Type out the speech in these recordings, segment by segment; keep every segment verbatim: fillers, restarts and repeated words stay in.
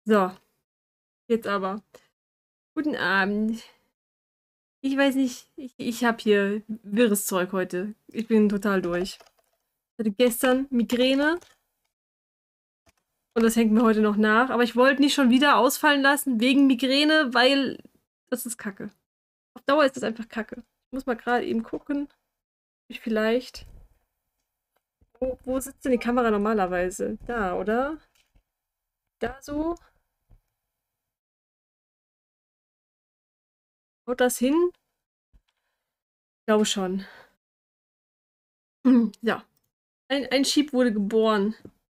So, jetzt aber. Guten Abend. Ich weiß nicht, ich, ich habe hier wirres Zeug heute. Ich bin total durch. Ich hatte gestern Migräne und das hängt mir heute noch nach. Aber ich wollte nicht schon wieder ausfallen lassen wegen Migräne, weil das ist Kacke. Auf Dauer ist das einfach Kacke. Ich muss mal gerade eben gucken, ob ich vielleicht. Wo, wo sitzt denn die Kamera normalerweise? Da, oder? Da so? Haut das hin? Ich glaube schon. Ja. Ein, ein Schieb wurde geboren.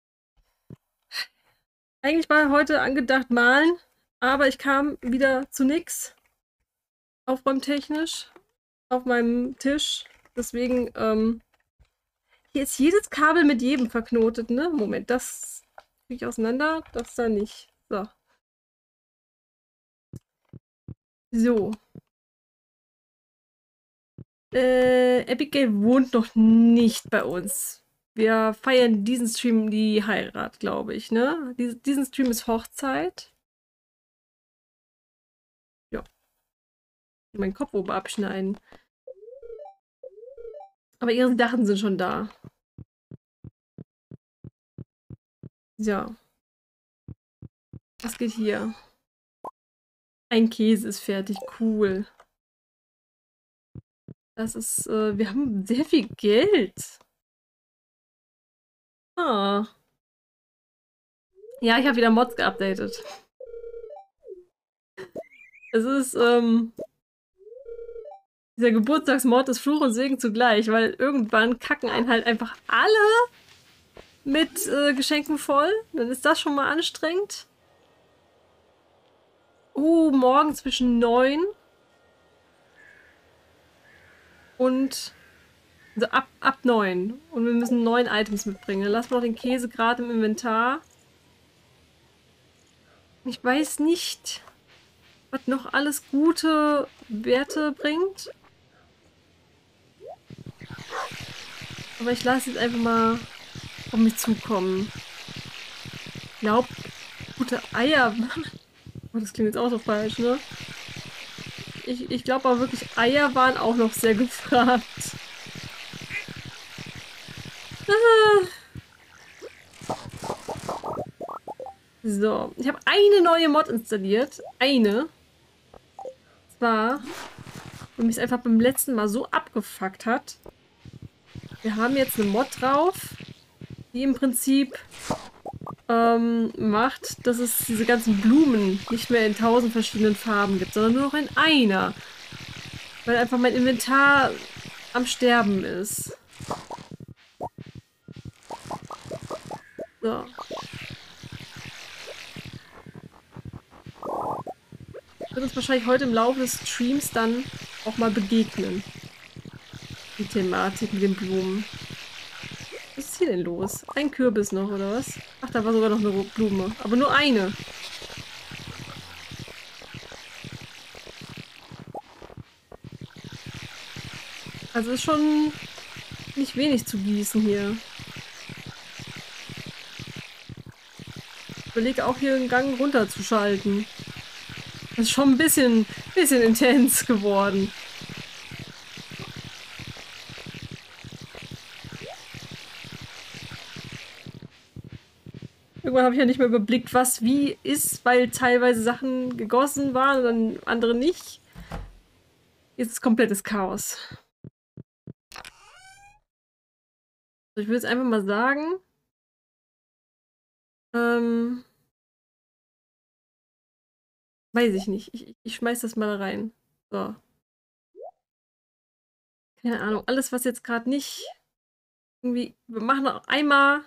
Eigentlich war heute angedacht malen, aber ich kam wieder zu nix. Aufräumtechnisch. Auf meinem Tisch. Deswegen, ähm, hier ist jedes Kabel mit jedem verknotet, ne? Moment, das kriege ich auseinander, das da nicht. So. So. Äh, Abigail wohnt noch nicht bei uns. Wir feiern diesen Stream die Heirat, glaube ich, ne? Dies, diesen Stream ist Hochzeit. Ja. Meinen Kopf oben abschneiden. Aber ihre Sachen sind schon da. Ja. Was geht hier? Ein Käse ist fertig. Cool. Das ist, äh, wir haben sehr viel Geld. Ah. Ja, ich habe wieder Mods geupdatet. Es ist, ähm, dieser Geburtstagsmod ist Fluch und Segen zugleich, weil irgendwann kacken einen halt einfach alle mit äh, Geschenken voll. Dann ist das schon mal anstrengend. Uh, morgen zwischen neun und also ab, ab neun. Und wir müssen neun Items mitbringen. Dann lassen wir noch den Käse gerade im Inventar. Ich weiß nicht, was noch alles gute Werte bringt. Aber ich lasse jetzt einfach mal auf mich zukommen. Ich glaube, gute Eier. Oh, das klingt jetzt auch so falsch, ne? Ich, ich glaube aber wirklich, Eier waren auch noch sehr gefragt. Ah. So, ich habe eine neue Mod installiert. Eine. Zwar, weil mich es einfach beim letzten Mal so abgefuckt hat. Wir haben jetzt eine Mod drauf, die im Prinzip ähm, macht, dass es diese ganzen Blumen nicht mehr in tausend verschiedenen Farben gibt, sondern nur noch in einer. Weil einfach mein Inventar am Sterben ist. So. Wird uns wahrscheinlich heute im Laufe des Streams dann auch mal begegnen. Die Thematik mit den Blumen. Was ist hier denn los? Ein Kürbis noch, oder was? Ach, da war sogar noch eine Blume. Aber nur eine. Also ist schon nicht wenig zu gießen hier. Ich überlege auch hier einen Gang runterzuschalten. Das ist schon ein bisschen, bisschen intens geworden. Irgendwann habe ich ja nicht mehr überblickt, was wie ist, weil teilweise Sachen gegossen waren und dann andere nicht. Jetzt ist komplettes Chaos. Ich würde jetzt einfach mal sagen, ähm, weiß ich nicht. Ich, ich schmeiß das mal rein. So. Keine Ahnung. Alles, was jetzt gerade nicht irgendwie. Wir machen noch einmal.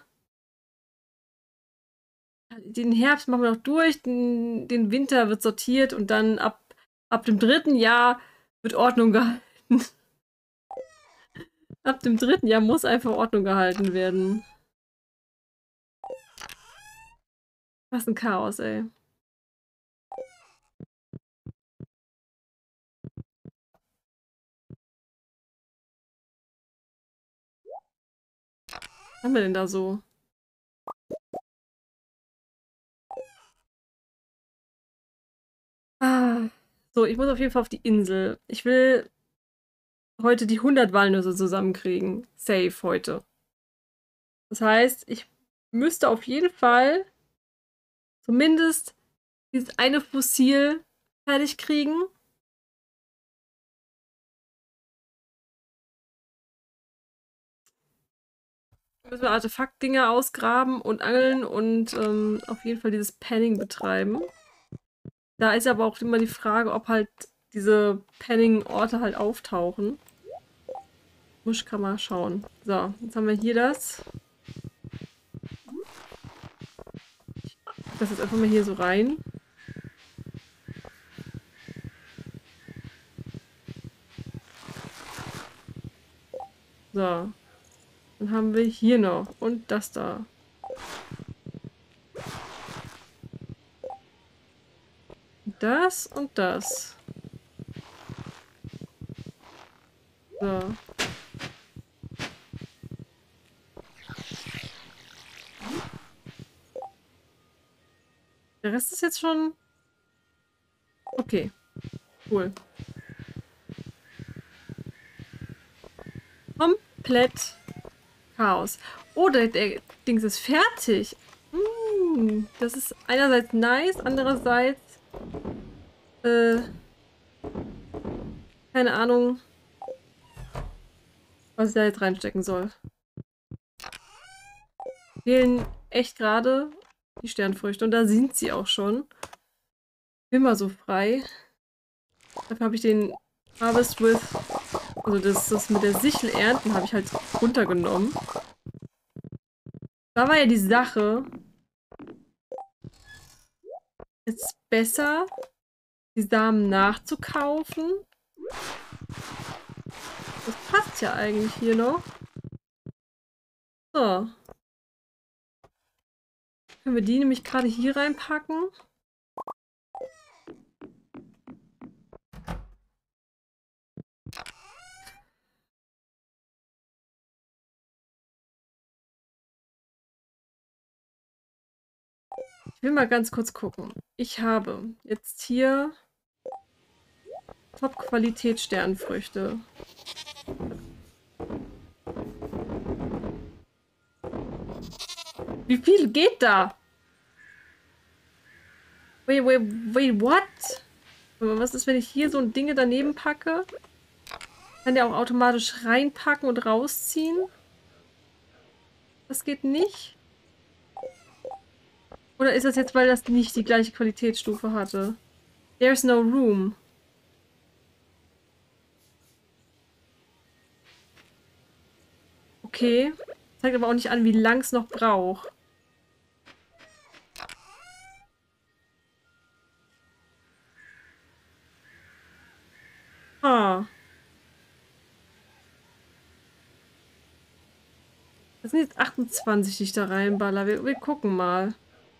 Den Herbst machen wir noch durch. Den, den Winter wird sortiert und dann ab, ab dem dritten Jahr wird Ordnung gehalten. Ab dem dritten Jahr muss einfach Ordnung gehalten werden. Was ein Chaos, ey. Was haben wir denn da so? Ah. So, ich muss auf jeden Fall auf die Insel. Ich will heute die hundert Walnüsse zusammenkriegen. Safe heute. Das heißt, ich müsste auf jeden Fall zumindest dieses eine Fossil fertig kriegen. Müssen wir Artefaktdinger ausgraben und angeln und ähm, auf jeden Fall dieses Panning betreiben. Da ist aber auch immer die Frage, ob halt diese Panning-Orte halt auftauchen. Muss kann mal schauen. So, jetzt haben wir hier das. Das jetzt einfach mal hier so rein. So. Dann haben wir hier noch. Und das da. Das und das. So. Der Rest ist jetzt schon... Okay. Cool. Komplett Chaos. Oh, der, der Dings ist fertig. Mm, das ist einerseits nice, andererseits... Äh... Keine Ahnung, was ich da jetzt reinstecken soll. Fehlen echt gerade die Sternfrüchte. Und da sind sie auch schon. Immer so frei. Dafür habe ich den Harvest with, also das, das mit der Sichel ernten, habe ich halt runtergenommen. Da war ja die Sache. Jetzt besser, die Samen nachzukaufen. Das passt ja eigentlich hier noch. So. Können wir die nämlich gerade hier reinpacken? Ich will mal ganz kurz gucken. Ich habe jetzt hier Top-Qualität Sternfrüchte. Wie viel geht da? Wait, wait, wait, what? Was ist, wenn ich hier so ein Ding daneben packe? Kann der auch automatisch reinpacken und rausziehen? Das geht nicht? Oder ist das jetzt, weil das nicht die gleiche Qualitätsstufe hatte? There's no room. Okay. Zeigt aber auch nicht an, wie lang es noch braucht. Ah. Das sind jetzt achtundzwanzig, die ich da reinballer. Wir, wir gucken mal.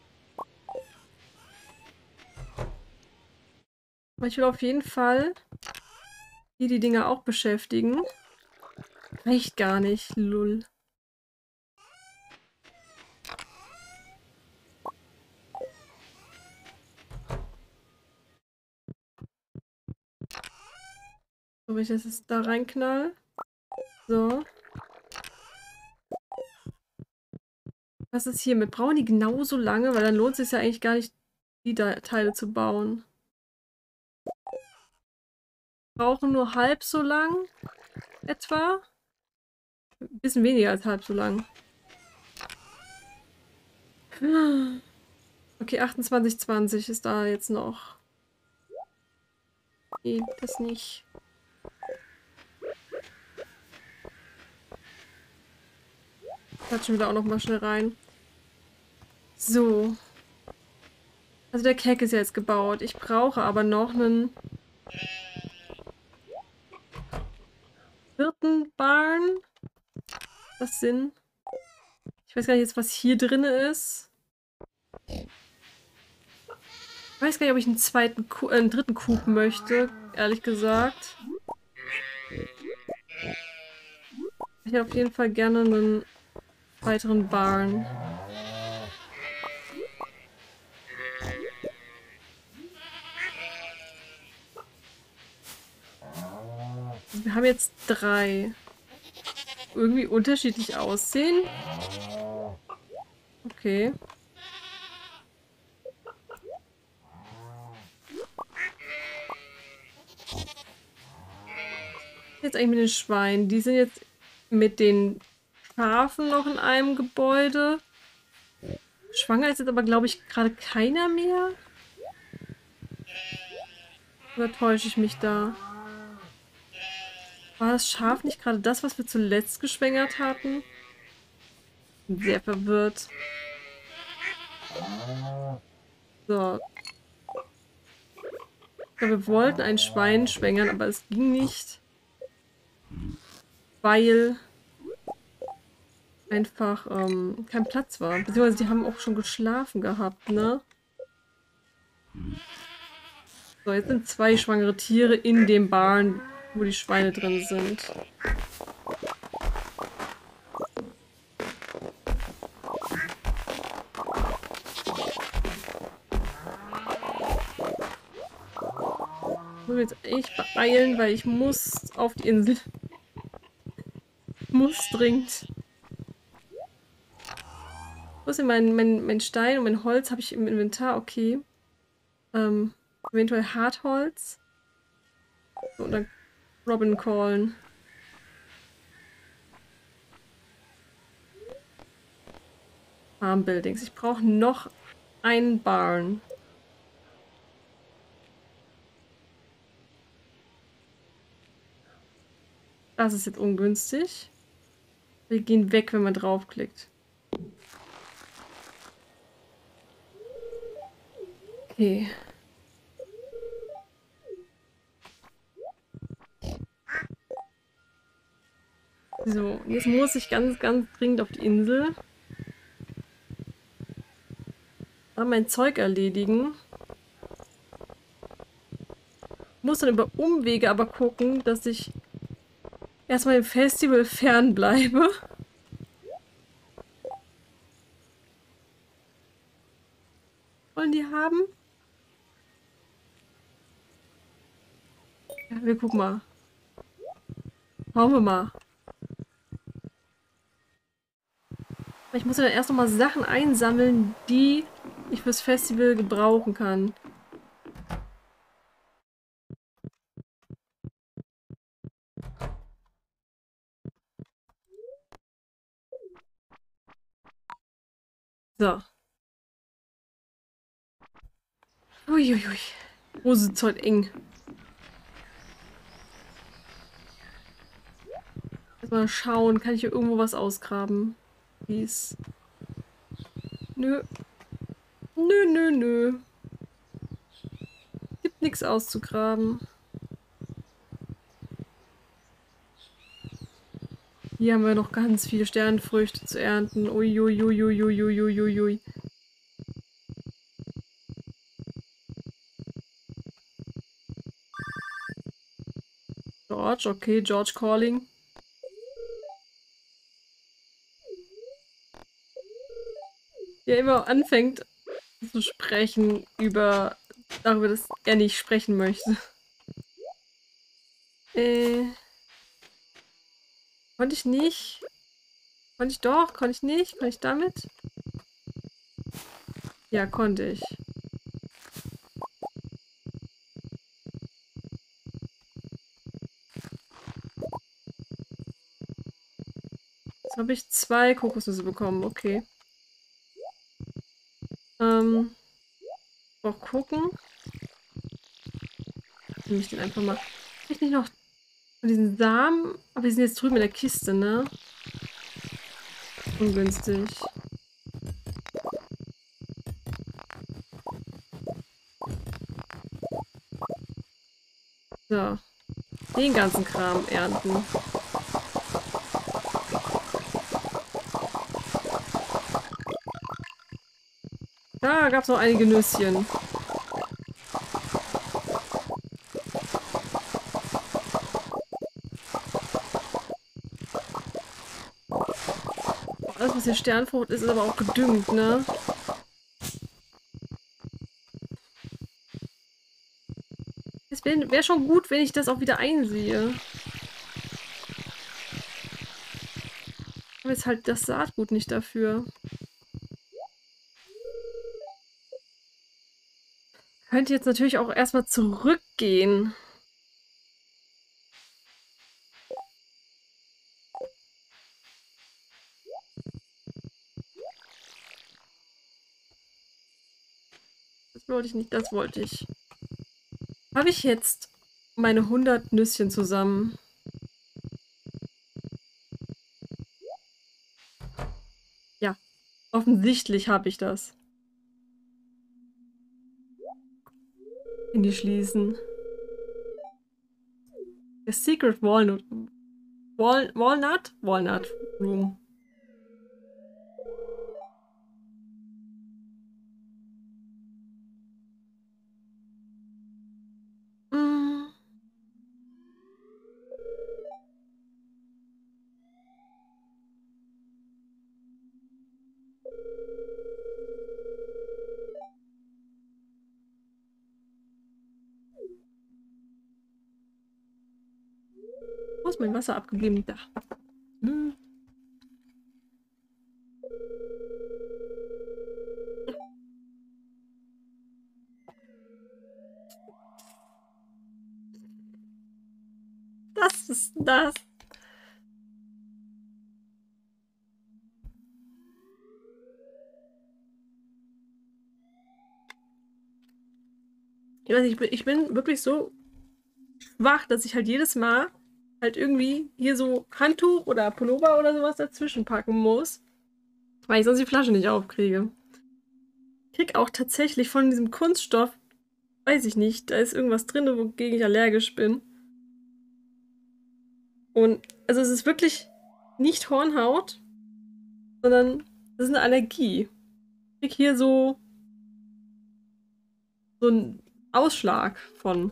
Aber ich will auf jeden Fall hier die Dinger auch beschäftigen. Reicht gar nicht, lull. So, wenn ich das jetzt da reinknall. So. Was ist hiermit? Brauchen die genauso lange? Weil dann lohnt es sich ja eigentlich gar nicht, die da Teile zu bauen. Brauchen nur halb so lang. Etwa. Ein bisschen weniger als halb so lang. Okay, achtundzwanzig zwanzig ist da jetzt noch. Nee, das nicht. Klatschen wir da auch noch mal schnell rein. So. Also der Keck ist ja jetzt gebaut. Ich brauche aber noch einen vierten Barn. Was Sinn? Ich weiß gar nicht jetzt, was hier drin ist. Ich weiß gar nicht, ob ich einen zweiten, Ku äh, einen dritten Coop möchte, ehrlich gesagt. Ich hätte auf jeden Fall gerne einen weiteren Barn. Wir haben jetzt drei. Irgendwie unterschiedlich aussehen. Okay. Jetzt eigentlich mit den Schweinen. Die sind jetzt mit den Schafen noch in einem Gebäude. Schwanger ist jetzt aber, glaube ich, gerade keiner mehr. Oder täusche ich mich da? War das Schaf nicht gerade das, was wir zuletzt geschwängert hatten? Bin sehr verwirrt. So. Ich glaube, wir wollten ein Schwein schwängern, aber es ging nicht. Weil einfach ähm, kein Platz war. Beziehungsweise die haben auch schon geschlafen gehabt, ne? So, jetzt sind zwei schwangere Tiere in dem Barn, wo die Schweine drin sind. Ich muss mich jetzt echt beeilen, weil ich muss auf die Insel. Muss dringend. Wo ist denn mein, mein, mein Stein und mein Holz habe ich im Inventar? Okay. Ähm, eventuell Hartholz. So, und dann Robin callen. Farm Buildings. Ich brauche noch einen Barn. Das ist jetzt ungünstig. Wir gehen weg, wenn man draufklickt. Okay. So, jetzt muss ich ganz, ganz dringend auf die Insel. Da mein Zeug erledigen. Muss dann über Umwege aber gucken, dass ich erstmal dem Festival fernbleibe. Wollen die haben? Ja, wir gucken mal. Schauen wir mal. Ich muss ja dann erst noch mal Sachen einsammeln, die ich fürs Festival gebrauchen kann. So. Uiuiui. Hose ist heute eng. Erstmal schauen, kann ich hier irgendwo was ausgraben? Dies. Nö. Nö, nö, nö. Gibt nichts auszugraben. Hier haben wir noch ganz viele Sternfrüchte zu ernten. Uiuiuiuiuiuiui. George, okay, George calling. Der immer anfängt zu sprechen über darüber, dass er nicht sprechen möchte. Äh. Konnte ich nicht? Konnte ich doch? Konnte ich nicht? Konnte ich damit? Ja, konnte ich. Jetzt habe ich zwei Kokosnüsse bekommen, okay. Ähm. Auch gucken. Nehme ich den einfach mal. Ich nicht noch von diesen Samen, aber die sind jetzt drüben in der Kiste, ne? Ungünstig. So. Den ganzen Kram ernten. Da gab es noch einige Nüsschen. Alles, was hier Sternfrucht ist, ist aber auch gedüngt, ne? Es wäre wär schon gut, wenn ich das auch wieder einsehe. Aber jetzt halt das Saatgut nicht dafür. Könnte jetzt natürlich auch erstmal zurückgehen. Das wollte ich nicht, das wollte ich. Habe ich jetzt meine hundert Nüsschen zusammen? Ja, offensichtlich habe ich das. In die schließen. The Secret Walnut. Wal Walnut? Walnut Room. Mm. Wo ist mein Wasser abgeblieben? Da. Hm. Das ist das. Ich weiß nicht, ich bin, ich bin wirklich so schwach, dass ich halt jedes Mal halt irgendwie hier so Handtuch oder Pullover oder sowas dazwischen packen muss, weil ich sonst die Flasche nicht aufkriege. Ich krieg auch tatsächlich von diesem Kunststoff, weiß ich nicht, da ist irgendwas drin, wogegen ich allergisch bin. Und also es ist wirklich nicht Hornhaut, sondern es ist eine Allergie. Ich krieg hier so so einen Ausschlag von.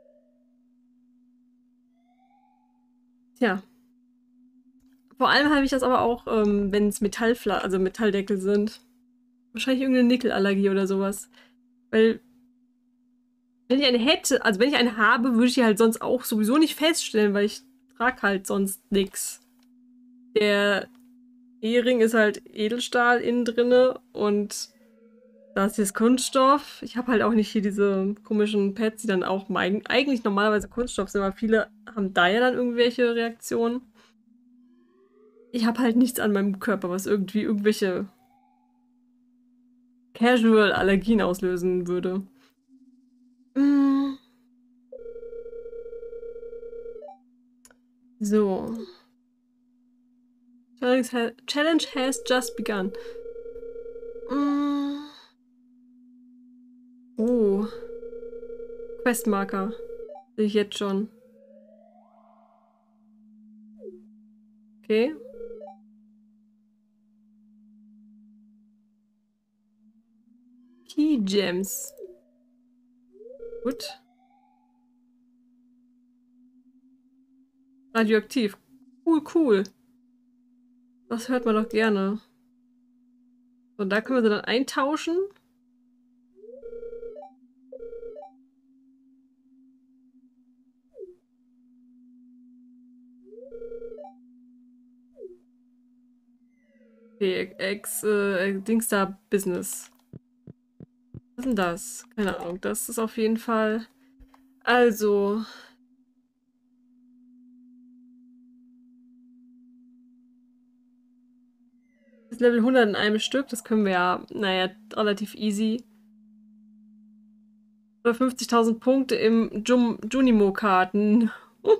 Tja. Vor allem habe ich das aber auch, ähm, wenn es Metallfla also Metalldeckel sind. Wahrscheinlich irgendeine Nickelallergie oder sowas. Weil, wenn ich eine hätte, also wenn ich eine habe, würde ich die halt sonst auch sowieso nicht feststellen, weil ich trage halt sonst nichts. Der Ehering ist halt Edelstahl innen drinne und das ist Kunststoff. Ich habe halt auch nicht hier diese komischen Pads, die dann auch meinen, eigentlich normalerweise Kunststoff sind, aber viele haben da ja dann irgendwelche Reaktionen. Ich habe halt nichts an meinem Körper, was irgendwie irgendwelche Casual-Allergien auslösen würde. Mm. So. Challenge has, challenge has just begun. Mm. Oh. Questmarker. Sehe ich jetzt schon. Okay. Key Gems. Gut. Radioaktiv. Cool, cool. Das hört man doch gerne. So, da können wir sie dann eintauschen. Okay, ex, äh, Dings da Business. Was ist denn das? Keine Ahnung. Das ist auf jeden Fall. Also. Das Level hundert in einem Stück. Das können wir ja, naja, relativ easy. Oder fünfzigtausend Punkte im Jum Junimo-Karten.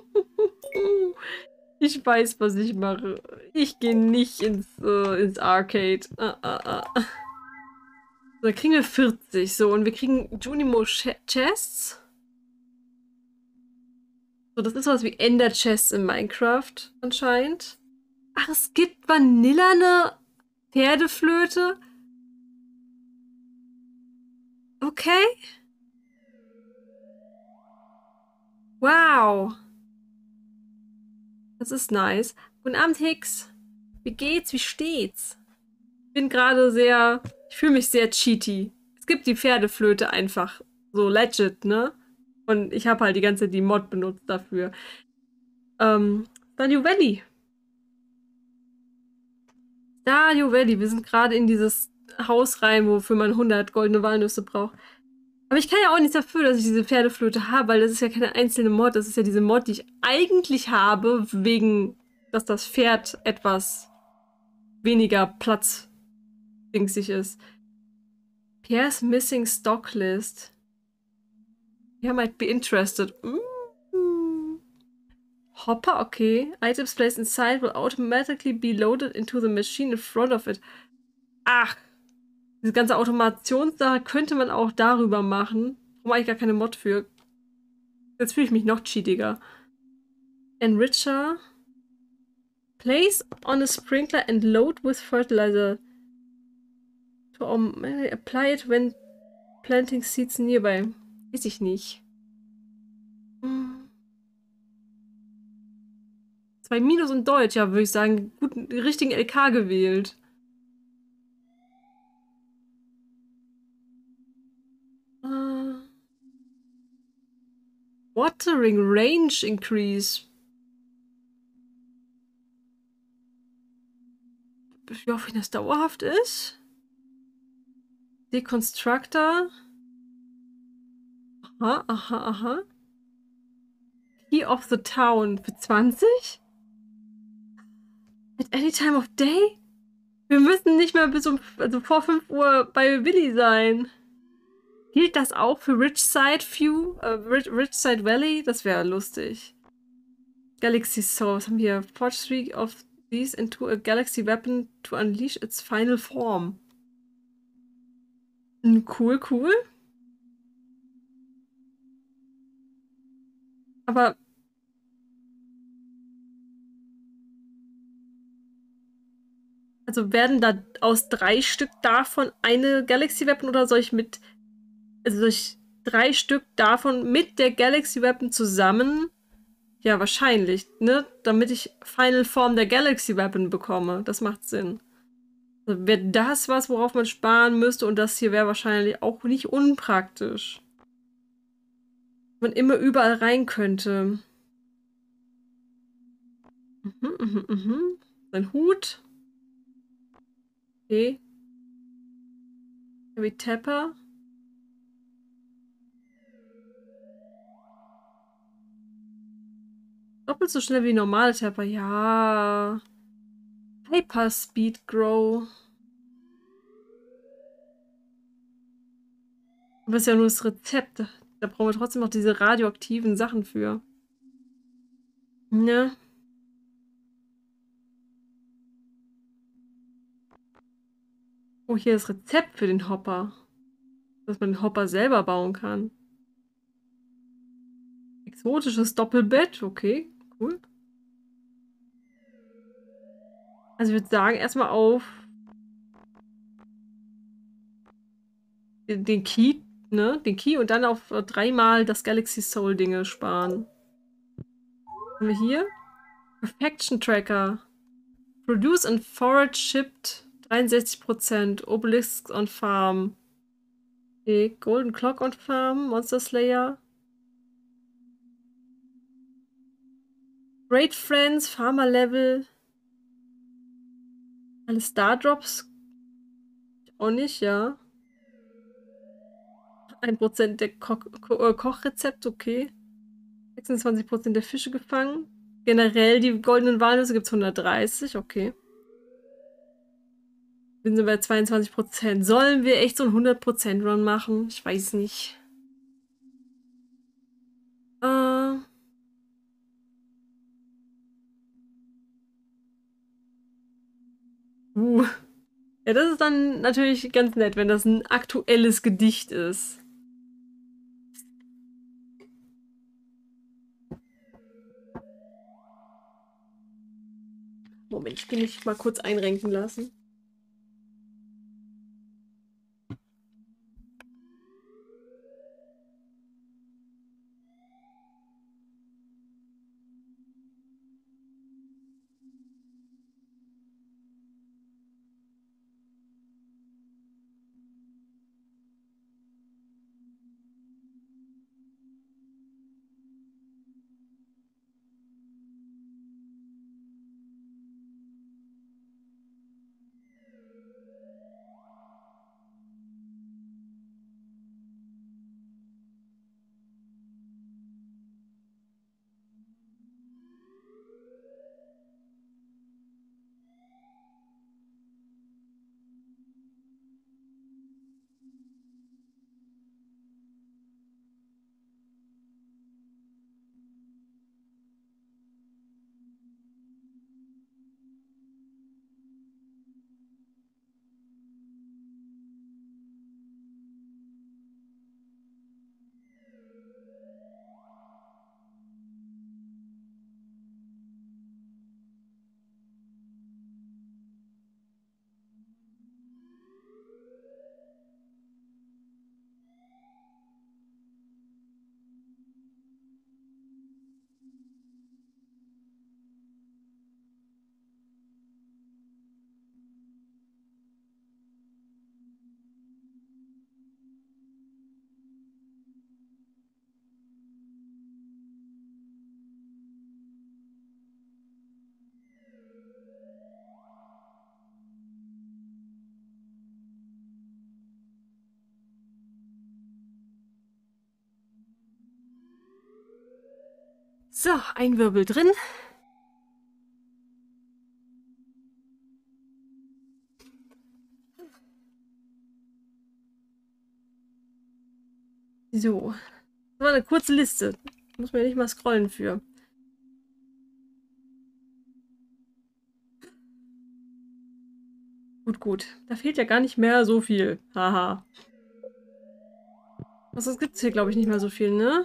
Ich weiß, was ich mache. Ich gehe nicht ins, äh, ins Arcade. Ah, ah, ah. So, dann kriegen wir vierzig. So, und wir kriegen Junimo-Chests. So, das ist was wie Ender-Chests in Minecraft anscheinend. Ach, es gibt vanillane Pferdeflöte. Okay. Wow. Das ist nice. Guten Abend, Hicks. Wie geht's? Wie steht's? Ich bin gerade sehr... Ich fühle mich sehr cheaty. Es gibt die Pferdeflöte einfach. So legit, ne? Und ich habe halt die ganze Zeit die Mod benutzt dafür. Ähm, Stardew Valley. Stardew Valley. Wir sind gerade in dieses Haus rein, wofür man hundert goldene Walnüsse braucht. Aber ich kann ja auch nichts dafür, dass ich diese Pferdeflöte habe, weil das ist ja keine einzelne Mod. Das ist ja diese Mod, die ich eigentlich habe, wegen, dass das Pferd etwas weniger platzdingsig ist. Pierre's missing stock list. Pierre might be interested. Mm. Hopper, okay. Items placed inside will automatically be loaded into the machine in front of it. Ach, diese ganze Automationssache könnte man auch darüber machen. Warum eigentlich gar keine Mod für? Jetzt fühle ich mich noch cheatiger. Enricher. Place on a sprinkler and load with fertilizer. To um, apply it when planting seeds nearby. Weiß ich nicht. Hm. Zwei Minus und Deutsch, ja, würde ich sagen, guten, richtigen L K gewählt. Uh, watering range increase. Wie hoffe ich, das dauerhaft ist? Deconstructor. Aha, aha, aha. Key of the Town für zwanzig? At any time of day? Wir müssen nicht mehr bis um, also vor fünf Uhr bei Willi sein. Gilt das auch für Richside View? Äh, Rich, Richside Valley? Das wäre lustig. Galaxy Soul. Was haben wir? Forge three of these into a galaxy weapon to unleash its final form. Cool, cool. Aber also werden da aus drei Stück davon eine Galaxy Weapon oder soll ich mit, also soll ich drei Stück davon mit der Galaxy Weapon zusammen? Ja, wahrscheinlich, ne? Damit ich Final Form der Galaxy Weapon bekomme. Das macht Sinn. Also wäre das was, worauf man sparen müsste und das hier wäre wahrscheinlich auch nicht unpraktisch. Man immer überall rein könnte. Mhm, mhm, mhm. Sein Hut. Okay. Heavy Tapper. Doppelt so schnell wie normale Tapper. Ja. Hyper Speed Grow. Aber das ist ja nur das Rezept. Da brauchen wir trotzdem noch diese radioaktiven Sachen für. Ne? Oh, hier das Rezept für den Hopper. Dass man den Hopper selber bauen kann. Exotisches Doppelbett. Okay, cool. Also ich würde sagen, erstmal auf den, den Key, ne? Den Key und dann auf äh, dreimal das Galaxy Soul Dinge sparen. Was haben wir hier? Perfection Tracker. Produce and forage shipped dreiundsechzig Prozent. Obelisks on Farm. Okay. Golden Clock on Farm. Monster Slayer. Great Friends. Farmer Level. Alle Star Drops. Auch nicht, ja. ein Prozent der Ko Ko Kochrezept, okay. sechsundzwanzig Prozent der Fische gefangen. Generell die goldenen Walnüsse gibt es hundertdreißig, okay. Wir sind bei zweiundzwanzig Prozent. Sollen wir echt so einen hundert Prozent Run machen? Ich weiß nicht. Äh. Uh. Ja, das ist dann natürlich ganz nett, wenn das ein aktuelles Gedicht ist. Moment, ich kann mich mal kurz einrenken lassen. So, ein Wirbel drin. So. Das war eine kurze Liste. Muss man ja nicht mal scrollen für. Gut, gut. Da fehlt ja gar nicht mehr so viel. Haha. Was, das gibt's hier, glaube ich, nicht mehr so viel, ne?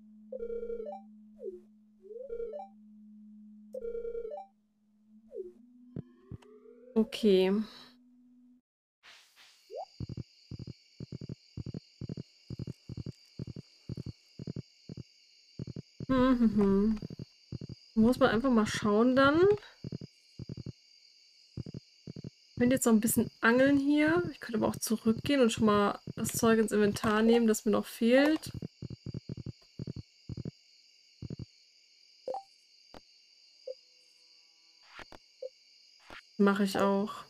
Okay. Hm, hm, hm. Muss man einfach mal schauen dann. Ich könnte jetzt noch ein bisschen angeln hier. Ich könnte aber auch zurückgehen und schon mal das Zeug ins Inventar nehmen, das mir noch fehlt. Mache ich auch.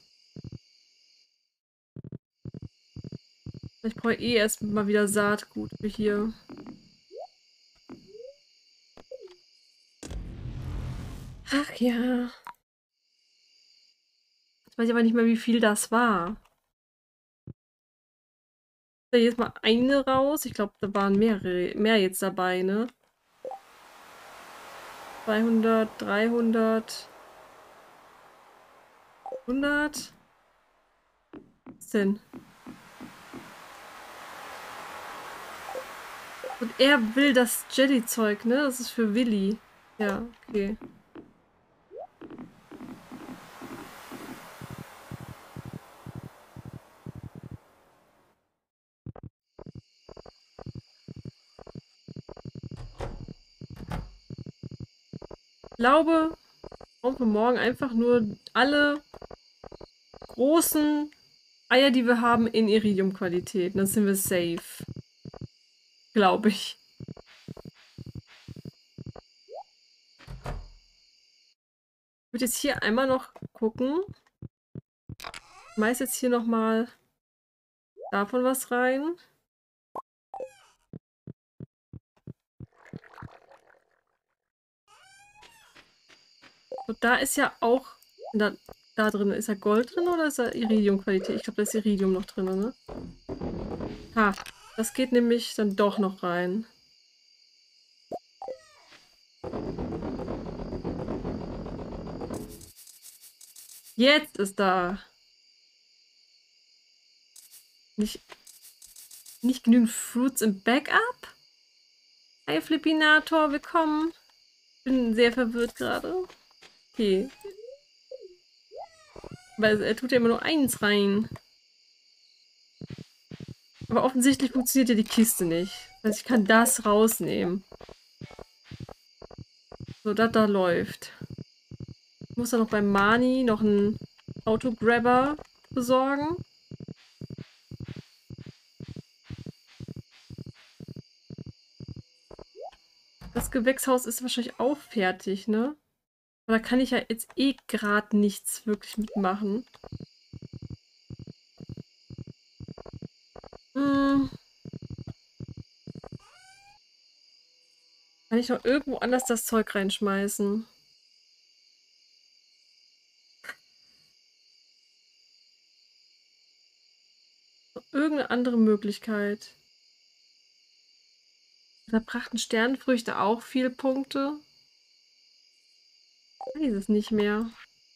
Ich brauche eh erst mal wieder Saatgut für hier. Ach ja. Jetzt weiß ich aber nicht mehr, wie viel das war. Da jetzt mal eine raus. Ich glaube, da waren mehrere, mehr jetzt dabei, ne? zweihundert, dreihundert, hundert. Was ist denn? Und er will das Jelly-Zeug, ne? Das ist für Willi. Ja, okay. Ich glaube, brauchen wir morgen einfach nur alle großen Eier, die wir haben, in Iridium-Qualität. Dann sind wir safe. Glaube ich. Ich würde jetzt hier einmal noch gucken. Ich schmeiß jetzt hier nochmal davon was rein. Und da ist ja auch... Da, da drin, ist da Gold drin oder ist da Iridium-Qualität? Ich glaube, da ist Iridium noch drin, ne? Ha, das geht nämlich dann doch noch rein. Jetzt ist da nicht, nicht genügend Fruits im Backup? Hi Flippinator, willkommen. Bin sehr verwirrt gerade. Okay. Weil er tut ja immer nur eins rein. Aber offensichtlich funktioniert ja die Kiste nicht. Also ich kann das rausnehmen. So, das da läuft. Ich muss dann noch beim Mani noch einen Autograbber besorgen. Das Gewächshaus ist wahrscheinlich auch fertig, ne? Aber da kann ich ja jetzt eh gerade nichts wirklich mitmachen. Hm. Kann ich noch irgendwo anders das Zeug reinschmeißen? Noch irgendeine andere Möglichkeit? Da brachten Sternfrüchte auch viele Punkte. Ich weiß es nicht mehr.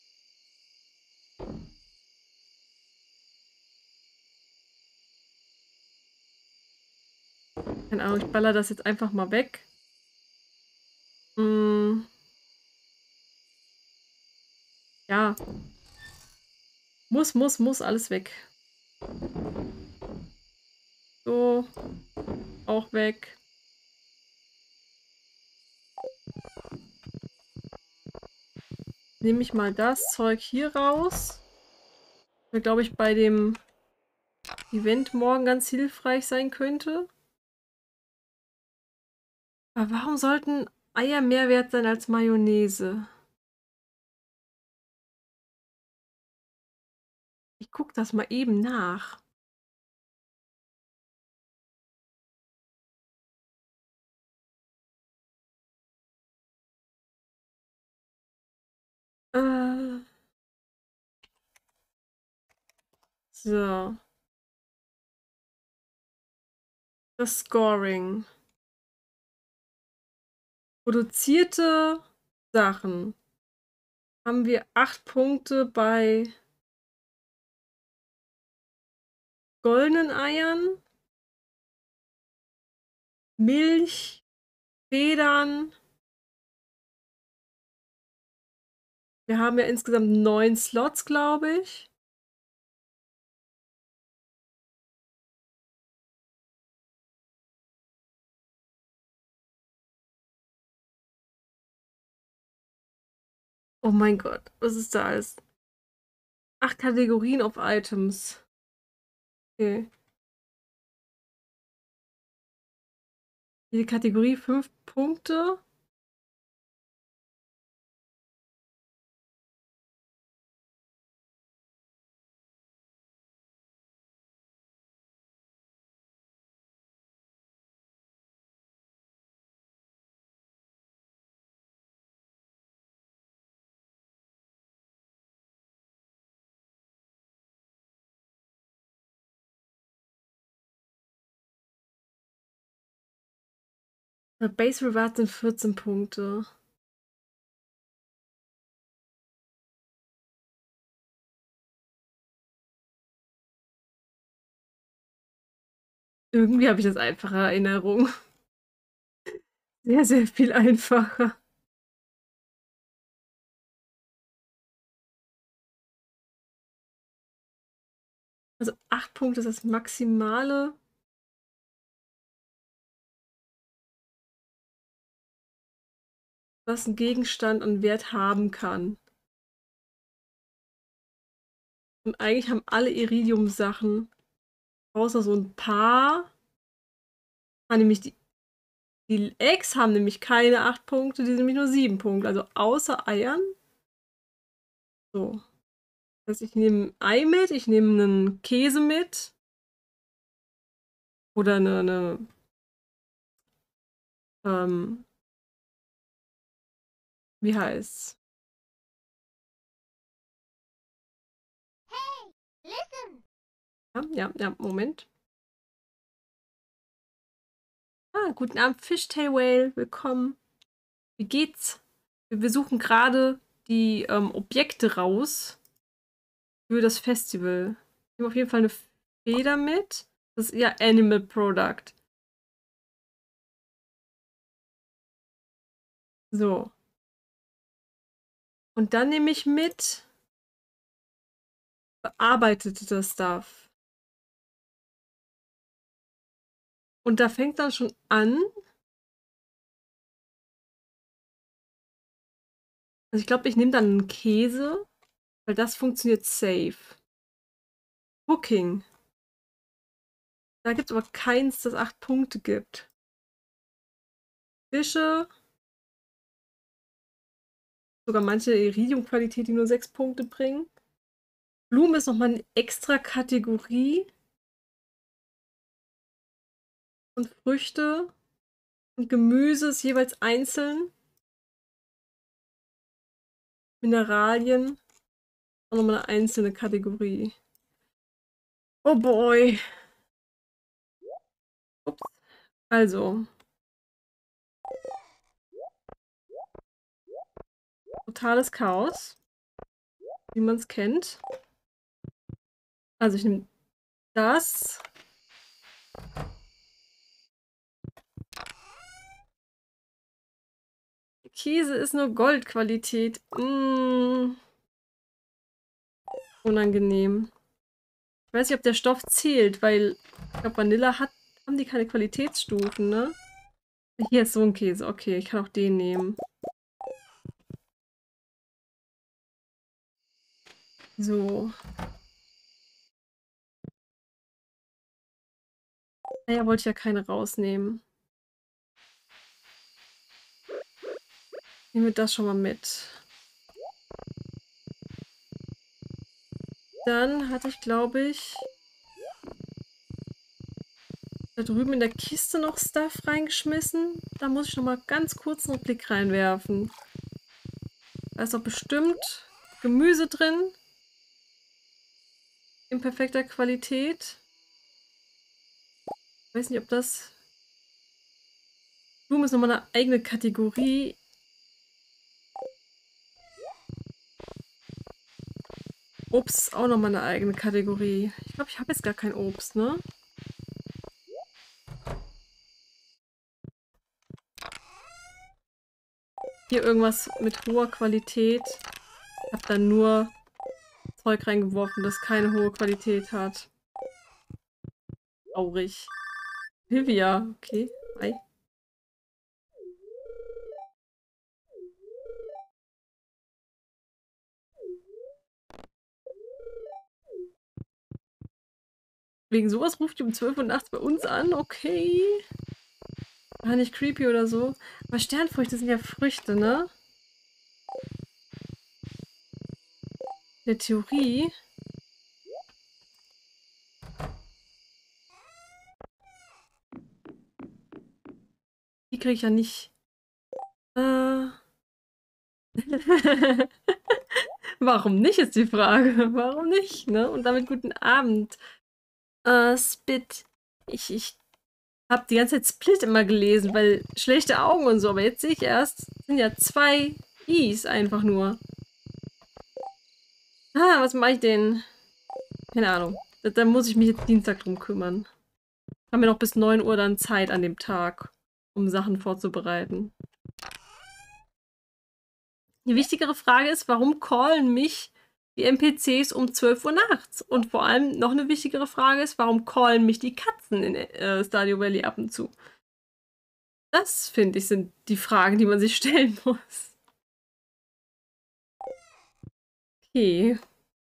Keine Ahnung, ich baller das jetzt einfach mal weg. Hm. Ja. Muss, muss, muss alles weg. So. Auch weg. Nehme ich mal das Zeug hier raus. Das, glaube ich, bei dem Event morgen ganz hilfreich sein könnte. Aber warum sollten Eier mehr wert sein als Mayonnaise? Ich gucke das mal eben nach. Äh. So. Das Scoring. Produzierte Sachen. Haben wir acht Punkte bei goldenen Eiern, Milch, Federn. Wir haben ja insgesamt neun Slots, glaube ich. Oh mein Gott, was ist da alles? Acht Kategorien auf Items. Okay. Jede Kategorie fünf Punkte. Der Base Reward sind vierzehn Punkte. Irgendwie habe ich das einfache Erinnerung. Sehr, sehr viel einfacher. Also acht Punkte ist das Maximale. Was ein Gegenstand an Wert haben kann. Und eigentlich haben alle Iridium-Sachen, außer so ein paar, haben nämlich die, die Eggs haben nämlich keine acht Punkte, die sind nämlich nur sieben Punkte. Also außer Eiern. So. Das heißt, ich nehme ein Ei mit, ich nehme einen Käse mit. Oder eine, eine ähm, wie heißt's? Ja, ja, ja, Moment. Ah, guten Abend, Fishtail Whale, willkommen. Wie geht's? Wir, wir suchen gerade die ähm, Objekte raus für das Festival. Ich nehme auf jeden Fall eine Feder mit. Das ist ja Animal Product. So. Und dann nehme ich mit bearbeitete Stuff. Und da fängt dann schon an. Also ich glaube, ich nehme dann einen Käse, weil das funktioniert safe. Cooking. Da gibt es aber keins, das acht Punkte gibt. Fische. Sogar manche Iridium-Qualität, die nur sechs Punkte bringen. Blumen ist nochmal eine extra Kategorie. Und Früchte und Gemüse ist jeweils einzeln. Mineralien. Auch nochmal eine einzelne Kategorie. Oh boy. Ups. Also. Totales Chaos. Wie man es kennt. Also ich nehme das. Käse ist nur Goldqualität. Mmh. Unangenehm. Ich weiß nicht, ob der Stoff zählt, weil ich glaube, Vanille hat, haben die keine Qualitätsstufen, ne? Hier ist so ein Käse. Okay, ich kann auch den nehmen. So. Naja, wollte ich ja keine rausnehmen. Nehmen wir das schon mal mit. Dann hatte ich, glaube ich, da drüben in der Kiste noch Stuff reingeschmissen. Da muss ich noch mal ganz kurz einen Blick reinwerfen. Da ist doch bestimmt Gemüse drin. In perfekter Qualität. Ich weiß nicht, ob das... Blumen ist nochmal eine eigene Kategorie. Obst ist auch nochmal eine eigene Kategorie. Ich glaube, ich habe jetzt gar kein Obst, ne? Hier irgendwas mit hoher Qualität. Ich habe da nur Zeug reingeworfen, das keine hohe Qualität hat. Traurig. Livia, okay. Hi. Wegen sowas ruft die um zwölf Uhr nachts bei uns an, okay. War nicht creepy oder so. Aber Sternfrüchte sind ja Früchte, ne? In der Theorie. Die kriege ich ja nicht. Äh. Warum nicht, ist die Frage. Warum nicht, ne? Und damit guten Abend. Äh, Spit. Ich, ich habe die ganze Zeit Split immer gelesen, weil schlechte Augen und so, aber jetzt sehe ich erst, sind ja zwei I's einfach nur. Ah, was mache ich denn? Keine Ahnung. Da, da muss ich mich jetzt Dienstag drum kümmern. Haben wir noch bis neun Uhr dann Zeit an dem Tag, um Sachen vorzubereiten. Die wichtigere Frage ist, warum callen mich die N P Cs um zwölf Uhr nachts? Und vor allem noch eine wichtigere Frage ist, warum callen mich die Katzen in äh, Stardew Valley ab und zu? Das, finde ich, sind die Fragen, die man sich stellen muss. Okay.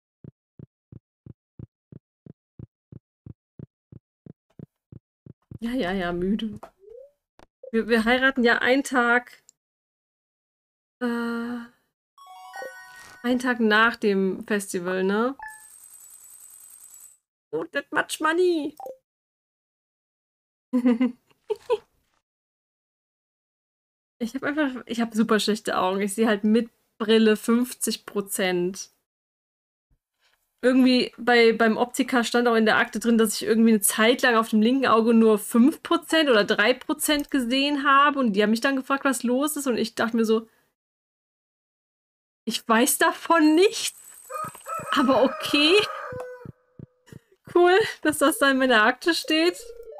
Ja, ja, ja, müde. Wir, wir heiraten ja einen Tag. Äh, einen Tag nach dem Festival, ne? Oh, that much money. Ich habe einfach, ich habe super schlechte Augen. Ich sehe halt mit Brille fünfzig Prozent. Irgendwie bei, beim Optiker stand auch in der Akte drin, dass ich irgendwie eine Zeit lang auf dem linken Auge nur fünf Prozent oder drei Prozent gesehen habe. Und die haben mich dann gefragt, was los ist. Und ich dachte mir so, ich weiß davon nichts. Aber okay. Cool, dass das da in meiner Akte steht.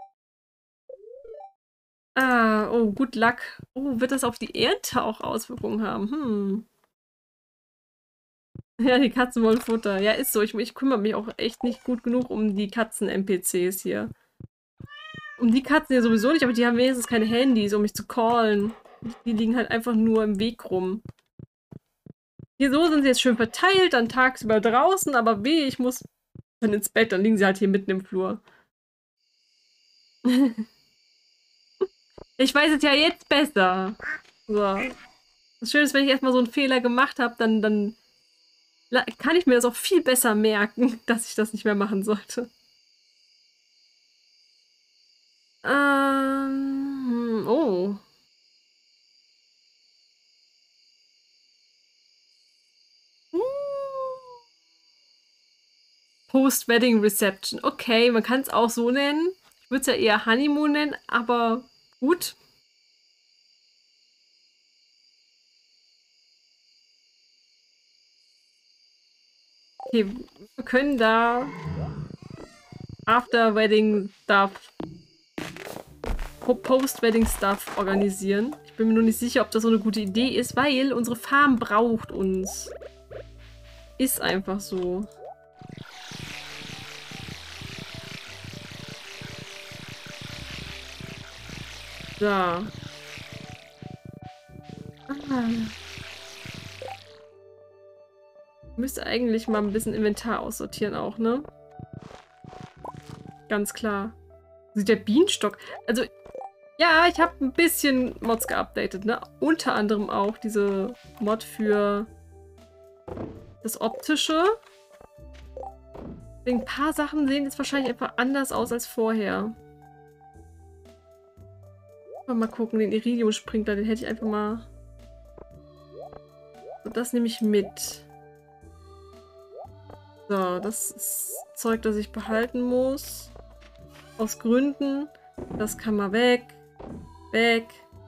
Ah, oh, good luck. Oh, wird das auf die Ernte auch Auswirkungen haben? Hm. Ja, die Katzen wollen Futter. Ja, ist so. Ich, ich kümmere mich auch echt nicht gut genug um die Katzen-N P Cs hier. Um die Katzen ja sowieso nicht, aber die haben wenigstens keine Handys, um mich zu callen. Die liegen halt einfach nur im Weg rum. Hier so sind sie jetzt schön verteilt, dann tagsüber draußen, aber weh, ich muss dann ins Bett, dann liegen sie halt hier mitten im Flur. Ich weiß es ja jetzt besser. So. Das Schöne ist, wenn ich erstmal so einen Fehler gemacht habe, dann, dann kann ich mir das auch viel besser merken, dass ich das nicht mehr machen sollte. Ähm, oh. Post-Wedding Reception. Okay, man kann es auch so nennen. Ich würde es ja eher Honeymoon nennen, aber gut. Okay, wir können da After-Wedding Stuff, Post-Wedding Stuff organisieren. Ich bin mir nur nicht sicher, ob das so eine gute Idee ist, weil unsere Farm braucht uns. Ist einfach so. So. Ah. Ich müsste eigentlich mal ein bisschen Inventar aussortieren auch, ne? Ganz klar. Sieht der Bienenstock. Also, ja, ich habe ein bisschen Mods geupdatet, ne? Unter anderem auch diese Mod für das Optische. Ein paar Sachen sehen jetzt wahrscheinlich einfach anders aus als vorher. Mal gucken, den Iridium-Sprinkler, den hätte ich einfach mal... So, das nehme ich mit. So, das ist Zeug, das ich behalten muss. Aus Gründen. Das kann mal weg. Weg.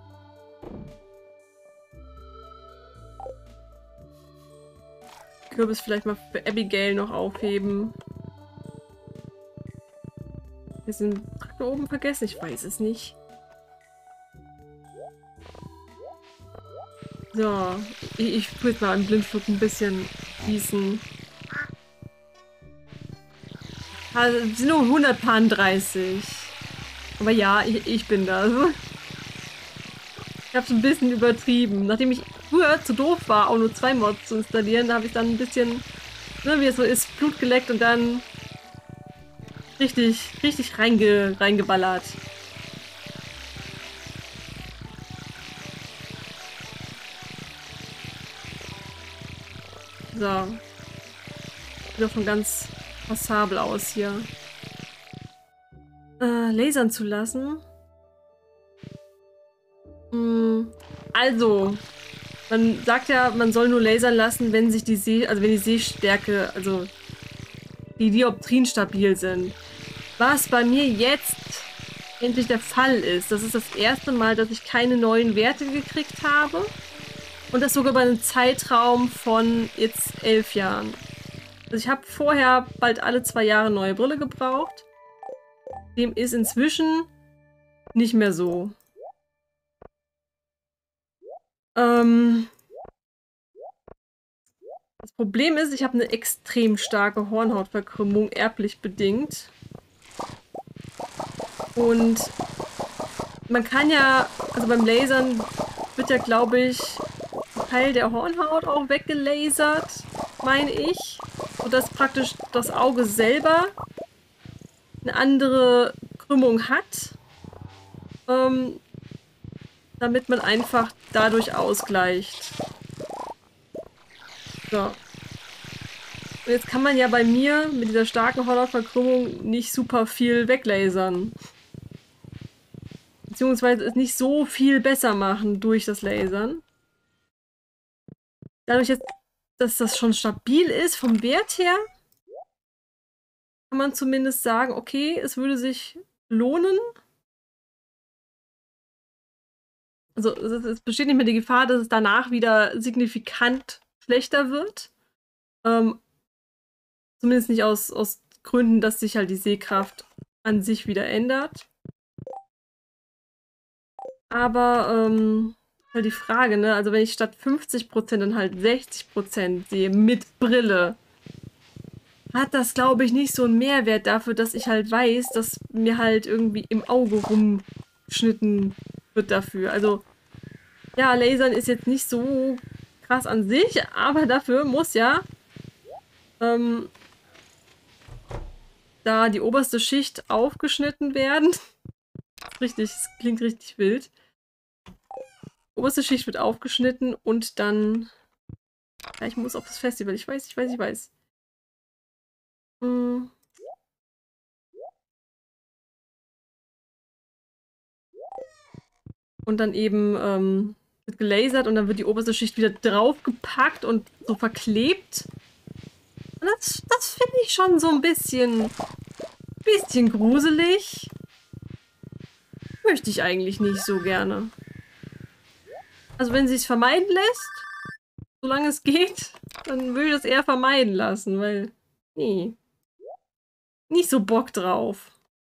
Kürbis vielleicht mal für Abigail noch aufheben. Wir sind Traktor oben vergessen. Ich weiß es nicht. So, ich, ich tue jetzt mal im Blindflug ein bisschen gießen. Also, es sind nur hundertdreißig. Aber ja, ich, ich bin das. Ich habe es ein bisschen übertrieben. Nachdem ich früher zu doof war, auch nur zwei Mods zu installieren, habe ich dann ein bisschen, ne, wie es so ist, Blut geleckt und dann richtig, richtig reinge, reingeballert. So. Sieht doch schon ganz passabel aus hier. Äh, lasern zu lassen. Hm, also, man sagt ja, man soll nur lasern lassen, wenn sich die See, also wenn die Sehstärke, also die Dioptrien stabil sind. Was bei mir jetzt endlich der Fall ist. Das ist das erste Mal, dass ich keine neuen Werte gekriegt habe. Und das sogar bei einem Zeitraum von jetzt elf Jahren. Also ich habe vorher bald alle zwei Jahre neue Brille gebraucht. Dem ist inzwischen nicht mehr so. Ähm das Problem ist, ich habe eine extrem starke Hornhautverkrümmung, erblich bedingt. Und man kann ja, also beim Lasern wird ja, glaube ich, ein Teil der Hornhaut auch weggelasert, meine ich. Sodass praktisch das Auge selber eine andere Krümmung hat. Ähm, damit man einfach dadurch ausgleicht. So. Und jetzt kann man ja bei mir mit dieser starken Hornhautverkrümmung nicht super viel weglasern. Beziehungsweise es nicht so viel besser machen durch das Lasern. Dadurch, jetzt, dass das schon stabil ist vom Wert her, kann man zumindest sagen, okay, es würde sich lohnen. Also es, es besteht nicht mehr die Gefahr, dass es danach wieder signifikant schlechter wird. Ähm, zumindest nicht aus, aus Gründen, dass sich halt die Sehkraft an sich wieder ändert. Aber ähm, halt die Frage, ne? Also wenn ich statt fünfzig Prozent dann halt sechzig Prozent sehe mit Brille, hat das, glaube ich, nicht so einen Mehrwert dafür, dass ich halt weiß, dass mir halt irgendwie im Auge rumgeschnitten wird dafür. Also, ja, Lasern ist jetzt nicht so krass an sich, aber dafür muss ja ähm, da die oberste Schicht aufgeschnitten werden. Richtig, es klingt richtig wild. Die oberste Schicht wird aufgeschnitten und dann... Ja, ich muss auf das Festival. Ich weiß, ich weiß, ich weiß. Hm. Und dann eben ähm, wird gelasert und dann wird die oberste Schicht wieder draufgepackt und so verklebt. Und das, das finde ich schon so ein bisschen, bisschen gruselig. Möchte ich eigentlich nicht so gerne. Also wenn sie es vermeiden lässt, solange es geht, dann würde ich das eher vermeiden lassen, weil, nee, nicht so Bock drauf.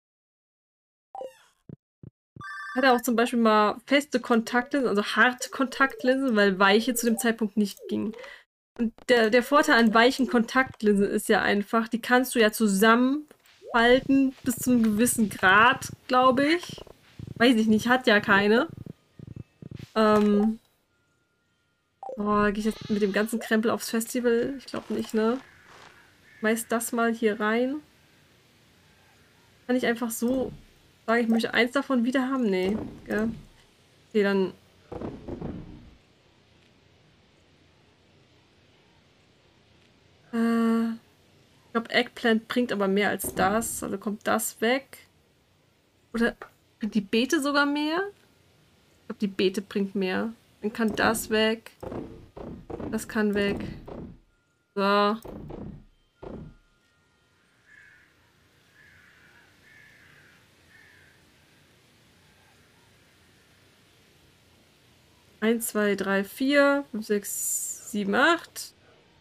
Ich hatte auch zum Beispiel mal feste Kontaktlinsen, also harte Kontaktlinsen, weil weiche zu dem Zeitpunkt nicht ging. Und der, der Vorteil an weichen Kontaktlinsen ist ja einfach, die kannst du ja zusammenfalten bis zu einem gewissen Grad, glaube ich. Weiß ich nicht, hat ja keine. Ähm. Oh, gehe ich jetzt mit dem ganzen Krempel aufs Festival? Ich glaube nicht, ne? Schmeiß das mal hier rein. Kann ich einfach so sagen, ich möchte eins davon wieder haben? Nee, gell? Okay, dann... Äh, ich glaube, Eggplant bringt aber mehr als das. Also kommt das weg. Oder bringt die Beete sogar mehr? Ich glaube, die Beete bringt mehr. Dann kann das weg. Das kann weg. So. eins, zwei, drei, vier, fünf, sechs, sieben, acht.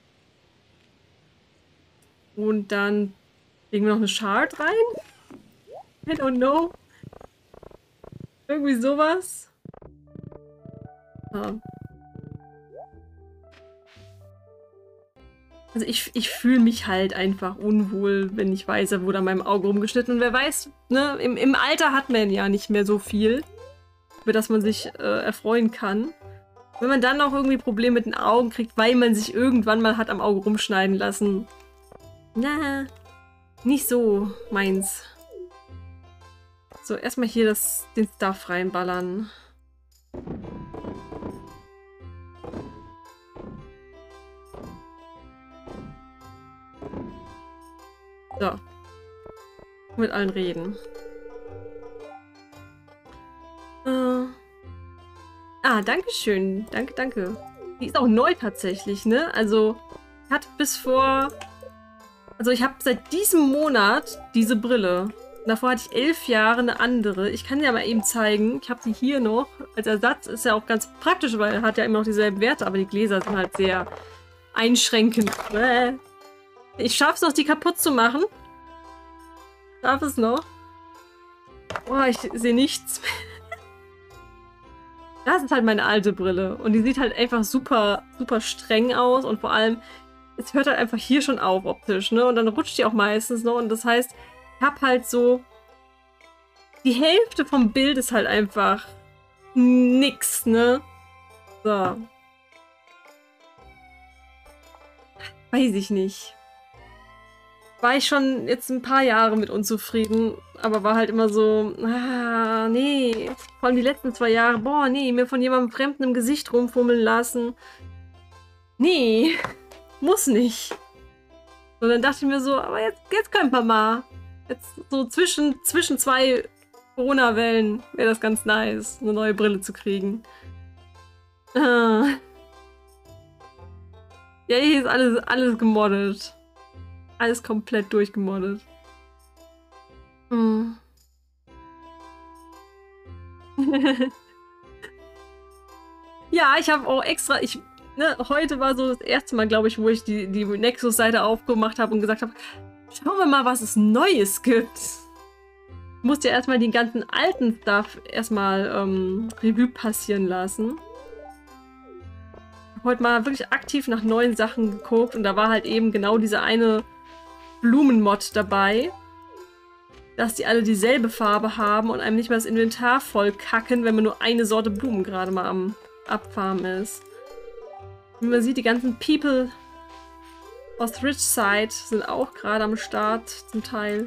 Und dann legen wir noch eine Shard rein. I don't know. Irgendwie sowas. Ja. Also ich, ich fühle mich halt einfach unwohl, wenn ich weiß, er wurde an meinem Auge rumgeschnitten. Und wer weiß, ne, im, im Alter hat man ja nicht mehr so viel, über das man sich äh, erfreuen kann. Wenn man dann auch irgendwie Probleme mit den Augen kriegt, weil man sich irgendwann mal hat am Auge rumschneiden lassen. Na, nicht so meins. So, erstmal hier das, den Stuff reinballern. So. Mit allen reden. Äh. Ah, danke schön. Danke, danke. Die ist auch neu tatsächlich, ne? Also, ich hatte bis vor... Also, ich habe seit diesem Monat diese Brille. Davor hatte ich elf Jahre eine andere. Ich kann dir mal eben zeigen. Ich habe die hier noch. Als Ersatz ist ja auch ganz praktisch, weil er hat ja immer noch dieselben Werte, aber die Gläser sind halt sehr einschränkend. Ich schaff's noch, die kaputt zu machen. Darf es noch? Boah, ich sehe nichts. Das ist halt meine alte Brille. Und die sieht halt einfach super, super streng aus. Und vor allem, es hört halt einfach hier schon auf optisch, ne? Und dann rutscht die auch meistens noch. Und das heißt, ich habe halt so... Die Hälfte vom Bild ist halt einfach nix, ne? So. Weiß ich nicht. War ich schon jetzt ein paar Jahre mit unzufrieden, aber war halt immer so, ah, nee. Vor allem die letzten zwei Jahre, boah, nee, mir von jemandem Fremden im Gesicht rumfummeln lassen. Nee, muss nicht. Und dann dachte ich mir so, aber jetzt, jetzt können wir mal. Jetzt so zwischen, zwischen zwei Corona-Wellen wäre das ganz nice, eine neue Brille zu kriegen. Ah. Ja, hier ist alles, alles gemoddet. Alles komplett durchgemoddet. Hm. Ja, ich habe auch extra, ich, ne, heute war so das erste Mal, glaube ich, wo ich die, die Nexus-Seite aufgemacht habe und gesagt habe, schauen wir mal, was es Neues gibt. Ich musste ja erstmal den ganzen alten Stuff erstmal ähm, Revue passieren lassen. Ich habe heute mal wirklich aktiv nach neuen Sachen geguckt und da war halt eben genau diese eine Blumenmod dabei, dass die alle dieselbe Farbe haben und einem nicht mal das Inventar voll kacken, wenn man nur eine Sorte Blumen gerade mal am Abfarmen ist. Wie man sieht, die ganzen People aus Richside sind auch gerade am Start, zum Teil.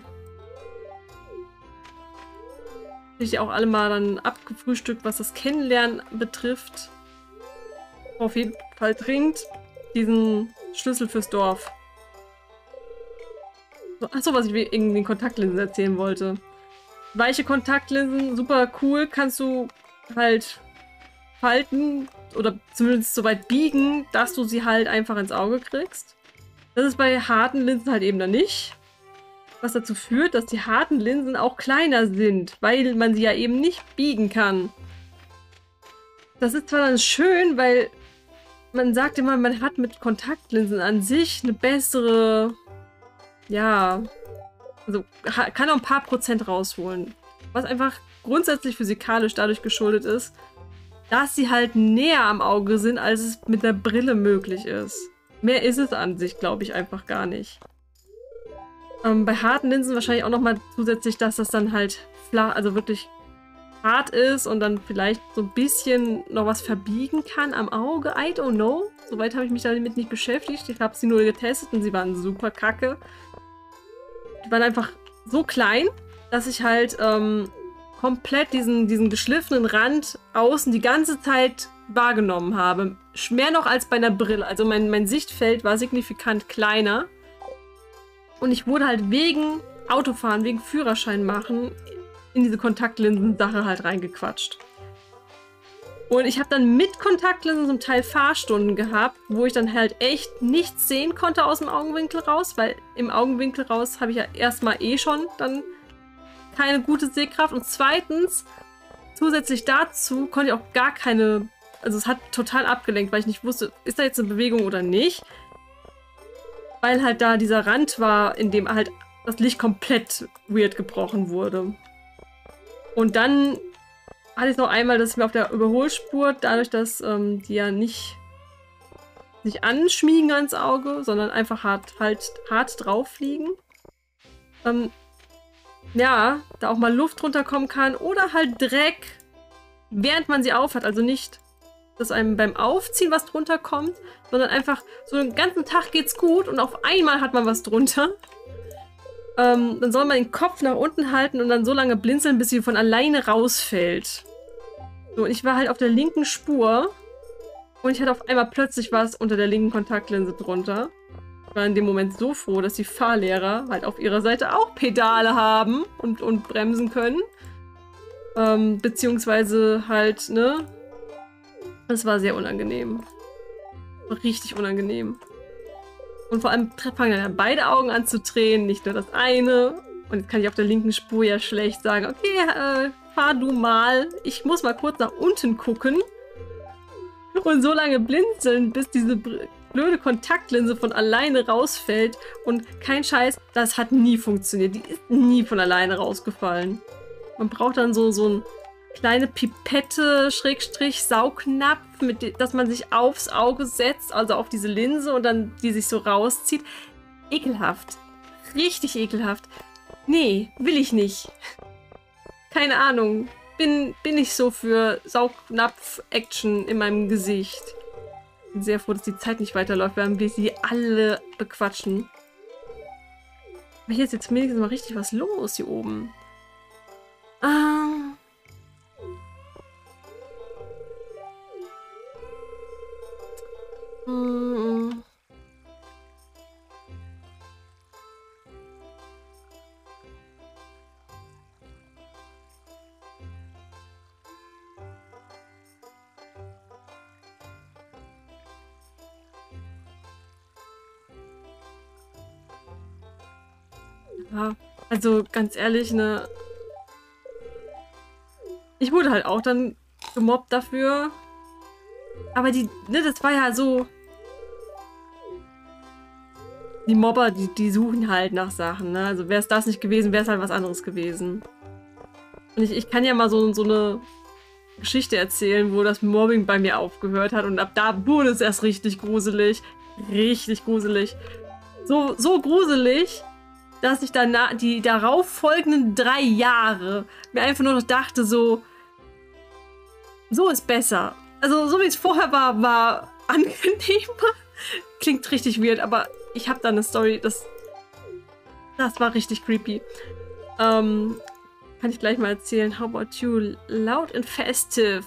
Ich auch alle mal dann abgefrühstückt, was das Kennenlernen betrifft. Auf jeden Fall dringend diesen Schlüssel fürs Dorf. Achso, was ich wegen den Kontaktlinsen erzählen wollte. Weiche Kontaktlinsen, super cool, kannst du halt falten oder zumindest so weit biegen, dass du sie halt einfach ins Auge kriegst. Das ist bei harten Linsen halt eben dann nicht. Was dazu führt, dass die harten Linsen auch kleiner sind, weil man sie ja eben nicht biegen kann. Das ist zwar dann schön, weil man sagt immer, man hat mit Kontaktlinsen an sich eine bessere... Ja, also kann auch ein paar Prozent rausholen. Was einfach grundsätzlich physikalisch dadurch geschuldet ist, dass sie halt näher am Auge sind, als es mit der Brille möglich ist. Mehr ist es an sich, glaube ich, einfach gar nicht. Ähm, bei harten Linsen wahrscheinlich auch nochmal zusätzlich, dass das dann halt flach, also wirklich hart ist und dann vielleicht so ein bisschen noch was verbiegen kann am Auge. I don't know. Soweit habe ich mich damit nicht beschäftigt. Ich habe sie nur getestet und sie waren super kacke. Die waren einfach so klein, dass ich halt ähm, komplett diesen, diesen geschliffenen Rand außen die ganze Zeit wahrgenommen habe. Mehr noch als bei einer Brille. Also mein, mein Sichtfeld war signifikant kleiner. Und ich wurde halt wegen Autofahren, wegen Führerschein machen, in diese Kontaktlinsen-Sache halt reingequatscht. Und ich habe dann mit Kontaktlinsen zum Teil Fahrstunden gehabt, wo ich dann halt echt nichts sehen konnte aus dem Augenwinkel raus, weil im Augenwinkel raus habe ich ja erstmal eh schon dann keine gute Sehkraft. Und zweitens, zusätzlich dazu, konnte ich auch gar keine also es hat total abgelenkt, weil ich nicht wusste, ist da jetzt eine Bewegung oder nicht. Weil halt da dieser Rand war, in dem halt das Licht komplett weird gebrochen wurde. Und dann hatte ich noch einmal, dass ich mir auf der Überholspur, dadurch, dass ähm, die ja nicht sich anschmiegen ans Auge, sondern einfach hart, halt, hart drauf fliegen. Ähm, ja, da auch mal Luft runterkommen kann oder halt Dreck, während man sie aufhat. Also nicht, dass einem beim Aufziehen was drunter kommt, sondern einfach so den ganzen Tag geht's gut und auf einmal hat man was drunter. Ähm, dann soll man den Kopf nach unten halten und dann so lange blinzeln, bis sie von alleine rausfällt. So, und ich war halt auf der linken Spur und ich hatte auf einmal plötzlich was unter der linken Kontaktlinse drunter. Ich war in dem Moment so froh, dass die Fahrlehrer halt auf ihrer Seite auch Pedale haben und, und bremsen können. Ähm, beziehungsweise halt, ne? Das war sehr unangenehm. Richtig unangenehm. Und vor allem fangen dann beide Augen an zu tränen, nicht nur das eine. Und jetzt kann ich auf der linken Spur ja schlecht sagen, okay, äh, fahr du mal. Ich muss mal kurz nach unten gucken. Und so lange blinzeln, bis diese blöde Kontaktlinse von alleine rausfällt. Und kein Scheiß, das hat nie funktioniert. Die ist nie von alleine rausgefallen. Man braucht dann so, so ein kleine Pipette, Schrägstrich, Saugnapf, mit dem, dass man sich aufs Auge setzt, also auf diese Linse und dann die sich so rauszieht. Ekelhaft. Richtig ekelhaft. Nee, will ich nicht. Keine Ahnung. Bin, bin ich so für Saugnapf-Action in meinem Gesicht. Bin sehr froh, dass die Zeit nicht weiterläuft, während wir sie alle bequatschen. Aber hier ist jetzt wenigstens mal richtig was los hier oben. Ah. Hm. Ja, also ganz ehrlich, ne. Ich wurde halt auch dann gemobbt dafür. Aber die, ne, das war ja so. Die Mobber, die, die suchen halt nach Sachen, ne? Also wäre es das nicht gewesen, wäre es halt was anderes gewesen. Und ich, ich kann ja mal so, so eine Geschichte erzählen, wo das Mobbing bei mir aufgehört hat. Und ab da wurde es erst richtig gruselig. Richtig gruselig. So, so gruselig, dass ich danach die darauf folgenden drei Jahre mir einfach nur noch dachte, so, so ist besser. Also so wie es vorher war, war angenehmer. Klingt richtig weird, aber ich habe da eine Story, das, das war richtig creepy. Ähm, kann ich gleich mal erzählen. How about you? Loud and festive.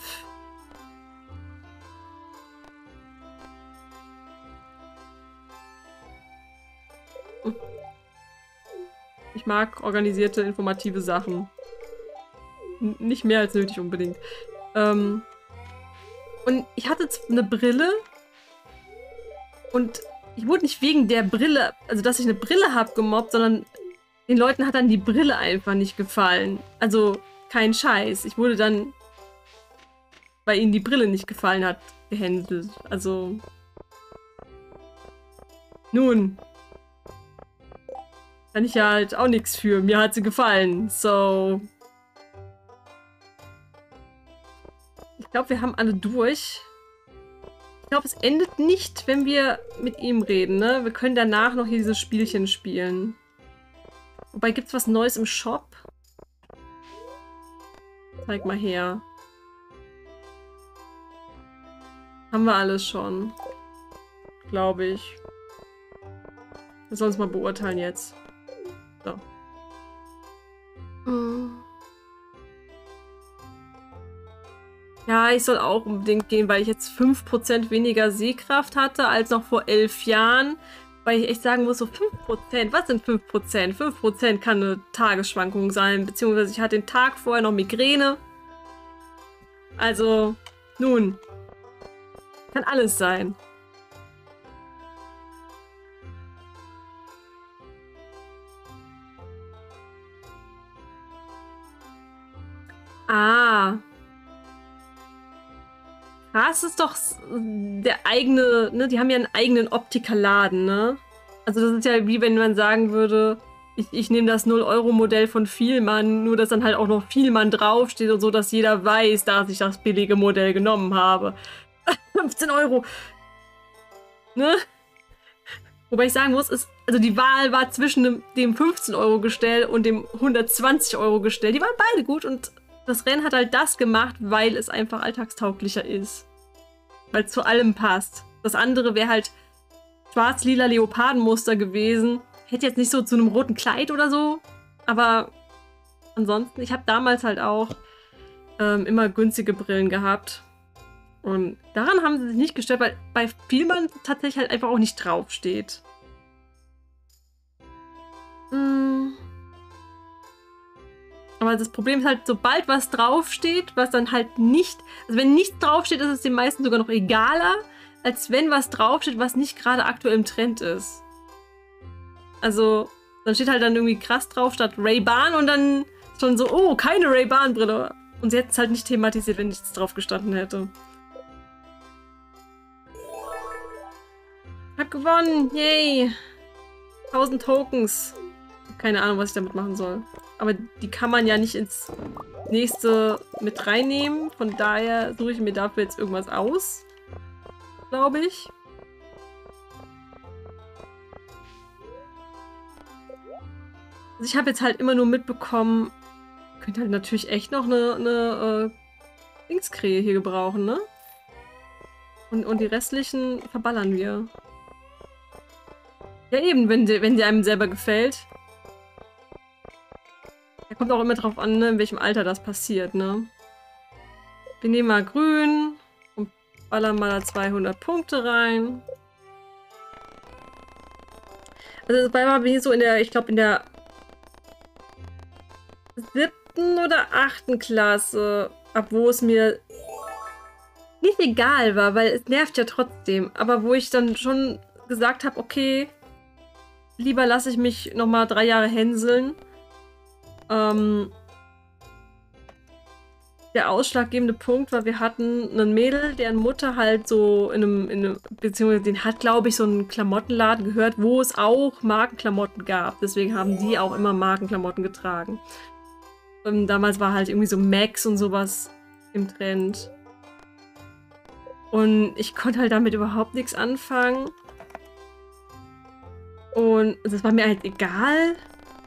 Ich mag organisierte, informative Sachen. N- nicht mehr als nötig unbedingt. Ähm, und ich hatte eine Brille und ich wurde nicht wegen der Brille, also dass ich eine Brille habe, gemobbt, sondern den Leuten hat dann die Brille einfach nicht gefallen. Also kein Scheiß. Ich wurde dann, weil ihnen die Brille nicht gefallen hat, gehänselt. Also nun, kann ich ja halt auch nichts für. Mir hat sie gefallen. So. Ich glaube, wir haben alle durch. Ich glaube, es endet nicht, wenn wir mit ihm reden, ne? Wir können danach noch hier dieses Spielchen spielen. Wobei, gibt's was Neues im Shop? Zeig mal her. Haben wir alles schon. Glaube ich. Wir sollen es mal beurteilen jetzt. So. Ja, ich soll auch unbedingt gehen, weil ich jetzt fünf Prozent weniger Sehkraft hatte als noch vor elf Jahren. Weil ich echt sagen muss, so fünf Prozent, was sind fünf Prozent? fünf Prozent kann eine Tagesschwankung sein, beziehungsweise ich hatte den Tag vorher noch Migräne. Also, nun, kann alles sein. Ah. krass ist doch der eigene, ne? Die haben ja einen eigenen Optikerladen, ne? Also das ist ja wie wenn man sagen würde, ich, ich nehme das null Euro Modell von Vielmann, nur dass dann halt auch noch Vielmann draufsteht und so, dass jeder weiß, dass ich das billige Modell genommen habe. fünfzehn Euro. Ne? Wobei ich sagen muss, ist, also die Wahl war zwischen dem, dem fünfzehn Euro Gestell und dem hundertzwanzig Euro Gestell. Die waren beide gut und das Rennen hat halt das gemacht, weil es einfach alltagstauglicher ist. Weil es zu allem passt. Das andere wäre halt schwarz-lila Leopardenmuster gewesen. Hätte jetzt nicht so zu einem roten Kleid oder so. Aber ansonsten, ich habe damals halt auch ähm, immer günstige Brillen gehabt. Und daran haben sie sich nicht gestört, weil bei Vielmann tatsächlich halt einfach auch nicht draufsteht. Hm. Aber das Problem ist halt, sobald was draufsteht, was dann halt nicht... Also wenn nichts draufsteht, ist es den meisten sogar noch egaler, als wenn was draufsteht, was nicht gerade aktuell im Trend ist. Also, dann steht halt dann irgendwie krass drauf statt Ray-Ban und dann schon so, oh, keine Ray-Ban-Brille. Und sie hätte es halt nicht thematisiert, wenn nichts drauf gestanden hätte. Hab gewonnen! Yay! tausend Tokens. Keine Ahnung, was ich damit machen soll. Aber die kann man ja nicht ins nächste mit reinnehmen. Von daher suche ich mir dafür jetzt irgendwas aus. Glaube ich. Also ich habe jetzt halt immer nur mitbekommen, könnte halt natürlich echt noch eine, eine äh, Dingskrähe hier gebrauchen, ne? Und, und die restlichen verballern wir. Ja eben, wenn die, wenn die einem selber gefällt. Da kommt auch immer drauf an, ne, in welchem Alter das passiert, ne? Wir nehmen mal grün und ballern mal da zweihundert Punkte rein. Also das war hier so in der, ich glaube in der siebten oder achten Klasse, ab wo es mir nicht egal war, weil es nervt ja trotzdem, aber wo ich dann schon gesagt habe, okay, lieber lasse ich mich nochmal drei Jahre hänseln. Ähm, der ausschlaggebende Punkt war, wir hatten einen Mädel, deren Mutter halt so in einem, in einem beziehungsweise den hat, glaube ich, so einen Klamottenladen gehört, wo es auch Markenklamotten gab. Deswegen haben die auch immer Markenklamotten getragen. Ähm, damals war halt irgendwie so Max und sowas im Trend. Und ich konnte halt damit überhaupt nichts anfangen. Und das war mir halt egal.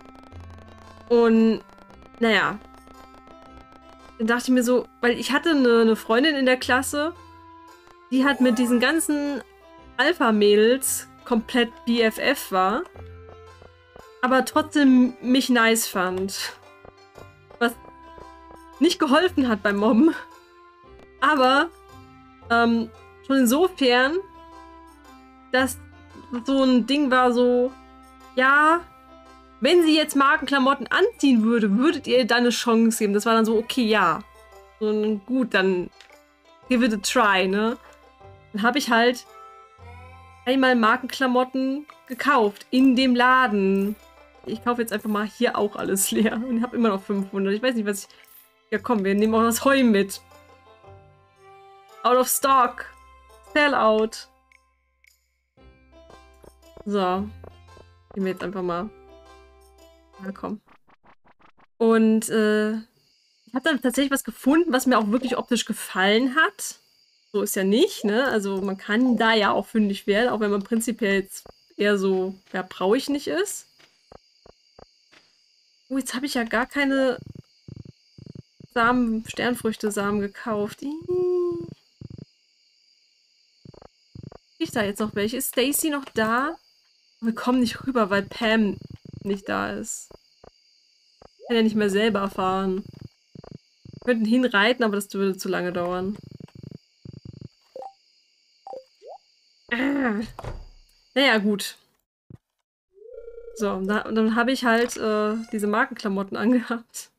Und naja. Dann dachte ich mir so, weil ich hatte eine, eine Freundin in der Klasse, die hat mit diesen ganzen Alpha-Mädels komplett B F F war, aber trotzdem mich nice fand. Was nicht geholfen hat beim Mobben. Aber ähm, schon insofern, dass so ein Ding war so, ja, wenn sie jetzt Markenklamotten anziehen würde, würdet ihr dann eine Chance geben. Das war dann so, okay, ja. So, gut, dann give it a try, ne? Dann habe ich halt einmal Markenklamotten gekauft in dem Laden. Ich kaufe jetzt einfach mal hier auch alles leer und habe immer noch fünfhundert. Ich weiß nicht, was ich... Ja komm, wir nehmen auch das Heu mit. Out of stock. Sell out. So. Nehmen wir jetzt einfach mal. Na komm. Und äh, ich habe dann tatsächlich was gefunden, was mir auch wirklich optisch gefallen hat. So ist ja nicht, ne? Also man kann da ja auch fündig werden, auch wenn man prinzipiell jetzt eher so, ja, brauche ich nicht ist. Oh, jetzt habe ich ja gar keine Samen, Sternfrüchte-Samen gekauft. Ist da jetzt noch welche? Ist Stacy noch da? Wir kommen nicht rüber, weil Pam nicht da ist. Ich kann ja nicht mehr selber fahren. Wir könnten hinreiten, aber das würde zu lange dauern. Ah. Naja, gut. So, und dann, dann habe ich halt äh, diese Markenklamotten angehabt.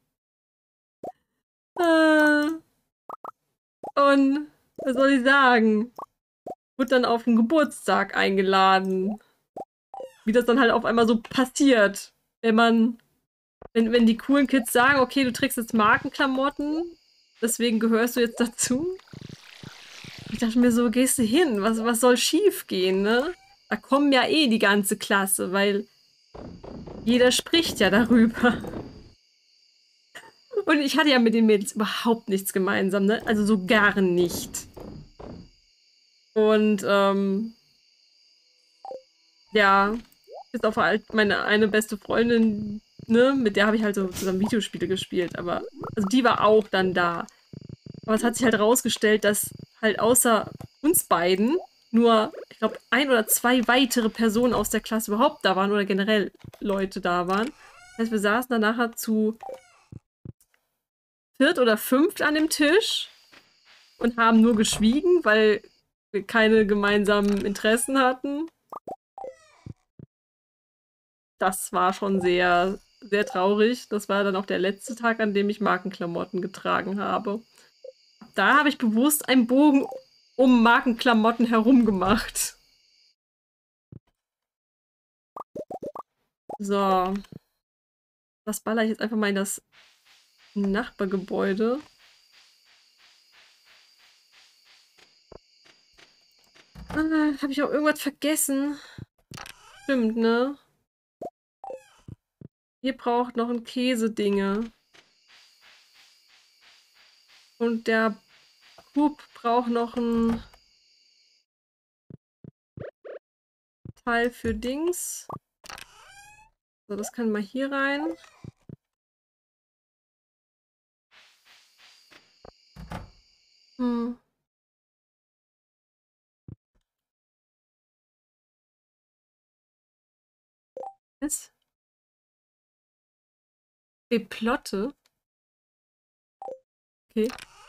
Äh, und was soll ich sagen? Wurde dann auf den Geburtstag eingeladen. Wie das dann halt auf einmal so passiert. Wenn man, wenn, wenn die coolen Kids sagen, okay, du trägst jetzt Markenklamotten, deswegen gehörst du jetzt dazu. dachte mir so, gehst du hin? Was, was soll schief gehen, ne? Da kommen ja eh die ganze Klasse, weil jeder spricht ja darüber. Und ich hatte ja mit den Mädels überhaupt nichts gemeinsam, ne? Also so gar nicht. Und, ähm, ja, bis auf halt meine eine beste Freundin, ne? Mit der habe ich halt so zusammen Videospiele gespielt, aber, also die war auch dann da. Aber es hat sich halt herausgestellt, dass halt außer uns beiden nur, ich glaube, ein oder zwei weitere Personen aus der Klasse überhaupt da waren oder generell Leute da waren. Das heißt, wir saßen dann nachher zu viert oder fünft an dem Tisch und haben nur geschwiegen, weil wir keine gemeinsamen Interessen hatten. Das war schon sehr, sehr traurig. Das war dann auch der letzte Tag, an dem ich Markenklamotten getragen habe. Da habe ich bewusst einen Bogen um Markenklamotten herum gemacht. So. Das baller ich jetzt einfach mal in das Nachbargebäude. Ah, habe ich auch irgendwas vergessen? Stimmt, ne? Ihr braucht noch ein Käsedinge. Und der Bub braucht noch ein Teil für Dings. So, das kann mal hier rein. Hm. Was? Beplotte? Okay.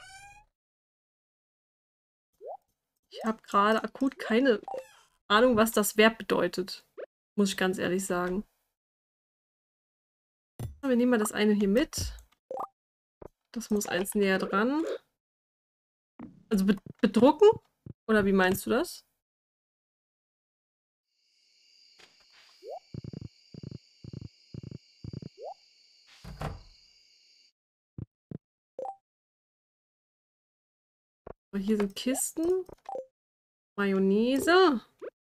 Ich habe gerade akut keine Ahnung, was das Verb bedeutet. Muss ich ganz ehrlich sagen. Wir nehmen mal das eine hier mit. Das muss eins näher dran. Also be bedrucken? Oder wie meinst du das? So, hier sind Kisten. Mayonnaise.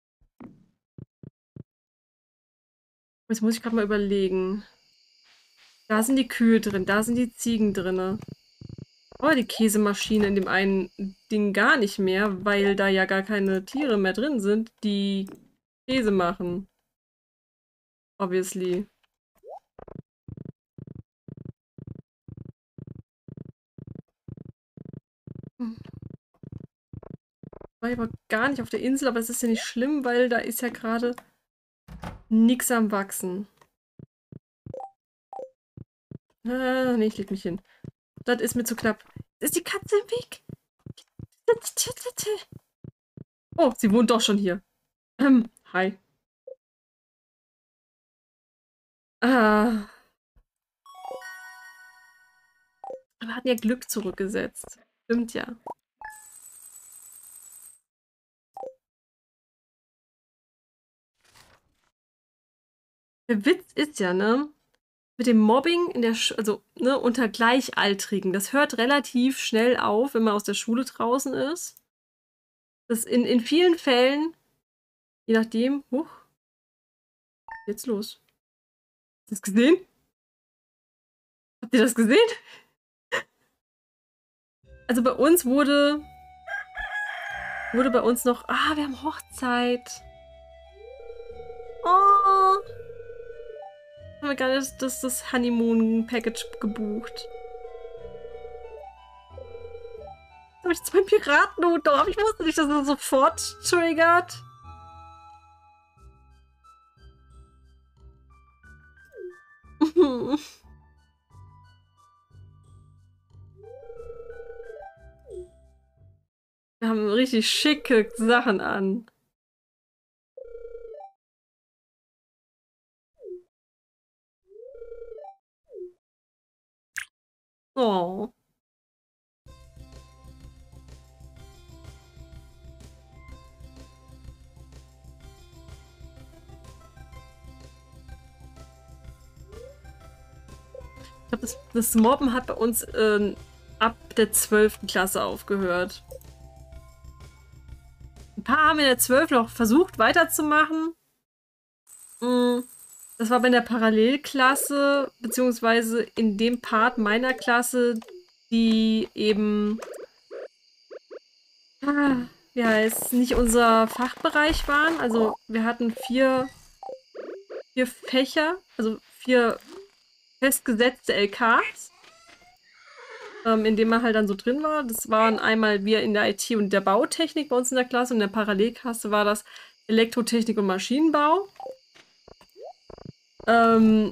Jetzt muss ich gerade mal überlegen. Da sind die Kühe drin, da sind die Ziegen drin. Aber die Käsemaschine in dem einen Ding gar nicht mehr, weil da ja gar keine Tiere mehr drin sind, die Käse machen. Obviously. War ich aber gar nicht auf der Insel, aber es ist ja nicht schlimm, weil da ist ja gerade nichts am Wachsen. Ah, nee, ich leg mich hin. Das ist mir zu knapp. Ist die Katze im Weg? Oh, sie wohnt doch schon hier. Ähm, hi. Ah. Wir hatten ja Glück zurückgesetzt. Stimmt ja. Der Witz ist ja, ne? Mit dem Mobbing in der Sch also, ne, unter Gleichaltrigen, das hört relativ schnell auf, wenn man aus der Schule draußen ist. Das in, in vielen Fällen, je nachdem, huch, jetzt los. Habt ihr das gesehen? Habt ihr das gesehen? Also bei uns wurde, wurde bei uns noch, ah, wir haben Hochzeit. Oh. Haben wir gar nicht das, das Honeymoon-Package gebucht. Habe ich jetzt meinen Piratenhut drauf? Ich wusste nicht, dass er sofort triggert. Wir haben richtig schicke Sachen an. Oh. Ich glaube, das, das Mobben hat bei uns äh, ab der zwölften Klasse aufgehört. Ein paar haben in der zwölf noch versucht weiterzumachen. Das war bei der Parallelklasse, beziehungsweise in dem Part meiner Klasse, die eben, ah, wie heißt, nicht unser Fachbereich waren. Also wir hatten vier, vier Fächer, also vier festgesetzte L Ks, ähm, in denen man halt dann so drin war. Das waren einmal wir in der I T und der Bautechnik bei uns in der Klasse, und in der Parallelklasse war das Elektrotechnik und Maschinenbau. Ähm,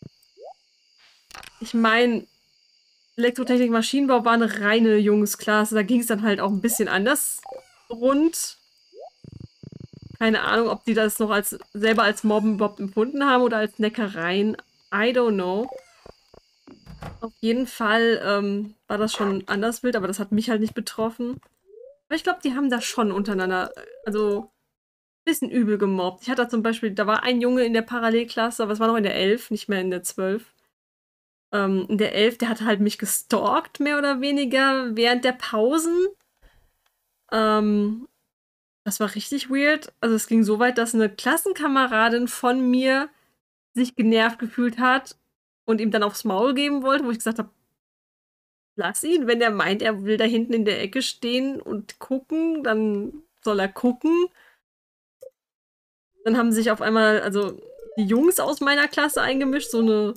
ich meine, Elektrotechnik, Maschinenbau war eine reine Jungsklasse. Da ging es dann halt auch ein bisschen anders rund. Keine Ahnung, ob die das noch als selber als Mobben überhaupt empfunden haben oder als Neckereien. I don't know. Auf jeden Fall ähm, war das schon anders wild, aber das hat mich halt nicht betroffen. Aber ich glaube, die haben da schon untereinander, also ein bisschen übel gemobbt. Ich hatte da zum Beispiel, da war ein Junge in der Parallelklasse, aber es war noch in der elf, nicht mehr in der zwölf. Ähm, in der elf, der hat halt mich gestalkt, mehr oder weniger, während der Pausen. Ähm, das war richtig weird. Also es ging so weit, dass eine Klassenkameradin von mir sich genervt gefühlt hat und ihm dann aufs Maul geben wollte, wo ich gesagt habe, lass ihn, wenn er meint, er will da hinten in der Ecke stehen und gucken, dann soll er gucken. Dann haben sich auf einmal, also die Jungs aus meiner Klasse eingemischt, so eine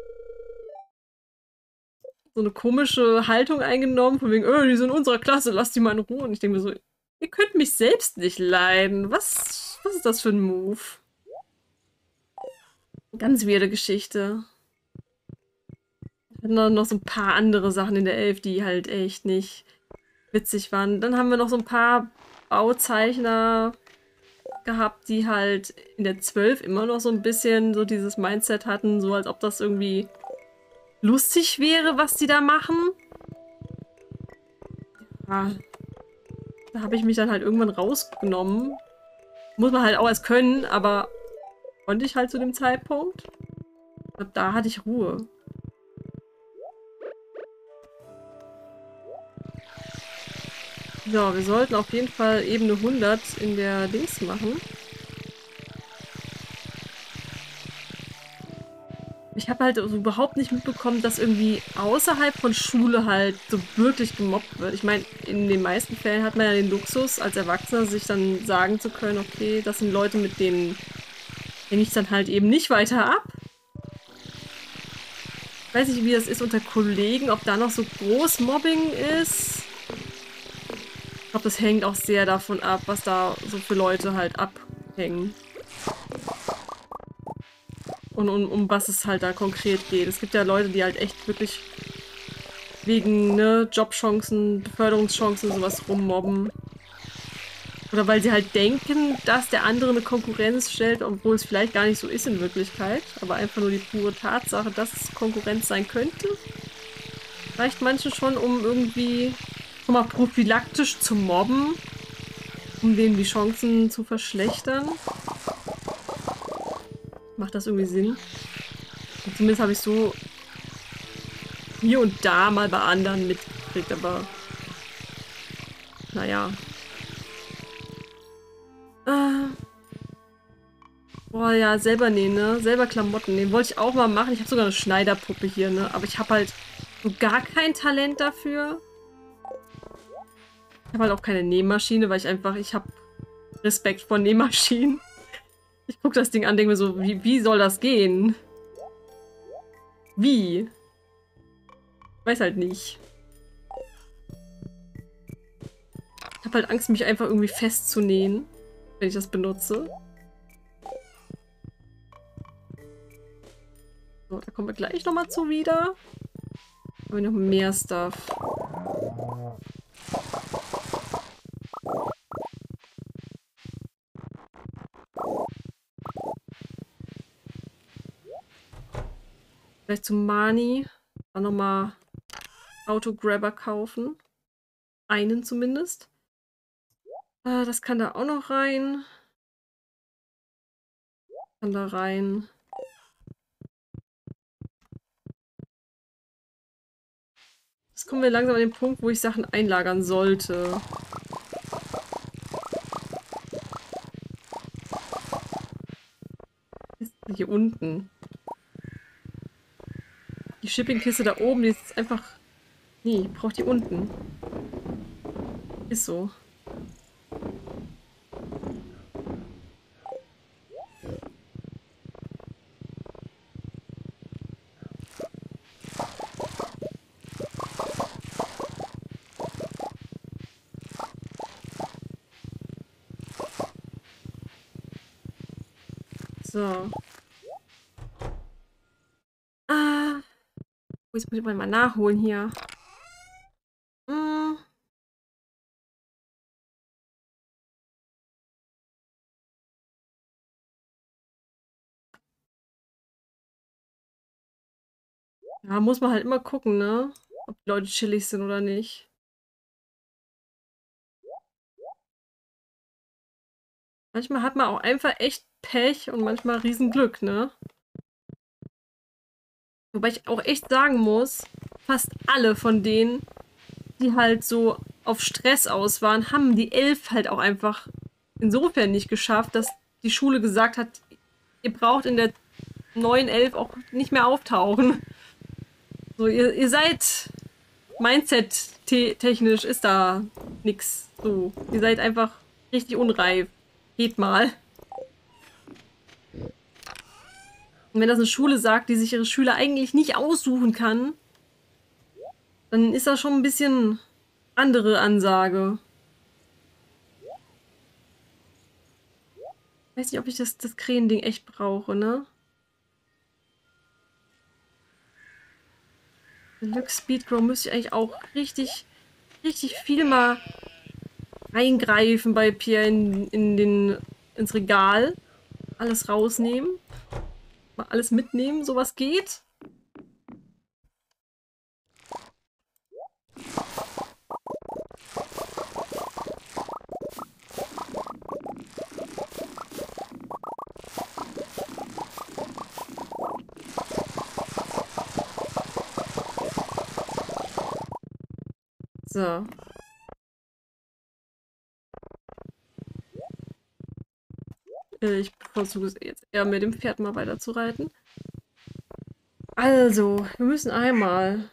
so eine komische Haltung eingenommen, von wegen, oh, die sind in unserer Klasse, lass die mal in Ruhe. Und ich denke mir so, ihr könnt mich selbst nicht leiden. Was, was ist das für ein Move? Ganz weirde Geschichte. Wir hatten noch, noch so ein paar andere Sachen in der elf, die halt echt nicht witzig waren. Dann haben wir noch so ein paar Bauzeichner gehabt, die halt in der zwölf immer noch so ein bisschen so dieses Mindset hatten, so als ob das irgendwie lustig wäre, was die da machen. Ja, da habe ich mich dann halt irgendwann rausgenommen. Muss man halt auch erst können, aber konnte ich halt zu dem Zeitpunkt. Ich glaube, da hatte ich Ruhe. So, wir sollten auf jeden Fall Ebene hundert in der Dings machen. Ich habe halt also überhaupt nicht mitbekommen, dass irgendwie außerhalb von Schule halt so wirklich gemobbt wird. Ich meine, in den meisten Fällen hat man ja den Luxus, als Erwachsener sich dann sagen zu können, okay, das sind Leute, mit denen hänge ich dann halt eben nicht weiter ab. Ich weiß nicht, wie das ist unter Kollegen, ob da noch so groß Mobbing ist. Ich glaube, das hängt auch sehr davon ab, was da so für Leute halt abhängen. Und um, um was es halt da konkret geht. Es gibt ja Leute, die halt echt wirklich wegen ne, Jobchancen, Beförderungschancen sowas rummobben. Oder weil sie halt denken, dass der andere eine Konkurrenz stellt, obwohl es vielleicht gar nicht so ist in Wirklichkeit. Aber einfach nur die pure Tatsache, dass es Konkurrenz sein könnte. Reicht manchen schon, um irgendwie schon mal prophylaktisch zu mobben, um denen die Chancen zu verschlechtern. Macht das irgendwie Sinn? Und zumindest habe ich so hier und da mal bei anderen mitgekriegt, aber naja. Äh. Boah, ja, selber nähen, ne? Selber Klamotten nähen. Wollte ich auch mal machen. Ich habe sogar eine Schneiderpuppe hier, ne? Aber ich habe halt so gar kein Talent dafür. Ich habe halt auch keine Nähmaschine, weil ich einfach, ich habe Respekt vor Nähmaschinen. Ich gucke das Ding an, denke mir so, wie, wie soll das gehen? Wie? Ich weiß halt nicht. Ich habe halt Angst, mich einfach irgendwie festzunähen, wenn ich das benutze. So, da kommen wir gleich nochmal zu wieder. Haben wir noch mehr Stuff. Vielleicht zu Mani. Dann nochmal Autograbber kaufen. Einen zumindest. Äh, das kann da auch noch rein. Kann da rein. Jetzt kommen wir langsam an den Punkt, wo ich Sachen einlagern sollte. hier unten. Die Shippingkiste da oben, die ist einfach... Nee, ich brauche die unten. Ist so. So. Ah. Jetzt muss ich mal nachholen hier. Hm. Ja, muss man halt immer gucken, ne? Ob die Leute chillig sind oder nicht. Manchmal hat man auch einfach echt Pech und manchmal Riesenglück, ne? Wobei ich auch echt sagen muss, fast alle von denen, die halt so auf Stress aus waren, haben die Elf halt auch einfach insofern nicht geschafft, dass die Schule gesagt hat, ihr braucht in der neuen Elf auch nicht mehr auftauchen. So, ihr, ihr seid Mindset-technisch ist da nix. So, ihr seid einfach richtig unreif. Geht mal. Und wenn das eine Schule sagt, die sich ihre Schüler eigentlich nicht aussuchen kann, dann ist das schon ein bisschen andere Ansage. Ich weiß nicht, ob ich das, das Krähending echt brauche, ne? Deluxe Speedgrow müsste ich eigentlich auch richtig, richtig viel mal eingreifen bei Pierre in, in den, ins Regal. Alles rausnehmen. Mal alles mitnehmen, sowas geht. So. Ich bevorzuge es jetzt eher mit dem Pferd mal weiter zu reiten. Also, wir müssen einmal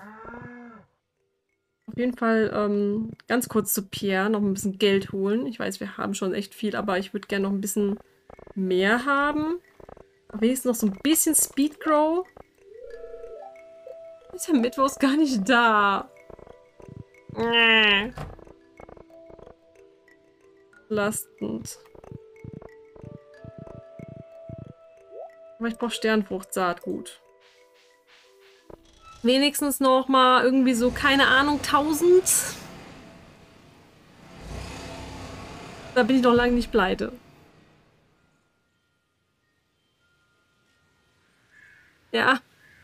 auf jeden Fall ähm, ganz kurz zu Pierre noch ein bisschen Geld holen. Ich weiß, wir haben schon echt viel, aber ich würde gerne noch ein bisschen mehr haben. Aber wenigstens noch so ein bisschen Speedgrow. Ist der Mittwochs gar nicht da. Äh. Belastend. Aber ich brauche Sternfruchtsaat, gut. Wenigstens noch mal irgendwie so, keine Ahnung, tausend. Da bin ich noch lange nicht pleite. Ja.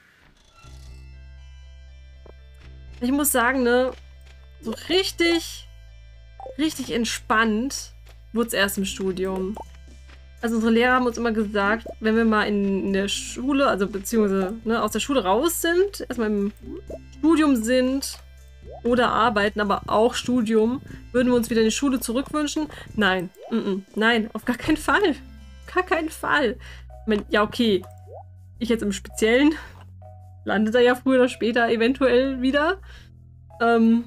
Ich muss sagen, ne, so richtig, richtig entspannt wurde es erst im Studium. Also unsere Lehrer haben uns immer gesagt, wenn wir mal in, in der Schule, also beziehungsweise ne, aus der Schule raus sind, erstmal im Studium sind oder arbeiten, aber auch Studium, würden wir uns wieder in die Schule zurückwünschen? Nein, mm -mm, nein, auf gar keinen Fall. Gar keinen Fall. Ich mein, ja, okay, ich jetzt im Speziellen landet er ja früher oder später eventuell wieder. Ähm,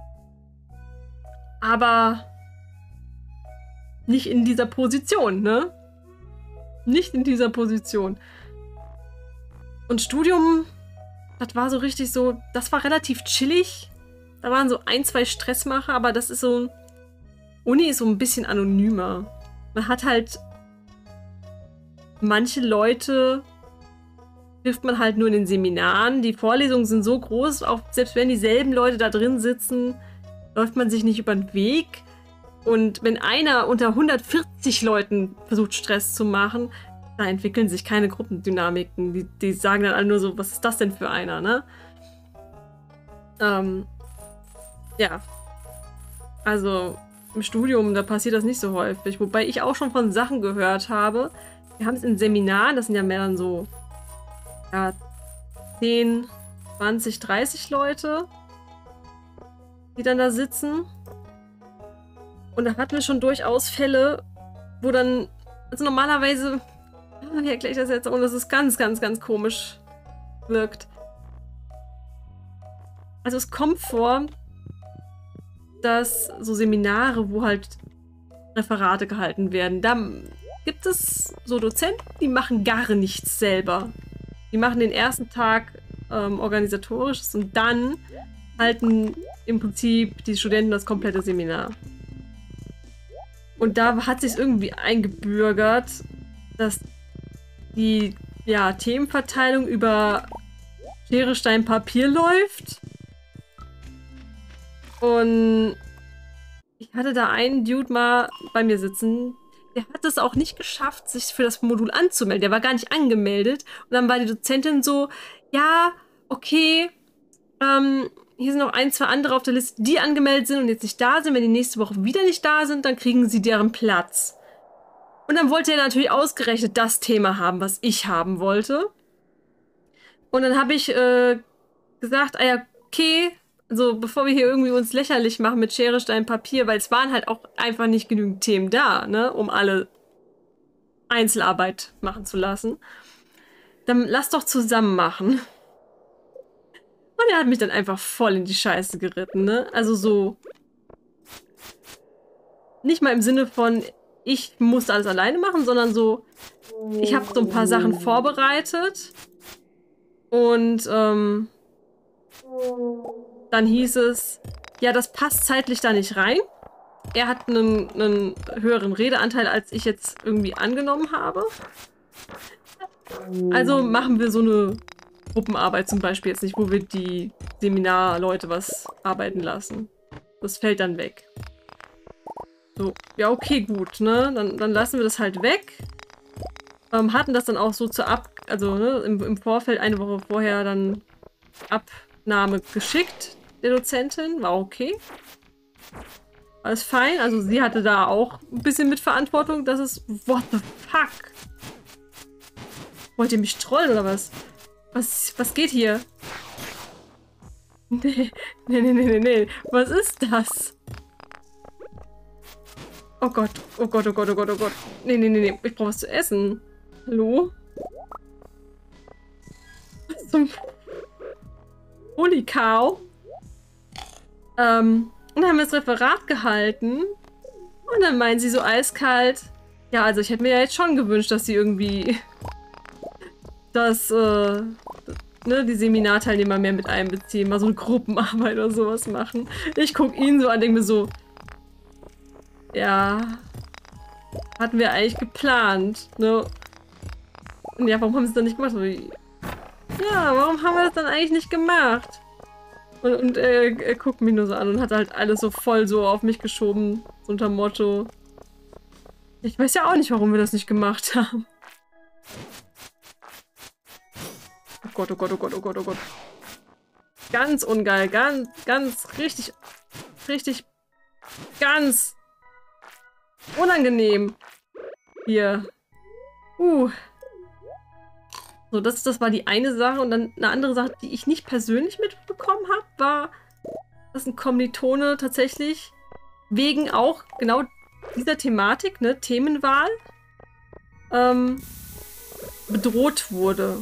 aber nicht in dieser Position, ne? Nicht in dieser Position. Und Studium, das war so richtig so, das war relativ chillig. Da waren so ein, zwei Stressmacher, aber das ist so, Uni ist so ein bisschen anonymer. Man hat halt, manche Leute trifft man halt nur in den Seminaren. Die Vorlesungen sind so groß, auch selbst wenn dieselben Leute da drin sitzen, läuft man sich nicht über den Weg. Und wenn einer unter hundertvierzig Leuten versucht, Stress zu machen, da entwickeln sich keine Gruppendynamiken. Die, die sagen dann alle nur so, was ist das denn für einer, ne? Ähm, ja. Also im Studium, da passiert das nicht so häufig. Wobei ich auch schon von Sachen gehört habe. Wir haben es in Seminaren, das sind ja mehr dann so ja, zehn, zwanzig, dreißig Leute, die dann da sitzen. Und da hatten wir schon durchaus Fälle, wo dann, also normalerweise Wie erkläre ich das jetzt, ohne dass es ganz, ganz, ganz komisch wirkt? Also es kommt vor, dass so Seminare, wo halt Referate gehalten werden, da gibt es so Dozenten, die machen gar nichts selber. Die machen den ersten Tag ähm, organisatorisches und dann halten im Prinzip die Studenten das komplette Seminar. Und da hat sich irgendwie eingebürgert, dass die ja, Themenverteilung über Schere, Stein, Papier läuft. Und ich hatte da einen Dude mal bei mir sitzen, der hat es auch nicht geschafft, sich für das Modul anzumelden. Der war gar nicht angemeldet. Und dann war die Dozentin so, ja, okay, ähm, hier sind noch ein, zwei andere auf der Liste, die angemeldet sind und jetzt nicht da sind. Wenn die nächste Woche wieder nicht da sind, dann kriegen sie deren Platz. Und dann wollte er natürlich ausgerechnet das Thema haben, was ich haben wollte. Und dann habe ich äh, gesagt, ah ja, okay, also bevor wir hier irgendwie uns lächerlich machen mit Schere, Stein, Papier, weil es waren halt auch einfach nicht genügend Themen da, ne, um alle Einzelarbeit machen zu lassen. Dann lass doch zusammen machen. Und er hat mich dann einfach voll in die Scheiße geritten, ne? Also so nicht mal im Sinne von, ich muss alles alleine machen, sondern so, ich habe so ein paar Sachen vorbereitet und ähm, dann hieß es, ja, das passt zeitlich da nicht rein. Er hat einen, einen höheren Redeanteil, als ich jetzt irgendwie angenommen habe. Also machen wir so eine Gruppenarbeit zum Beispiel jetzt nicht, wo wir die Seminarleute was arbeiten lassen. Das fällt dann weg. So, ja, okay, gut, ne? Dann, dann lassen wir das halt weg. Ähm, hatten das dann auch so zur Ab... Also, ne, im, im Vorfeld, eine Woche vorher dann Abnahme geschickt, der Dozentin. War okay. Alles fein. Also, sie hatte da auch ein bisschen Mitverantwortung. Das ist... What the fuck? Wollt ihr mich trollen oder was? Was, was geht hier? Nee, nee, nee, nee, nee. Was ist das? Oh Gott, oh Gott, oh Gott, oh Gott, oh Gott. Nee, nee, nee, nee. Ich brauche was zu essen. Hallo? Was zum... Holy cow. Ähm, und dann haben wir das Referat gehalten. Und dann meinen sie so eiskalt. Ja, also ich hätte mir ja jetzt schon gewünscht, dass sie irgendwie... dass, äh... ne, die Seminarteilnehmer mehr mit einbeziehen. Mal so eine Gruppenarbeit oder sowas machen. Ich gucke ihn so an, denke mir so... Ja, hatten wir eigentlich geplant, ne? Und ja, warum haben sie es dann nicht gemacht? Ja, warum haben wir das dann eigentlich nicht gemacht? Und, und äh, er guckt mich nur so an und hat halt alles so voll so auf mich geschoben, so unter Motto. Ich weiß ja auch nicht, warum wir das nicht gemacht haben. Oh Gott, oh Gott, oh Gott, oh Gott, oh Gott. Ganz ungeil, ganz, ganz, richtig, richtig, ganz... unangenehm. Hier. Uh. So, das, das war die eine Sache. Und dann eine andere Sache, die ich nicht persönlich mitbekommen habe, war, dass ein Kommilitone tatsächlich wegen auch genau dieser Thematik, ne, Themenwahl, ähm, bedroht wurde.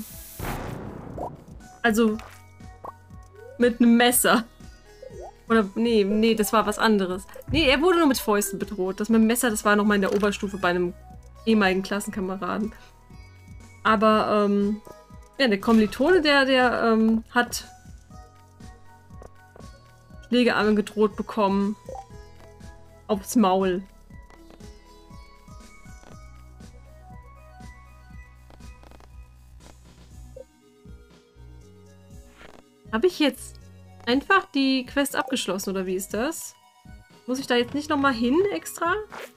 Also mit einem Messer. Oder, nee, nee, das war was anderes. Nee, er wurde nur mit Fäusten bedroht. Das mit dem Messer, das war nochmal in der Oberstufe bei einem ehemaligen Klassenkameraden. Aber, ähm, ja, der Kommilitone, der, der, ähm, hat Schlägearme gedroht bekommen. Aufs Maul. Habe ich jetzt einfach die Quest abgeschlossen, oder wie ist das? Muss ich da jetzt nicht nochmal hin, extra?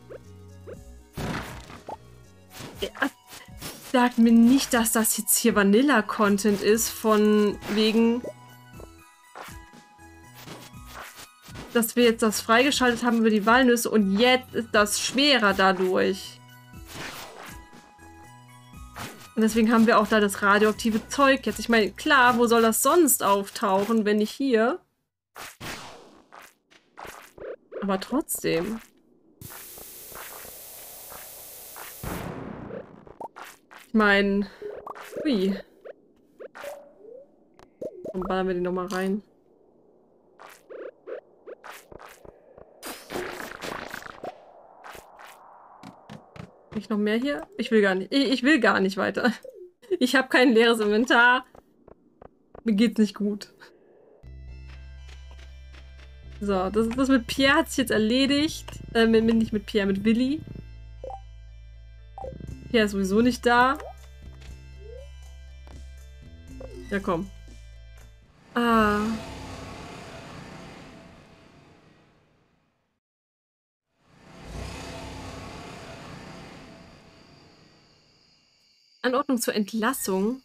Ja, sagt mir nicht, dass das jetzt hier Vanilla-Content ist, von wegen... dass wir jetzt das freigeschaltet haben über die Walnüsse und jetzt ist das schwerer dadurch. Und deswegen haben wir auch da das radioaktive Zeug jetzt. Ich meine, klar, wo soll das sonst auftauchen, wenn nicht hier? Aber trotzdem. Ich meine, ui. Dann ballern wir den nochmal rein. Nicht noch mehr hier? Ich will gar nicht. Ich, ich will gar nicht weiter. Ich habe kein leeres Inventar. Mir geht's nicht gut. So, das, das mit Pierre hat sich jetzt erledigt. Äh, mit, mit, nicht mit Pierre, mit Willi. Pierre ist sowieso nicht da. Ja, komm. Ah. Anordnung zur Entlassung.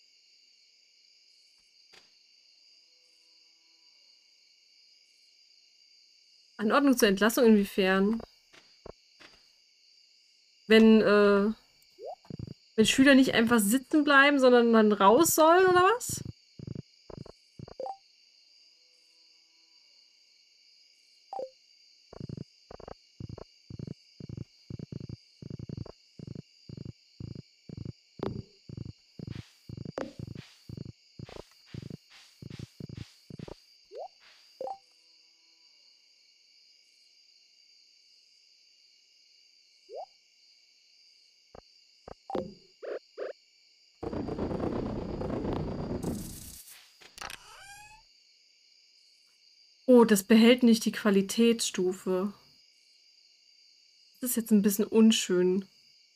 Anordnung zur Entlassung inwiefern? Wenn, äh, wenn Schüler nicht einfach sitzen bleiben, sondern dann raus sollen, oder was? Oh, das behält nicht die Qualitätsstufe. Das ist jetzt ein bisschen unschön.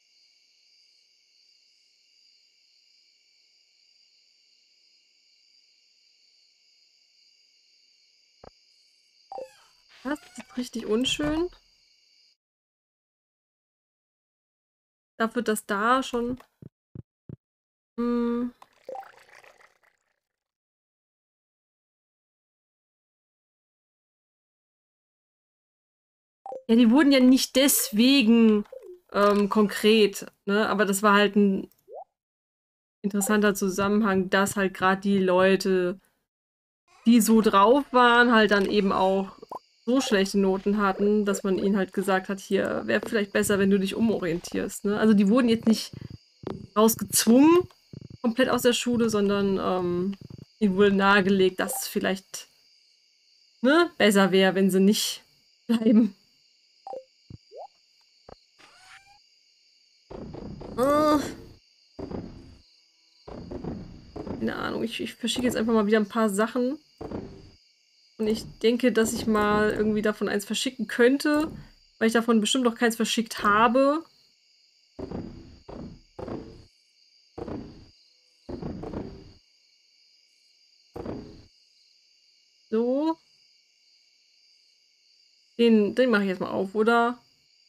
Das ist richtig unschön. Dafür, dass da schon... Hm, ja, die wurden ja nicht deswegen ähm, konkret, ne? Aber das war halt ein interessanter Zusammenhang, dass halt gerade die Leute, die so drauf waren, halt dann eben auch so schlechte Noten hatten, dass man ihnen halt gesagt hat, hier wäre vielleicht besser, wenn du dich umorientierst, ne? Also die wurden jetzt nicht rausgezwungen, komplett aus der Schule, sondern ähm, ihnen wurde nahegelegt, dass es vielleicht ne, besser wäre, wenn sie nicht bleiben. Oh. Keine Ahnung, ich, ich verschicke jetzt einfach mal wieder ein paar Sachen. Und ich denke, dass ich mal irgendwie davon eins verschicken könnte, weil ich davon bestimmt noch keins verschickt habe. So. Den, den mache ich jetzt mal auf, oder?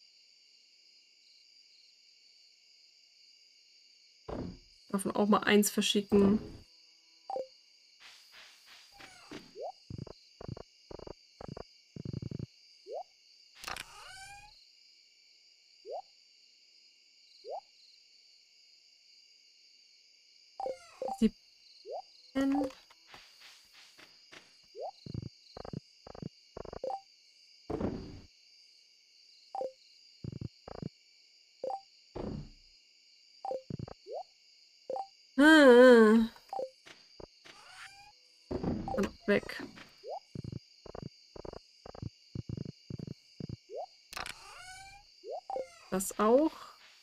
Davon auch mal eins verschicken. siebzehn. Ah. Dann auch weg. Das auch.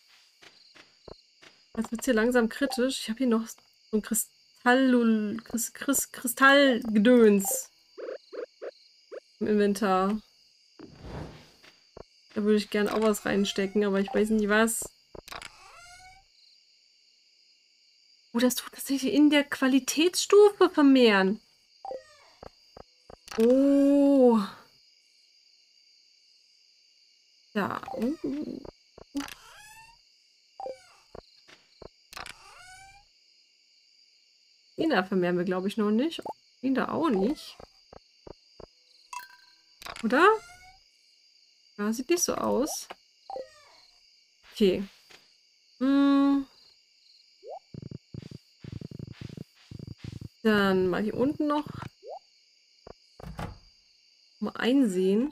Jetzt wird es hier langsam kritisch. Ich habe hier noch so ein Kristall... Christ, Christ, Kristallgedöns im Inventar. Da würde ich gerne auch was reinstecken, aber ich weiß nicht was. Oh, das tut tatsächlich in der Qualitätsstufe vermehren. Oh. Ja. Uh. Den da vermehren wir, glaube ich, noch nicht. Den da auch nicht. Oder? Ja, sieht nicht so aus. Okay. Hm. Dann mal hier unten noch mal einsehen.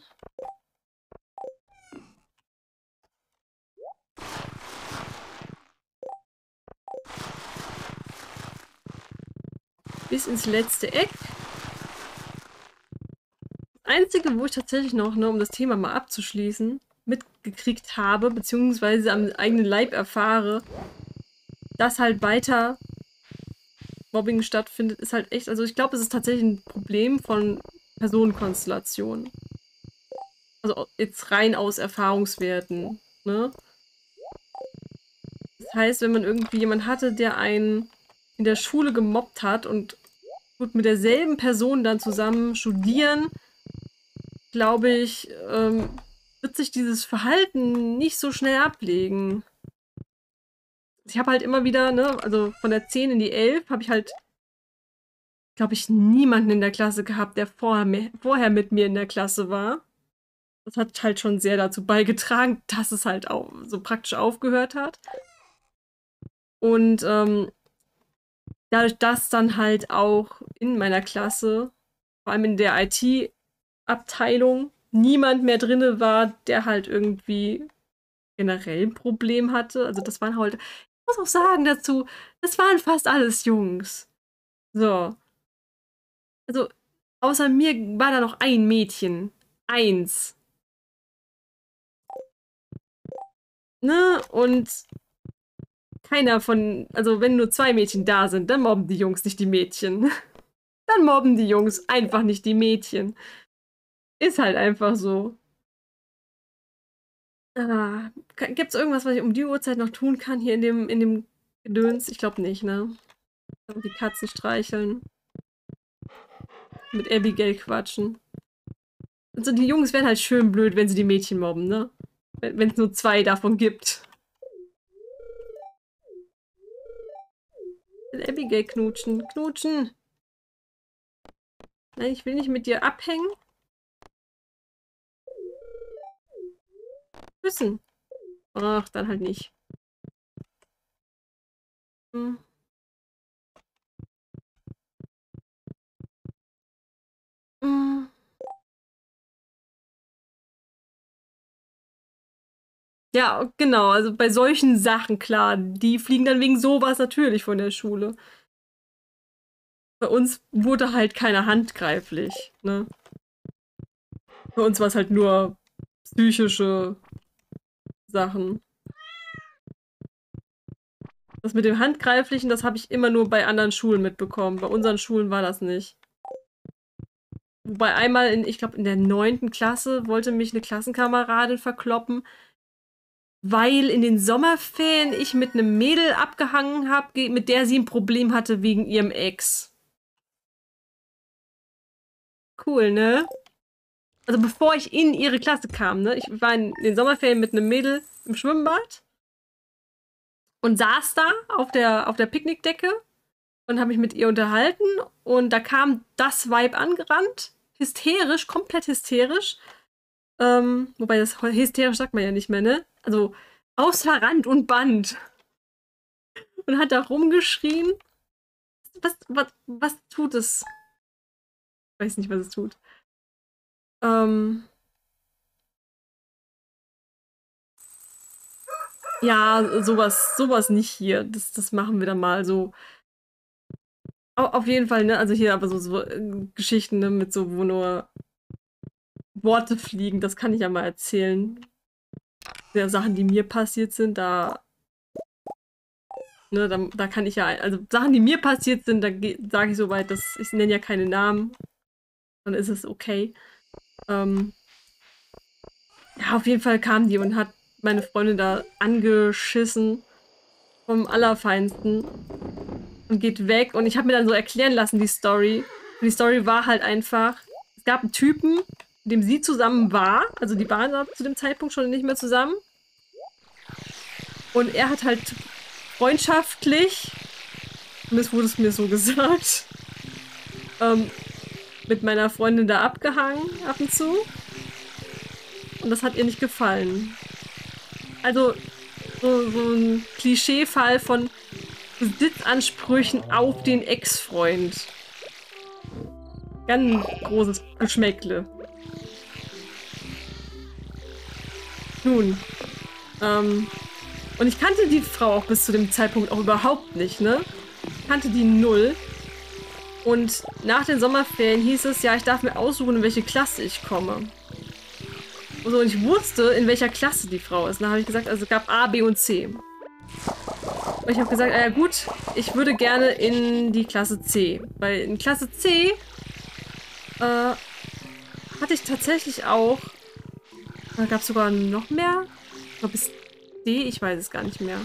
bis ins letzte Eck. Das Einzige, wo ich tatsächlich noch, ne, um das Thema mal abzuschließen, mitgekriegt habe, beziehungsweise am eigenen Leib erfahre, dass halt weiter Mobbing stattfindet, ist halt echt, also ich glaube, es ist tatsächlich ein Problem von Personenkonstellationen. Also jetzt rein aus Erfahrungswerten, ne? Das heißt, wenn man irgendwie jemanden hatte, der einen in der Schule gemobbt hat und gut mit derselben Person dann zusammen studieren, glaube ich, ähm, wird sich dieses Verhalten nicht so schnell ablegen. Ich habe halt immer wieder, ne, also von der zehn in die elf habe ich halt, glaube ich, niemanden in der Klasse gehabt, der vorher, vorher mit mir in der Klasse war. Das hat halt schon sehr dazu beigetragen, dass es halt auch so praktisch aufgehört hat. Und ähm, dadurch, dass dann halt auch in meiner Klasse, vor allem in der I T-Abteilung, niemand mehr drinne war, der halt irgendwie generell ein Problem hatte. Also das waren halt, ich muss auch sagen dazu, das waren fast alles Jungs. So. Also, außer mir war da noch ein Mädchen. Eins. Ne? Und keiner von, also wenn nur zwei Mädchen da sind, dann mobben die Jungs nicht die Mädchen. Dann mobben die Jungs einfach nicht die Mädchen. Ist halt einfach so. Ah, gibt es irgendwas, was ich um die Uhrzeit noch tun kann hier in dem, in dem Gedöns? Ich glaube nicht, ne? Die Katzen streicheln. Mit Abigail quatschen. Also die Jungs wären halt schön blöd, wenn sie die Mädchen mobben, ne? Wenn es nur zwei davon gibt. Ich will Abigail knutschen. Knutschen! Nein, ich will nicht mit dir abhängen. Küssen. Ach, dann halt nicht. Hm. Hm. Ja, genau. Also bei solchen Sachen, klar, die fliegen dann wegen sowas natürlich von der Schule. Bei uns wurde halt keiner handgreiflich, ne? Bei uns war es halt nur psychische Sachen. Das mit dem Handgreiflichen, das habe ich immer nur bei anderen Schulen mitbekommen. Bei unseren Schulen war das nicht. Wobei einmal, in, ich glaube in der neunten Klasse, wollte mich eine Klassenkameradin verkloppen, weil in den Sommerferien ich mit einem Mädel abgehangen habe, mit der sie ein Problem hatte wegen ihrem Ex. Cool, ne? Also bevor ich in ihre Klasse kam, ne? Ich war in den Sommerferien mit einem Mädel im Schwimmbad und saß da auf der, auf der Picknickdecke und habe mich mit ihr unterhalten und da kam das Weib angerannt. Hysterisch, komplett hysterisch. Ähm, wobei das hysterisch sagt man ja nicht mehr, ne? Also außer Rand und Band. Und hat da rumgeschrien. Was, was, was tut es? Ich weiß nicht, was es tut. Ähm. Ja, sowas, sowas nicht hier. Das, das machen wir dann mal so. Auf jeden Fall, ne? Also hier aber so, so äh, Geschichten, ne, mit so, wo nur Worte fliegen, das kann ich ja mal erzählen. Der Sachen, die mir passiert sind, da. Ne, da, da kann ich ja. Also Sachen, die mir passiert sind, da sage ich soweit, dass ich nenne ja keine Namen. Dann ist es okay. Ähm, ja, auf jeden Fall kam die und hat meine Freundin da angeschissen. Vom Allerfeinsten. Und geht weg. Und ich habe mir dann so erklären lassen, die Story. Und die Story war halt einfach, es gab einen Typen, mit dem sie zusammen war. Also die waren da zu dem Zeitpunkt schon nicht mehr zusammen. Und er hat halt freundschaftlich, zumindest wurde es mir so gesagt, ähm, mit meiner Freundin da abgehangen, ab und zu. Und das hat ihr nicht gefallen. Also so, so ein Klischeefall von Besitzansprüchen auf den Ex-Freund. Ganz großes Geschmäckle. Nun, ähm, und ich kannte die Frau auch bis zu dem Zeitpunkt auch überhaupt nicht, ne? Ich kannte die null. Und nach den Sommerferien hieß es, ja, ich darf mir aussuchen, in welche Klasse ich komme. Also, und ich wusste, in welcher Klasse die Frau ist. Und dann habe ich gesagt, also es gab A, B und C. Und ich habe gesagt, ah, ja gut, ich würde gerne in die Klasse C. Weil in Klasse C äh, hatte ich tatsächlich auch... Da gab es sogar noch mehr? Ich glaube, bis D, ich weiß es gar nicht mehr.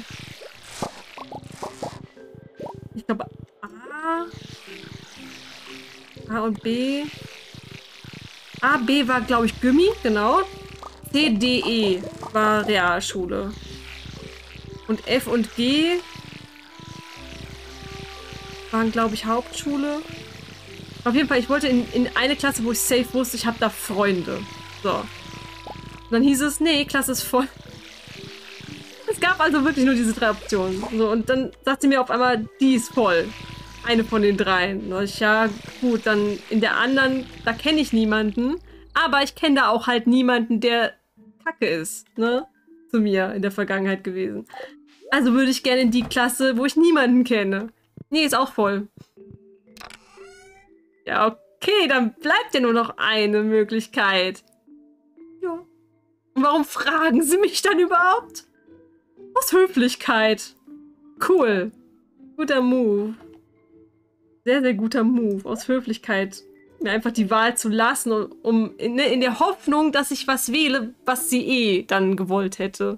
Ich glaube, A... A und B... A, B war, glaube ich, Gymmi, genau. C, D, E war Realschule. Und F und G waren, glaube ich, Hauptschule. Auf jeden Fall, ich wollte in, in eine Klasse, wo ich safe wusste, ich habe da Freunde. So. Und dann hieß es, nee, Klasse ist voll. Es gab also wirklich nur diese drei Optionen. So, und dann sagt sie mir auf einmal, die ist voll. Eine von den dreien. Und ich, ja, gut, dann in der anderen, da kenne ich niemanden. Aber ich kenne da auch halt niemanden, der kacke ist, ne? Zu mir in der Vergangenheit gewesen. Also würde ich gerne in die Klasse, wo ich niemanden kenne. Nee, ist auch voll. Ja, okay, dann bleibt ja nur noch eine Möglichkeit. Ja. Und warum fragen Sie mich dann überhaupt? Aus Höflichkeit. Cool. Guter Move. Sehr, sehr guter Move. Aus Höflichkeit mir einfach die Wahl zu lassen, um, um in, in der Hoffnung, dass ich was wähle, was sie eh dann gewollt hätte.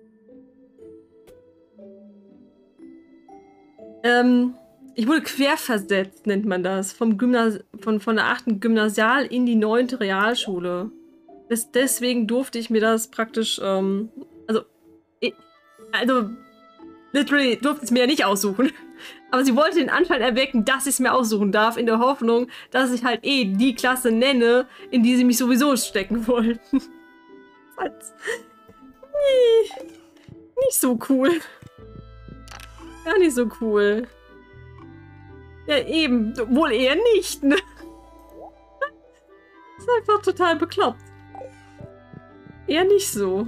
Ähm, ich wurde querversetzt, nennt man das. Vom Gymnas von, von der achten Gymnasial in die neunte Realschule. Des deswegen durfte ich mir das praktisch, ähm, also, ich, also, literally durfte ich es mir ja nicht aussuchen. Aber sie wollte den Anschein erwecken, dass ich es mir aussuchen darf, in der Hoffnung, dass ich halt eh die Klasse nenne, in die sie mich sowieso stecken wollten. Was? Nee, nicht so cool. Gar nicht so cool. Ja, eben. Wohl eher nicht, ne? Ist einfach total bekloppt. Eher nicht so.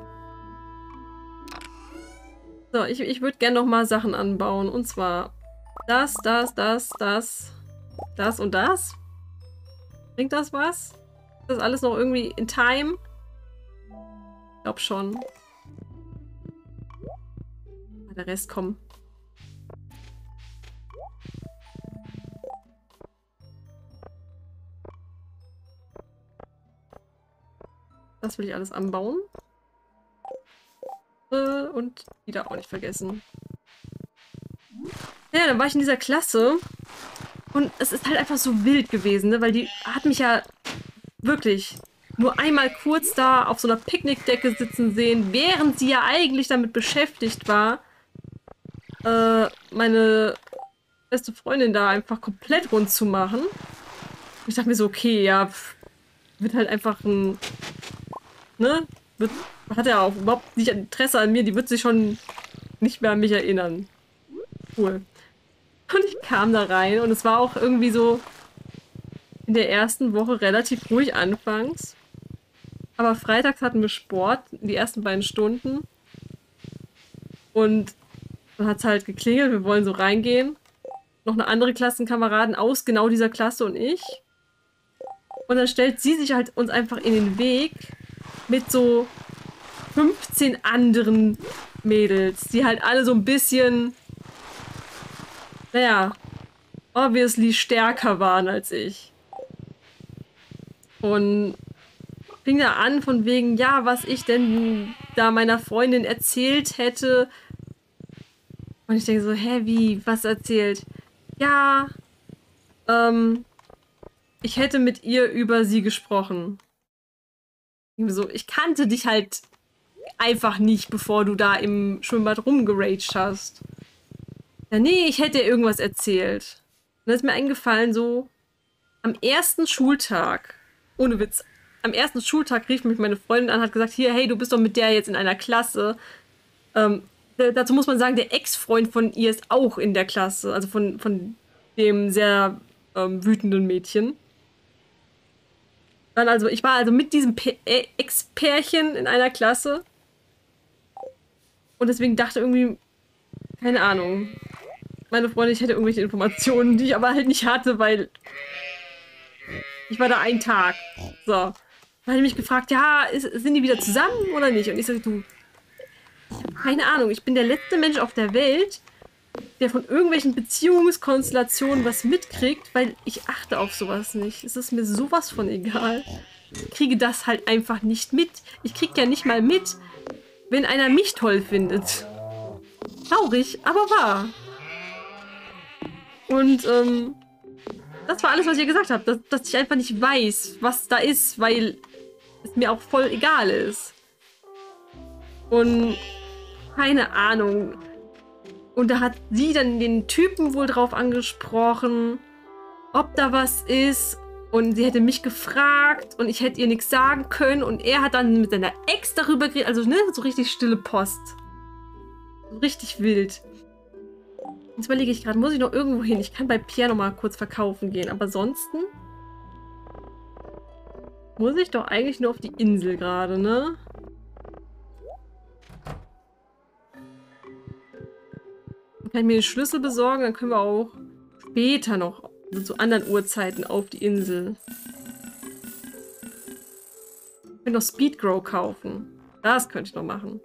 So, ich, ich würde gerne noch mal Sachen anbauen. Und zwar das, das, das, das, das und das. Bringt das was? Ist das alles noch irgendwie in Time? Ich glaube schon. Der Rest kommt. Das will ich alles anbauen. Und wieder auch nicht vergessen. Ja, dann war ich in dieser Klasse. Und es ist halt einfach so wild gewesen, ne? Weil die hat mich ja wirklich nur einmal kurz da auf so einer Picknickdecke sitzen sehen, während sie ja eigentlich damit beschäftigt war, äh, meine beste Freundin da einfach komplett rund zu machen. Und ich dachte mir so, okay, ja, pff, wird halt einfach ein, ne, wird, hat ja auch überhaupt nicht Interesse an mir, die wird sich schon nicht mehr an mich erinnern. Cool. Und ich kam da rein und es war auch irgendwie so in der ersten Woche relativ ruhig anfangs. Aber freitags hatten wir Sport, die ersten beiden Stunden. Und dann hat es halt geklingelt, wir wollen so reingehen. Noch eine andere Klassenkameradin aus genau dieser Klasse und ich. Und dann stellt sie sich halt uns einfach in den Weg mit so fünfzehn anderen Mädels, die halt alle so ein bisschen, naja, obviously stärker waren als ich. Und fing da an von wegen, ja, was ich denn da meiner Freundin erzählt hätte. Und ich denke so, hä, wie, was erzählt? Ja, ähm, ich hätte mit ihr über sie gesprochen. So, ich kannte dich halt einfach nicht, bevor du da im Schwimmbad rumgeraged hast. Ja, nee, ich hätte ihr irgendwas erzählt. Und dann ist mir eingefallen, so, am ersten Schultag, ohne Witz, am ersten Schultag rief mich meine Freundin an, hat gesagt, hier, hey, du bist doch mit der jetzt in einer Klasse. Ähm, dazu muss man sagen, der Ex-Freund von ihr ist auch in der Klasse, also von, von dem sehr ähm, wütenden Mädchen. Dann also, ich war also mit diesem äh, Ex-Pärchen in einer Klasse. Und deswegen dachte irgendwie, keine Ahnung, meine Freundin, ich hätte irgendwelche Informationen, die ich aber halt nicht hatte, weil ich war da einen Tag. So. Dann hat die mich gefragt, ja, ist, sind die wieder zusammen oder nicht? Und ich sage, du, ich habe keine Ahnung. Ich bin der letzte Mensch auf der Welt, der von irgendwelchen Beziehungskonstellationen was mitkriegt, weil ich achte auf sowas nicht. Es ist mir sowas von egal. Ich kriege das halt einfach nicht mit. Ich kriege ja nicht mal mit, wenn einer mich toll findet. Traurig, aber wahr. Und, ähm, das war alles, was ich gesagt habe. Dass, dass ich einfach nicht weiß, was da ist, weil es mir auch voll egal ist. Und keine Ahnung. Und da hat sie dann den Typen wohl drauf angesprochen, ob da was ist. Und sie hätte mich gefragt und ich hätte ihr nichts sagen können. Und er hat dann mit seiner Ex darüber geredet. Also, ne, so richtig stille Post. So richtig wild. Jetzt überlege ich gerade, muss ich noch irgendwo hin? Ich kann bei Pierre noch mal kurz verkaufen gehen. Aber ansonsten muss ich doch eigentlich nur auf die Insel gerade, ne? Dann kann ich mir den Schlüssel besorgen, dann können wir auch später noch also zu anderen Uhrzeiten auf die Insel. Ich will noch Speedgrow kaufen. Das könnte ich noch machen.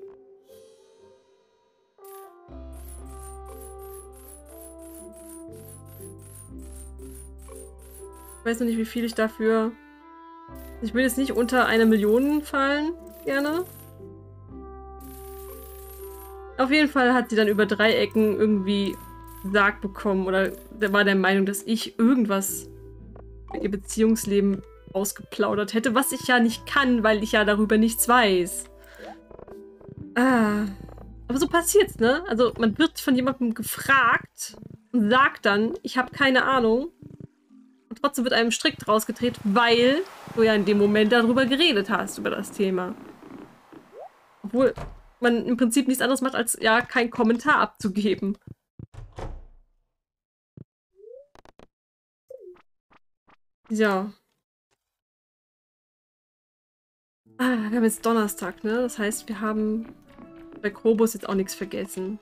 Ich weiß noch nicht, wie viel ich dafür... Ich will jetzt nicht unter eine Million fallen, gerne. Auf jeden Fall hat sie dann über drei Ecken irgendwie gesagt bekommen oder der war der Meinung, dass ich irgendwas für ihr Beziehungsleben ausgeplaudert hätte, was ich ja nicht kann, weil ich ja darüber nichts weiß. Ah. Aber so passiert's, ne? Also man wird von jemandem gefragt und sagt dann, ich habe keine Ahnung. Und trotzdem wird einem strikt rausgedreht, weil du ja in dem Moment darüber geredet hast, über das Thema. Obwohl man im Prinzip nichts anderes macht, als ja keinen Kommentar abzugeben. Ja. Ah, wir haben jetzt Donnerstag, ne? Das heißt, wir haben bei Krobus jetzt auch nichts vergessen.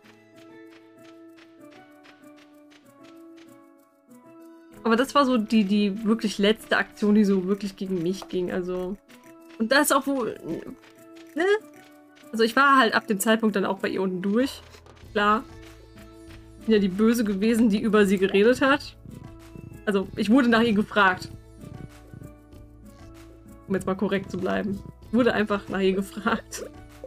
Aber das war so die, die wirklich letzte Aktion, die so wirklich gegen mich ging. Also. Und das ist auch wo. Ne? Also ich war halt ab dem Zeitpunkt dann auch bei ihr unten durch. Klar. Ich bin ja die Böse gewesen, die über sie geredet hat. Also ich wurde nach ihr gefragt. Um jetzt mal korrekt zu bleiben. Ich wurde einfach nach ihr gefragt.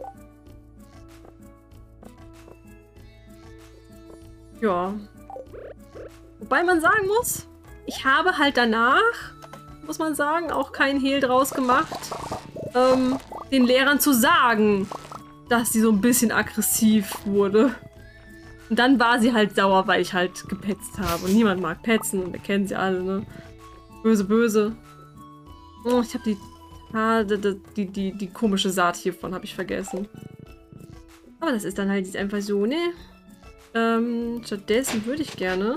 Ja. Wobei man sagen muss, ich habe halt danach, muss man sagen, auch keinen Hehl draus gemacht, ähm, den Lehrern zu sagen, dass sie so ein bisschen aggressiv wurde. Und dann war sie halt sauer, weil ich halt gepetzt habe. Und niemand mag petzen und wir kennen sie alle, ne? Böse, böse. Oh, ich habe die, ah, die, die, die, die komische Saat hiervon habe ich vergessen. Aber das ist dann halt einfach so, ne? Ähm, stattdessen würde ich gerne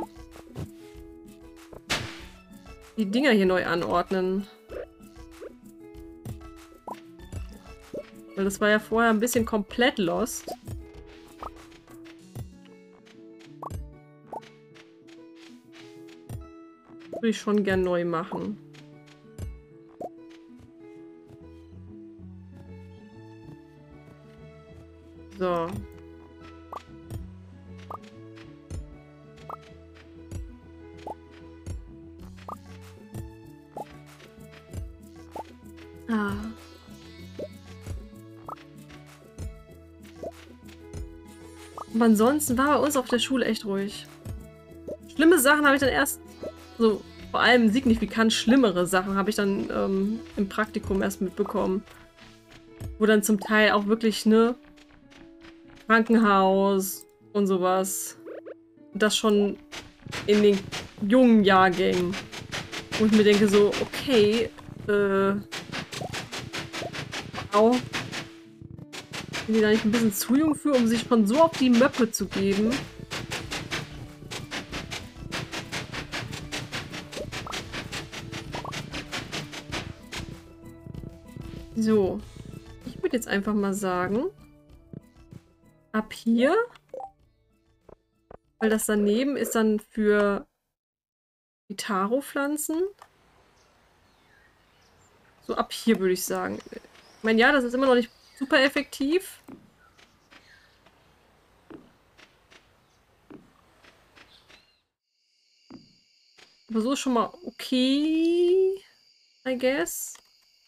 die Dinger hier neu anordnen. Weil das war ja vorher ein bisschen komplett lost. Würde ich schon gern neu machen. So. Ah. Aber ansonsten war bei uns auf der Schule echt ruhig. Schlimme Sachen habe ich dann erst, so vor allem signifikant schlimmere Sachen habe ich dann ähm, im Praktikum erst mitbekommen. Wo dann zum Teil auch wirklich, ne, Krankenhaus und sowas. Das schon in den jungen Jahrgängen. Wo ich mir denke so, okay, äh, au. Bin ich da nicht ein bisschen zu jung für, um sich schon so auf die Möppe zu geben? So. Ich würde jetzt einfach mal sagen, ab hier Weil das daneben ist dann für die Taro-Pflanzen. So ab hier würde ich sagen. Ich meine, ja, das ist immer noch nicht super effektiv. Aber so ist schon mal okay, I guess.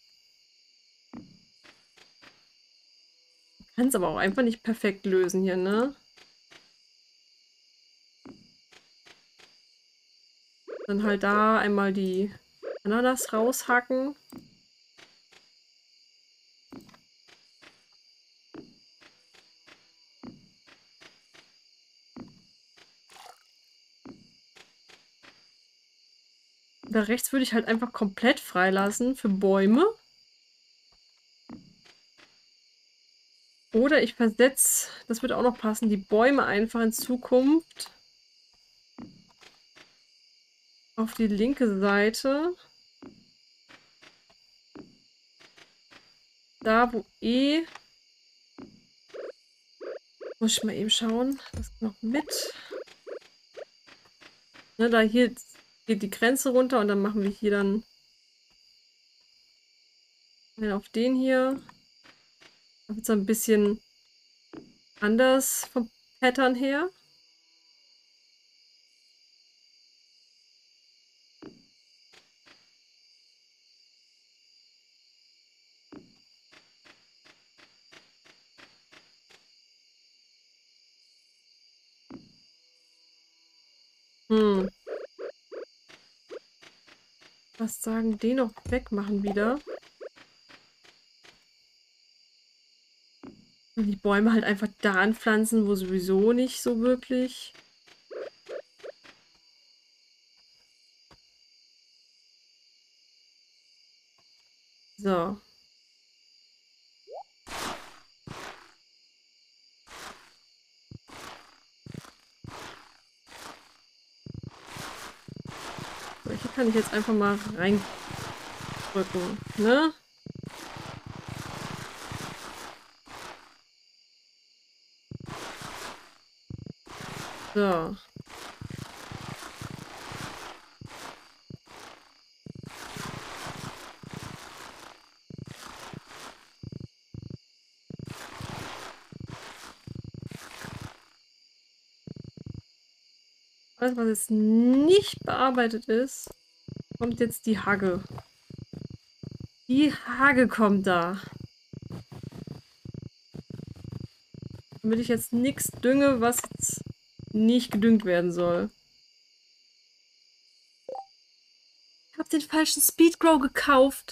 Kann es aber auch einfach nicht perfekt lösen hier, ne? Dann halt da einmal die Ananas raushacken. Da rechts würde ich halt einfach komplett freilassen für Bäume. Oder ich versetze, das würde auch noch passen, die Bäume einfach in Zukunft auf die linke Seite. Da, wo eh... Muss ich mal eben schauen. Das noch mit. Ne, da hier geht die Grenze runter und dann machen wir hier dann auf den hier. Da wird es ein bisschen anders vom Pattern her. Hm. Was sagen, den noch wegmachen wieder. Und die Bäume halt einfach da anpflanzen, wo sowieso nicht so wirklich. So. So, hier kann ich jetzt einfach mal reindrücken, ne? So. Alles, was jetzt nicht bearbeitet ist, kommt jetzt die Hagge. Die Hagge kommt da. Damit ich jetzt nichts dünge, was jetzt nicht gedüngt werden soll. Ich habe den falschen Speedgrow gekauft.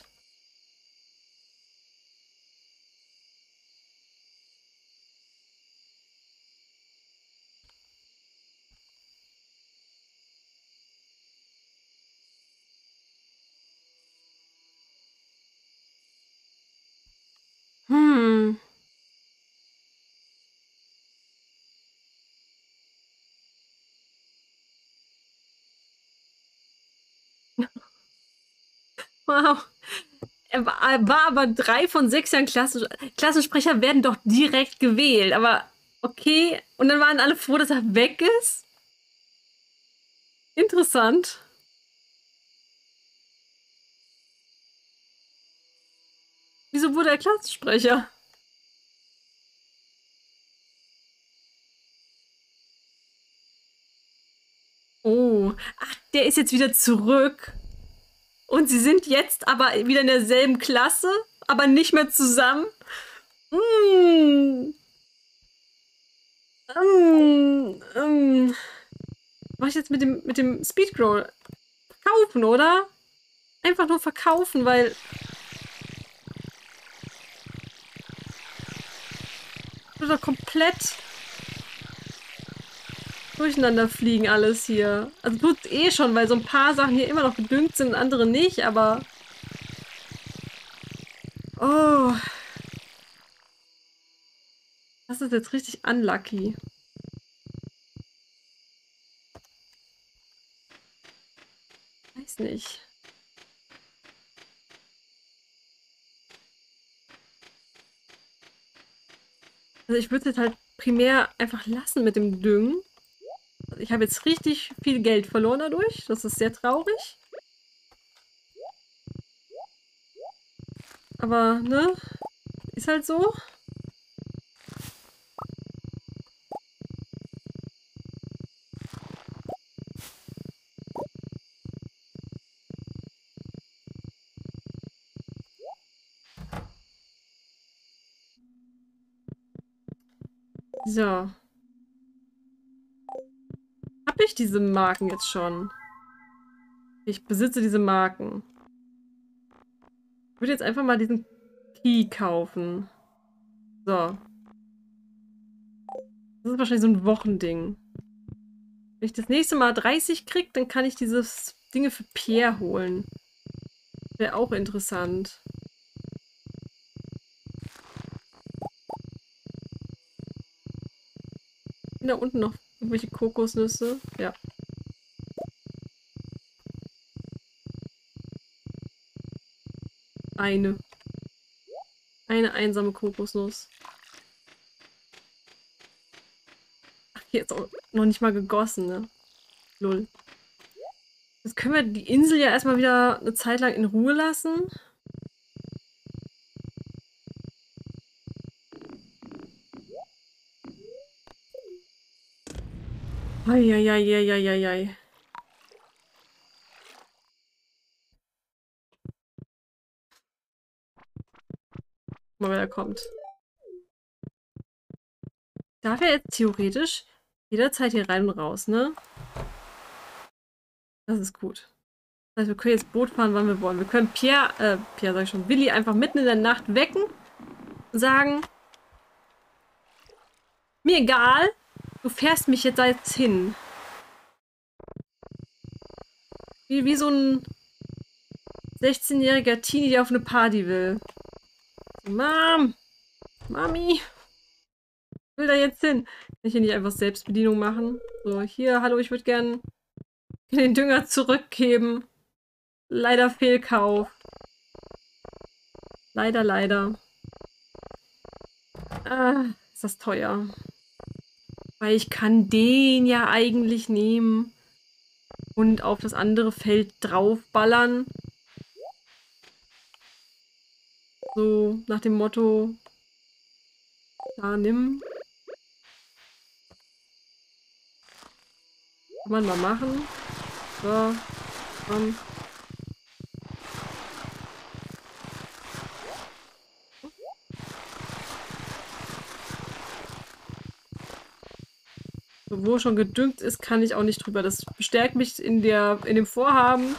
Hm. Wow. Er war, er war aber drei von sechs Jahren Klassen, Klassensprecher werden doch direkt gewählt. Aber okay. Und dann waren alle froh, dass er weg ist? Interessant. Wieso wurde er Klassensprecher? Oh. Ach, der ist jetzt wieder zurück. Und sie sind jetzt aber wieder in derselben Klasse, aber nicht mehr zusammen. Mm. Mm. Mm. Was ich jetzt mit dem, mit dem Speedgrow? Verkaufen, oder? Einfach nur verkaufen, weil... Das doch komplett durcheinander fliegen alles hier. Also tut eh schon, weil so ein paar Sachen hier immer noch gedüngt sind und andere nicht, aber... Oh. Das ist jetzt richtig unlucky. Weiß nicht. Also ich würde es jetzt halt primär einfach lassen mit dem Düngen. Ich habe jetzt richtig viel Geld verloren dadurch. Das ist sehr traurig. Aber, ne? Ist halt so. So. Habe ich diese Marken jetzt schon? Ich besitze diese Marken. Ich würde jetzt einfach mal diesen Key kaufen. So. Das ist wahrscheinlich so ein Wochending. Wenn ich das nächste Mal dreißig kriege, dann kann ich dieses Dinge für Pierre holen. Wäre auch interessant. Sind da unten noch irgendwelche Kokosnüsse? Ja. Eine. Eine einsame Kokosnuss. Ach, hier ist auch noch nicht mal gegossen, ne? Lull. Jetzt können wir die Insel ja erstmal wieder eine Zeit lang in Ruhe lassen. Eieieiei. Mal, wer da kommt. Darf er jetzt theoretisch jederzeit hier rein und raus, ne? Das ist gut. Das heißt, wir können jetzt Boot fahren, wann wir wollen. Wir können Pierre, äh, Pierre sag ich schon, Willi einfach mitten in der Nacht wecken und sagen, mir egal, du fährst mich jetzt da jetzt hin. Wie, wie so ein sechzehnjähriger Teenie, der auf eine Party will. Mom! Mami! Ich will da jetzt hin. Kann ich hier nicht einfach Selbstbedienung machen? So, hier, hallo, ich würde gern den Dünger zurückgeben. Leider Fehlkauf. Leider, leider. Ah, ist das teuer. Weil ich kann den ja eigentlich nehmen und auf das andere Feld draufballern. So, nach dem Motto, da, nimm. Kann man mal machen. So, komm. So, wo schon gedüngt ist, kann ich auch nicht drüber. Das bestärkt mich in, der, in dem Vorhaben,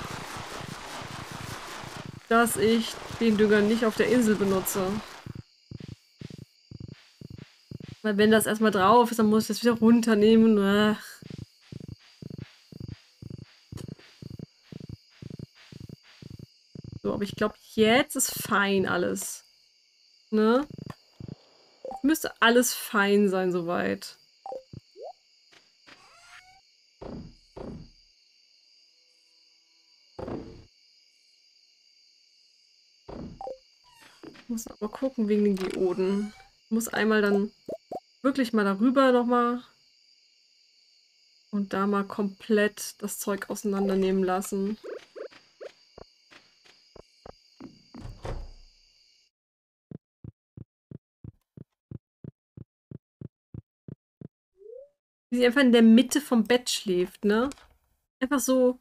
dass ich den Dünger nicht auf der Insel benutze. Weil wenn das erstmal drauf ist, dann muss ich das wieder runternehmen. Ach. So, aber ich glaube, jetzt ist fein alles. Ne? Jetzt müsste alles fein sein soweit. Ich muss aber gucken wegen den Geoden. Ich muss einmal dann wirklich mal darüber nochmal und da mal komplett das Zeug auseinandernehmen lassen. Wie sie einfach in der Mitte vom Bett schläft, ne? Einfach so.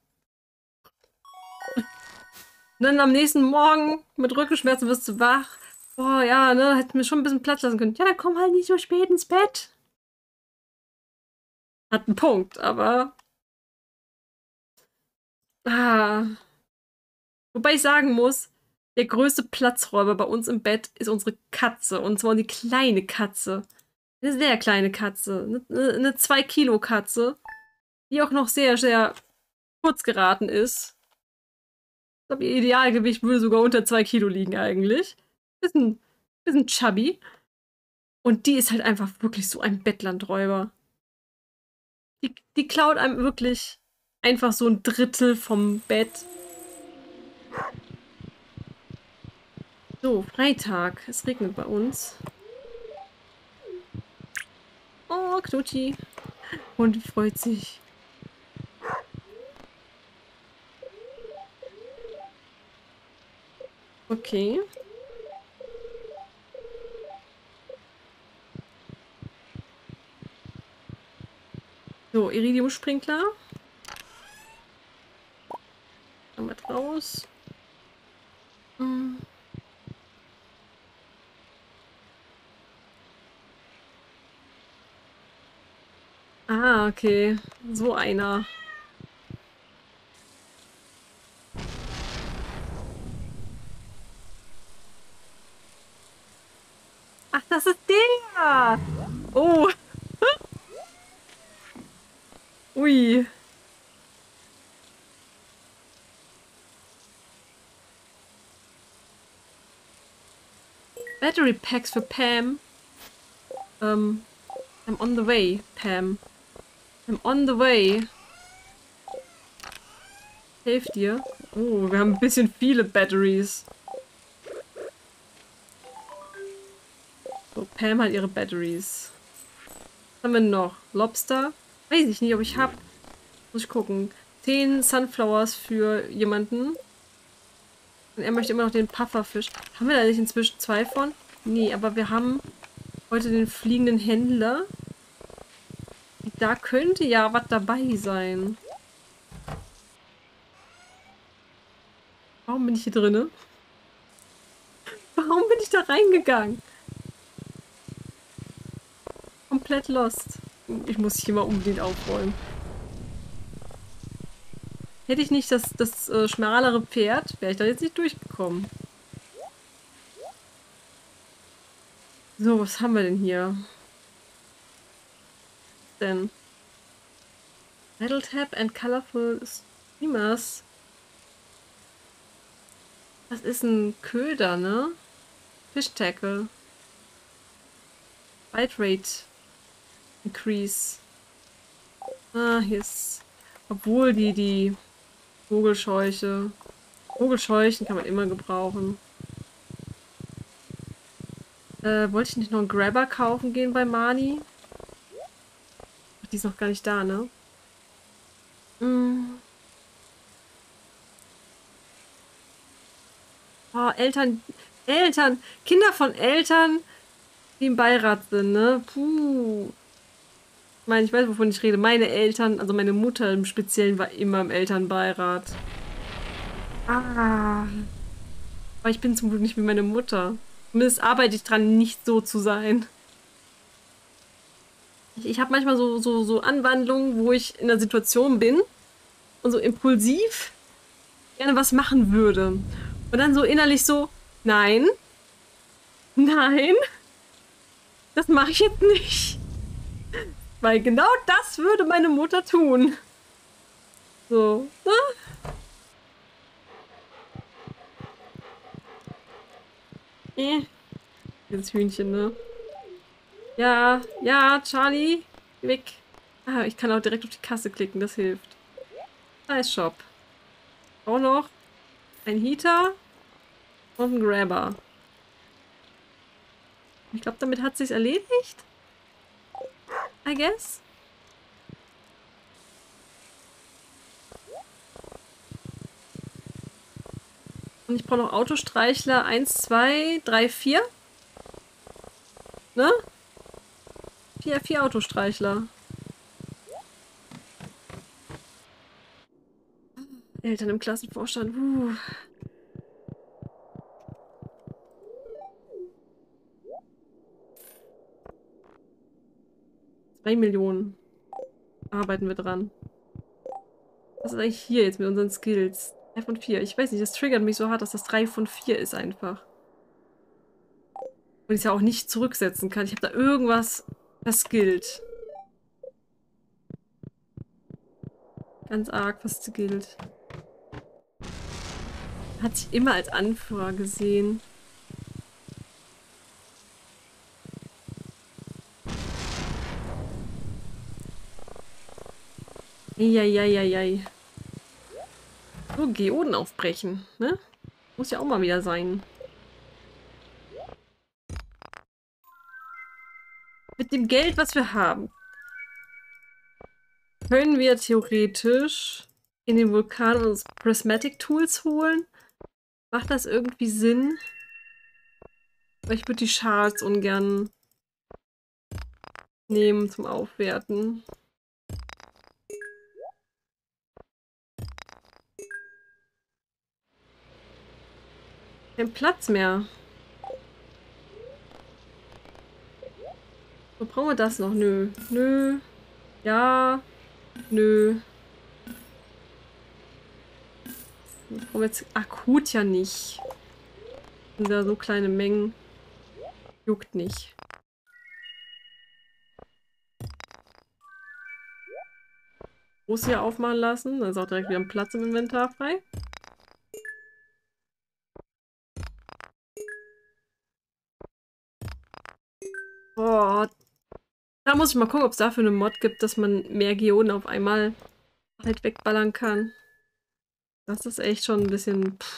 Und dann am nächsten Morgen mit Rückenschmerzen wirst du wach. Boah, ja, ne, hätten wir schon ein bisschen Platz lassen können. Ja, dann komm halt nicht so spät ins Bett. Hat einen Punkt, aber... Ah. Wobei ich sagen muss, der größte Platzräuber bei uns im Bett ist unsere Katze. Und zwar die kleine Katze. Eine sehr kleine Katze. Eine, eine zwei Kilo Katze. Die auch noch sehr, sehr kurz geraten ist. Ich glaube, ihr Idealgewicht würde sogar unter zwei Kilo liegen eigentlich. Bisschen, bisschen chubby. Und die ist halt einfach wirklich so ein Bettlandräuber. Die, die klaut einem wirklich einfach so ein Drittel vom Bett. So, Freitag. Es regnet bei uns. Oh, Knutschi. Und freut sich. Okay. So, Iridium-Sprinkler. Einmal raus. Hm. Ah, okay. So einer. Ach, das ist der! Oh. Ui. Battery Packs für Pam. Ähm, I'm on the way, Pam. I'm on the way. Hilf dir. Oh, wir haben ein bisschen viele Batteries. So, Pam hat ihre Batteries. Was haben wir noch? Lobster? Weiß ich nicht, ob ich hab. Muss ich gucken. Zehn Sunflowers für jemanden. Und er möchte immer noch den Pufferfisch. Haben wir da nicht inzwischen zwei von? Nee, aber wir haben heute den fliegenden Händler. Da könnte ja was dabei sein. Warum bin ich hier drinne? Warum bin ich da reingegangen? Komplett lost. Ich muss hier mal unbedingt aufräumen. Hätte ich nicht das, das äh, schmalere Pferd, wäre ich da jetzt nicht durchgekommen. So, was haben wir denn hier? Was denn? Metal Tap and Colorful Streamers. Das ist ein Köder, ne? Fish Tackle. Bitrate Increase. Ah, hier ist... Obwohl die, die Vogelscheuche... Vogelscheuchen kann man immer gebrauchen. Äh, wollte ich nicht noch einen Grabber kaufen gehen bei Mani? Die ist noch gar nicht da, ne? Mm. Oh, Eltern... Eltern! Kinder von Eltern, die im Beirat sind, ne? Puh. Ich meine, ich weiß, wovon ich rede. Meine Eltern, also meine Mutter im Speziellen, war immer im Elternbeirat. Ah. Aber ich bin zum Glück nicht wie meine Mutter. Zumindest arbeite ich dran, nicht so zu sein. Ich, ich habe manchmal so, so, so Anwandlungen, wo ich in einer Situation bin und so impulsiv gerne was machen würde. Und dann so innerlich so, nein, nein, das mache ich jetzt nicht. Weil genau das würde meine Mutter tun. So, ne? Eh. Dieses Hühnchen, ne? Ja, ja, Charlie, geh weg. Ah, ich kann auch direkt auf die Kasse klicken, das hilft. Da ist Shop. Auch noch ein Heater und ein Grabber. Ich glaube, damit hat sich's erledigt. I guess. Und ich brauche noch Autostreichler. eins, zwei, drei, vier. Ne? Vier, vier Autostreichler. Eltern im Klassenvorstand. Uh. Zwei Millionen. Arbeiten wir dran. Was ist eigentlich hier jetzt mit unseren Skills? drei von vier. Ich weiß nicht, das triggert mich so hart, dass das drei von vier ist einfach. Und ich es ja auch nicht zurücksetzen kann. Ich habe da irgendwas verskillt. Ganz arg verskillt. Hat sich immer als Anführer gesehen. Eieieiei. So, Geoden aufbrechen, ne? Muss ja auch mal wieder sein. Mit dem Geld, was wir haben, können wir theoretisch in den Vulkan uns Prismatic Tools holen. Macht das irgendwie Sinn? Weil ich würde die Shards ungern nehmen zum Aufwerten. Kein Platz mehr. So, brauchen wir das noch? Nö. Nö. Ja. Nö. Das brauchen wir jetzt akut ja nicht. Sind ja so kleine Mengen. Juckt nicht. Groß hier aufmachen lassen. Dann ist auch direkt wieder ein Platz im Inventar frei. Boah. Da muss ich mal gucken, ob es dafür eine Mod gibt, dass man mehr Geoden auf einmal halt wegballern kann. Das ist echt schon ein bisschen... Pff.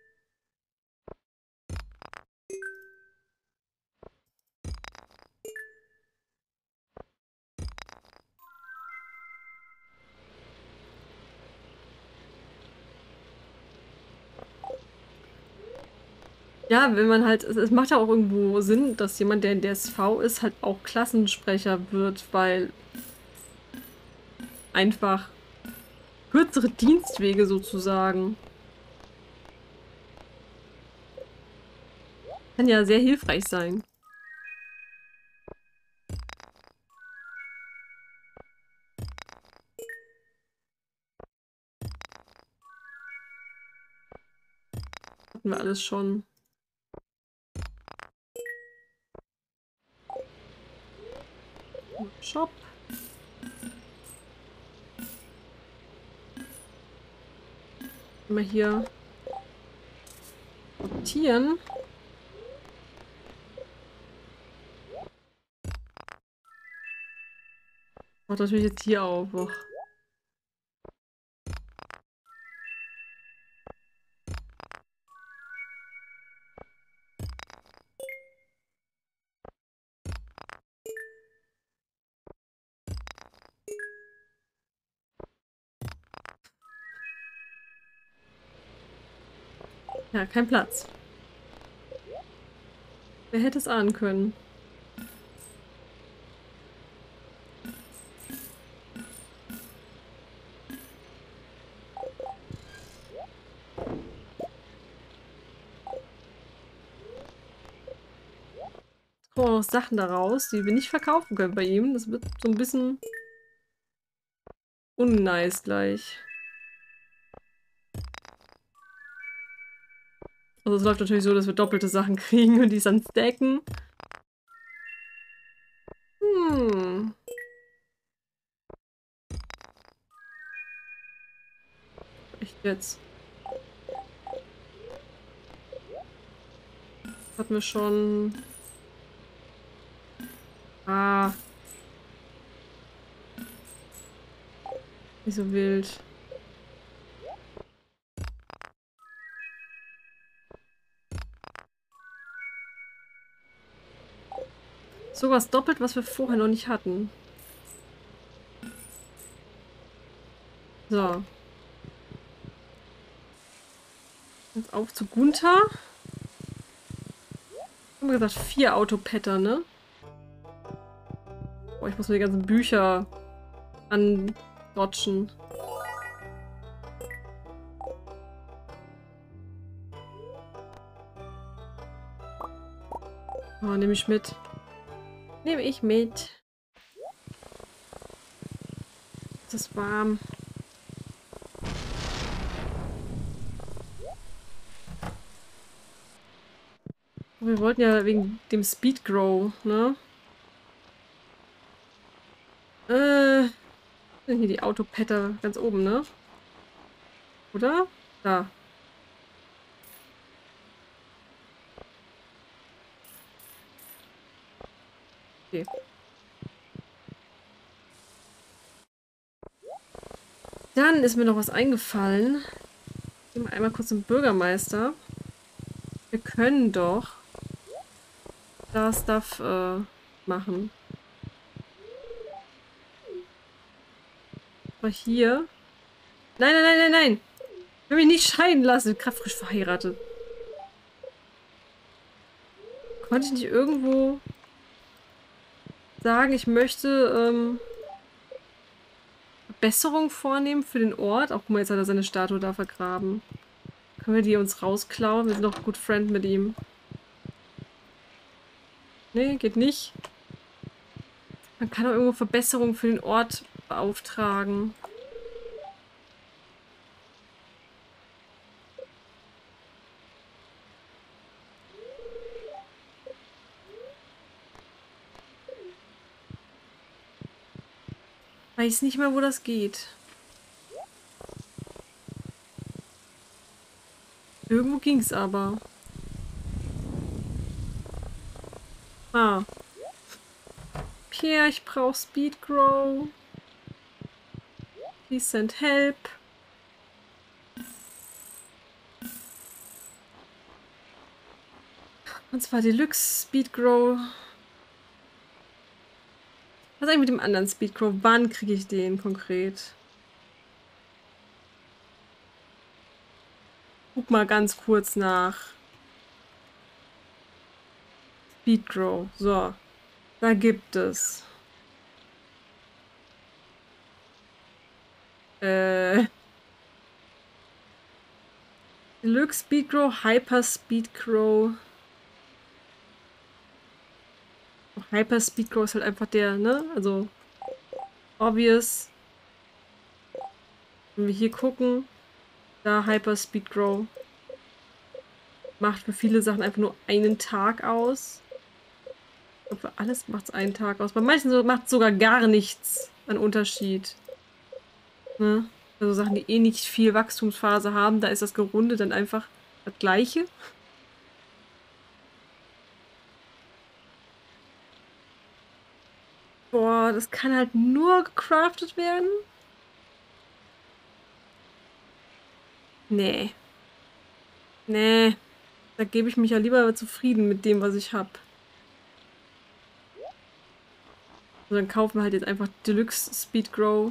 Ja, wenn man halt, es, es macht ja auch irgendwo Sinn, dass jemand, der in der S V ist, halt auch Klassensprecher wird, weil einfach kürzere Dienstwege sozusagen. Kann ja sehr hilfreich sein. Hatten wir alles schon. Shop. Mal hier sortieren. Macht natürlich jetzt hier auf. Och. Ja, kein Platz. Wer hätte es ahnen können? Kommen auch noch Sachen daraus, die wir nicht verkaufen können bei ihm. Das wird so ein bisschen unnice gleich. Also es läuft natürlich so, dass wir doppelte Sachen kriegen und die dann stacken. Hm. Echt jetzt. Hatten wir schon... Ah. Nicht so wild. Sowas doppelt, was wir vorher noch nicht hatten. So. Jetzt auf zu Gunther. Haben wir gesagt, vier Autopetter, ne? Boah, ich muss mir die ganzen Bücher andotschen. Oh, nehme ich mit. Nehme ich mit. Es ist warm. Wir wollten ja wegen dem Speed Grow, ne? Äh, sind hier die Autopetter ganz oben, ne? Oder? Da. Okay. Dann ist mir noch was eingefallen. Gehen wir einmal kurz zum Bürgermeister. Wir können doch da Stuff äh, machen. Aber hier. Nein, nein, nein, nein, nein! Ich will mich nicht scheiden lassen. Ich bin gerade frisch verheiratet. Konnte ich nicht irgendwo sagen, ich möchte ähm, Verbesserungen vornehmen für den Ort? Auch guck mal, jetzt hat er seine Statue da vergraben. Können wir die uns rausklauen? Wir sind doch gut Friend mit ihm. Nee, geht nicht. Man kann doch irgendwo Verbesserungen für den Ort beauftragen. Weiß nicht mehr, wo das geht. Irgendwo ging's aber. Ah. Pierre, ich brauch Speed Grow. Please send help. Und zwar Deluxe Speed Grow. Was ist eigentlich mit dem anderen Speed Grow? Wann kriege ich den konkret? Guck mal ganz kurz nach. Speed Grow. So. Da gibt es. Äh. Deluxe Speed Grow, Hyper Speed Grow. Hyper Speed Grow ist halt einfach der, ne? Also. Obvious. Wenn wir hier gucken. Da Hyper Speed Grow. Macht für viele Sachen einfach nur einen Tag aus. Und für alles macht es einen Tag aus. Bei manchen so, macht es sogar gar nichts an Unterschied. Ne? Also Sachen, die eh nicht viel Wachstumsphase haben, da ist das Gerunde dann einfach das gleiche. Boah, das kann halt nur gecraftet werden. Nee. Nee. Da gebe ich mich ja lieber zufrieden mit dem, was ich habe. So, dann kaufen wir halt jetzt einfach Deluxe Speed Grow.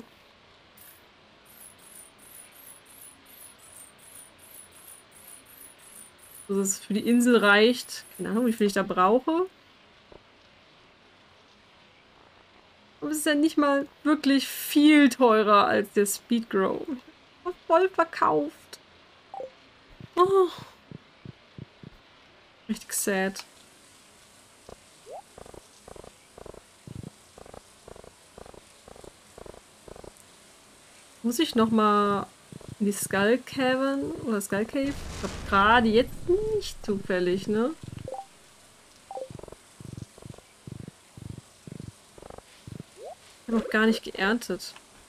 Dass es für die Insel reicht. Keine Ahnung, wie viel ich da brauche. Aber es ist ja nicht mal wirklich viel teurer als der Speed Grow. Voll verkauft. Oh. Richtig sad. Muss ich noch mal in die Skull Cavern oder Skull Cave? Ich glaube gerade jetzt nicht zufällig, ne? Ich habe noch gar nicht geerntet.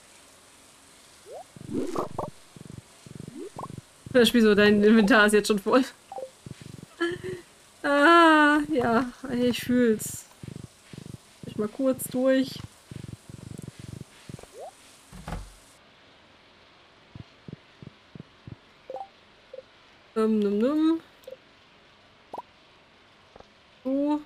Das Spiel so, dein Inventar ist jetzt schon voll. Ah, ja, ich fühl's. Ich mal kurz durch. Num, num, num. So.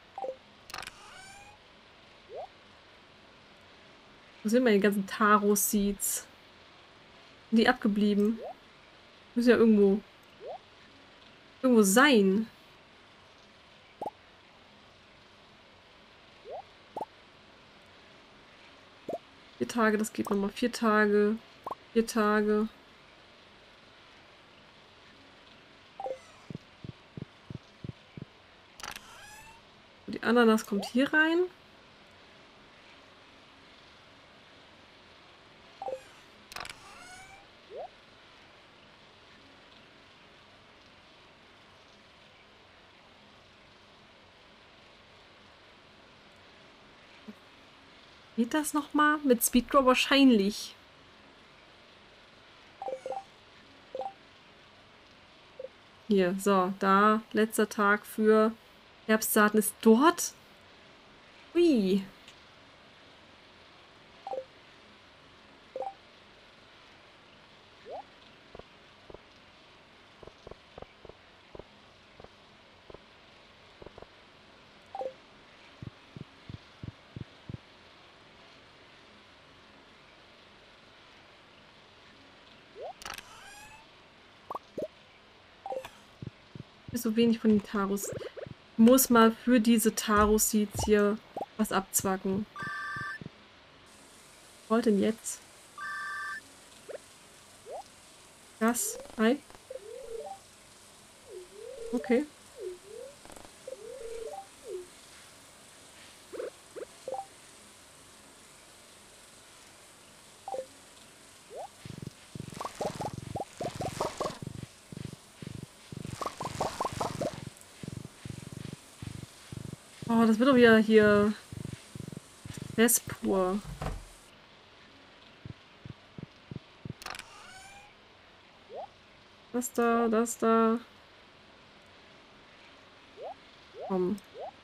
Wo sind meine ganzen Taro-Seeds? Sind die abgeblieben? Muss ja irgendwo. Irgendwo sein. Vier Tage, das geht nochmal. Vier Tage. Vier Tage. Die Ananas kommt hier rein. Geht das nochmal? Mit Speedgrow wahrscheinlich. Hier, so, da, letzter Tag für Herbstsaaten ist dort. Ui. So wenig von den Taros. muss mal für diese Taro-Seeds hier was abzwacken. Was wollt denn jetzt? Gas? Ei? Okay. Oh, das wird doch wieder hier Stress pur. Das da, das da. Komm.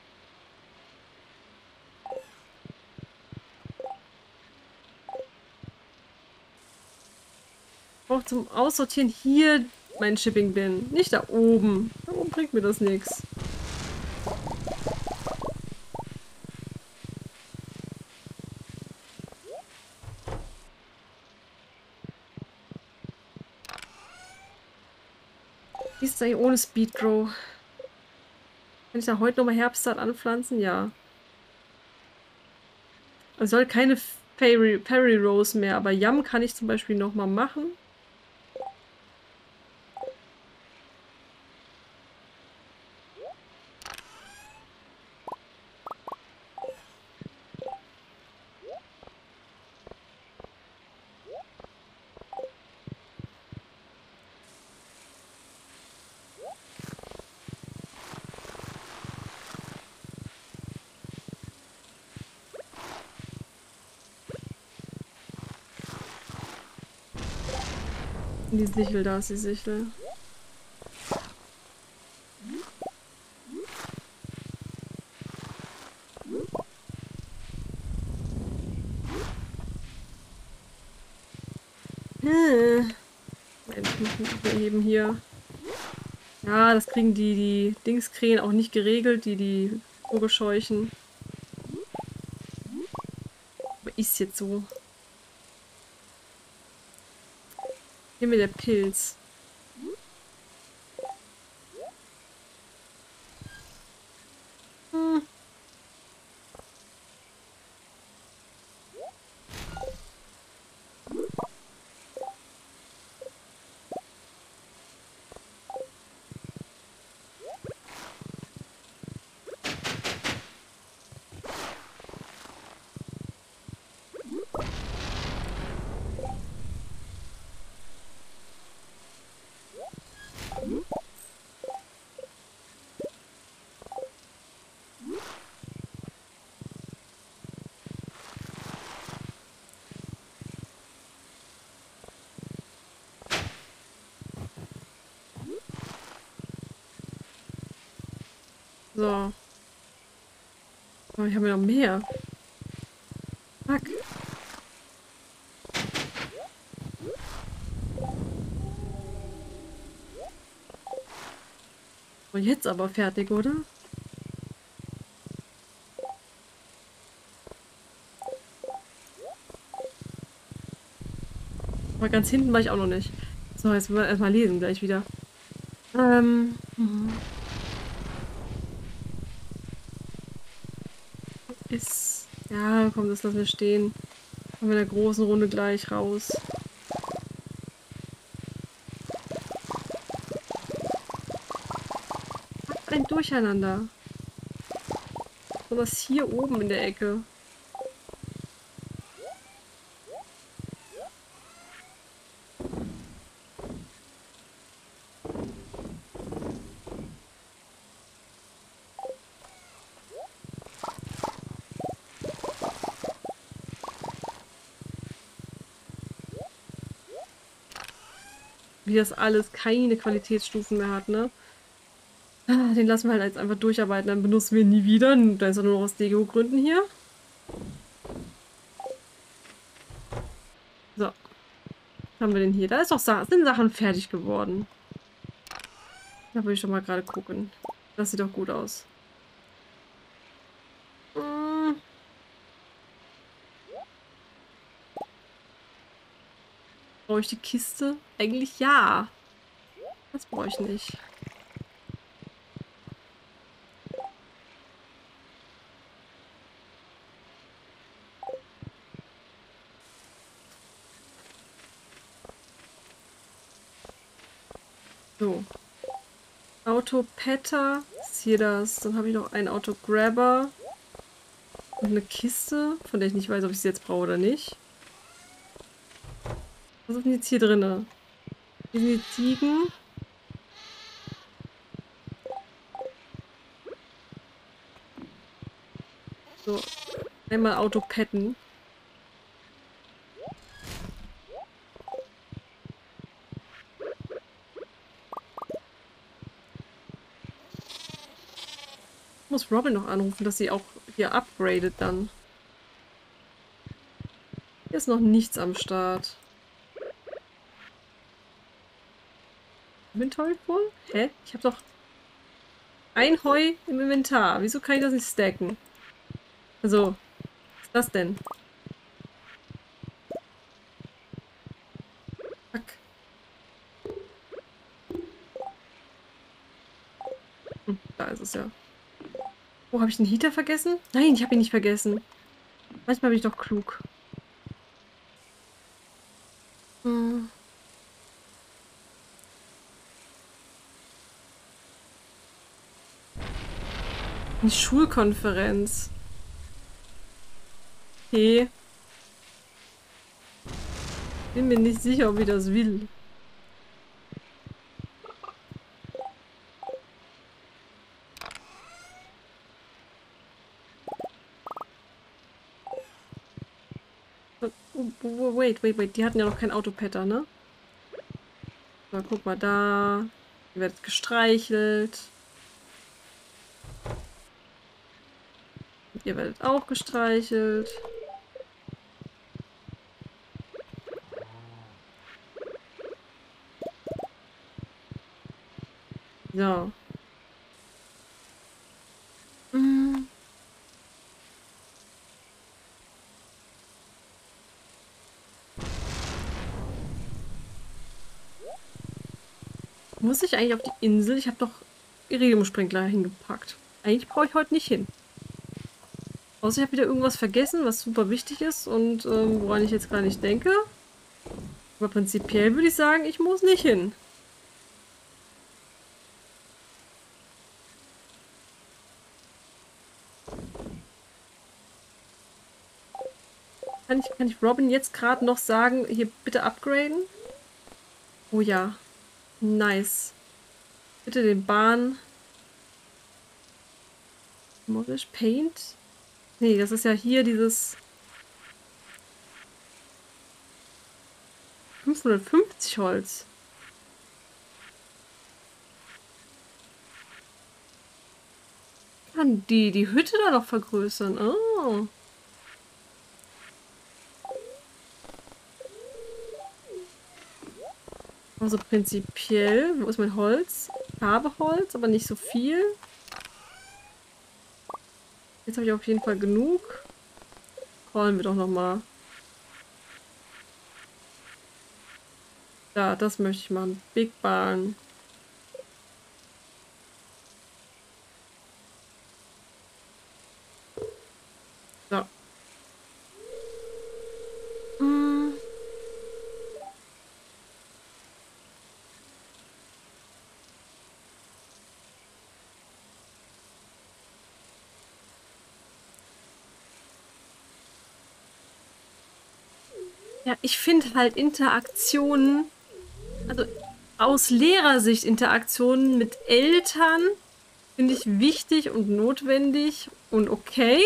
Ich brauche zum Aussortieren hier mein Shipping Bin. Nicht da oben. Da oben bringt mir das nichts. Wie ist es eigentlich ohne Speed Grow? Kann ich da heute nochmal Herbstsaat anpflanzen? Ja. Es soll keine Fairy, Fairy Rose mehr, aber Yam kann ich zum Beispiel nochmal machen. Die Sichel, da ist die Sichel. Hm. Ich muss mich überheben hier. Ja, das kriegen die, die Dingskrähen auch nicht geregelt, die, die Vogelscheuchen. Aber ist jetzt so. Hier mit der Pilz. Hm. So. Oh, ich habe ja noch mehr. Fuck. Und jetzt aber fertig, oder? Aber ganz hinten war ich auch noch nicht. So, jetzt müssen wir erstmal lesen gleich wieder. Ähm. mhm. Ist. Ja, komm, das lassen wir stehen. Kommen wir in der großen Runde gleich raus. Was ein Durcheinander. Und das hier oben in der Ecke. Wie das alles keine Qualitätsstufen mehr hat, ne? Den lassen wir halt jetzt einfach durcharbeiten, dann benutzen wir ihn nie wieder. Da ist er nur noch aus Dego-Gründen hier. So. Was haben wir denn hier? Da ist doch Sa sind Sachen fertig geworden. Da würde ich schon mal gerade gucken. Das sieht doch gut aus. Hm. Brauche ich die Kiste? Eigentlich ja. Das brauche ich nicht. So. Autopetter ist hier das. Dann habe ich noch einen Autograbber. Und eine Kiste, von der ich nicht weiß, ob ich sie jetzt brauche oder nicht. Was ist denn jetzt hier drin? Hier sind die Ziegen. So, einmal Autopetten. Ich muss Robin noch anrufen, dass sie auch hier upgradet dann. Hier ist noch nichts am Start. Inventory voll? Hä? Ich habe doch ein Heu im Inventar. Wieso kann ich das nicht stacken? Also, was ist das denn? Fuck. Hm, da ist es ja. Oh, habe ich den Heater vergessen? Nein, ich habe ihn nicht vergessen. Manchmal bin ich doch klug. Hm. Die Schulkonferenz. Okay. Bin mir nicht sicher, ob ich das will. Oh, wait, wait, wait. Die hatten ja noch kein Autopetter, ne? So, guck mal da. Ihr werdet gestreichelt. Ihr werdet auch gestreichelt. So. Hm. Muss ich eigentlich auf die Insel? Ich habe doch Iridiumsprinkler hingepackt. Eigentlich brauche ich heute nicht hin. Außer ich habe wieder irgendwas vergessen, was super wichtig ist und ähm, woran ich jetzt gar nicht denke. Aber prinzipiell würde ich sagen, ich muss nicht hin. Kann ich, kann ich Robin jetzt gerade noch sagen, hier bitte upgraden? Oh ja. Nice. Bitte den Bahn. Demolish Paint? Nee, das ist ja hier dieses fünfhundertfünfzig Holz. Kann die, die Hütte da noch vergrößern. Oh. Also prinzipiell, wo ist mein Holz? Ich habe Holz, aber nicht so viel. Jetzt habe ich auf jeden Fall genug. Callen wir doch nochmal. Da, das möchte ich machen. Big Barn. So. Hm. Ja, ich finde halt Interaktionen, also aus Lehrersicht Interaktionen mit Eltern finde ich wichtig und notwendig und okay.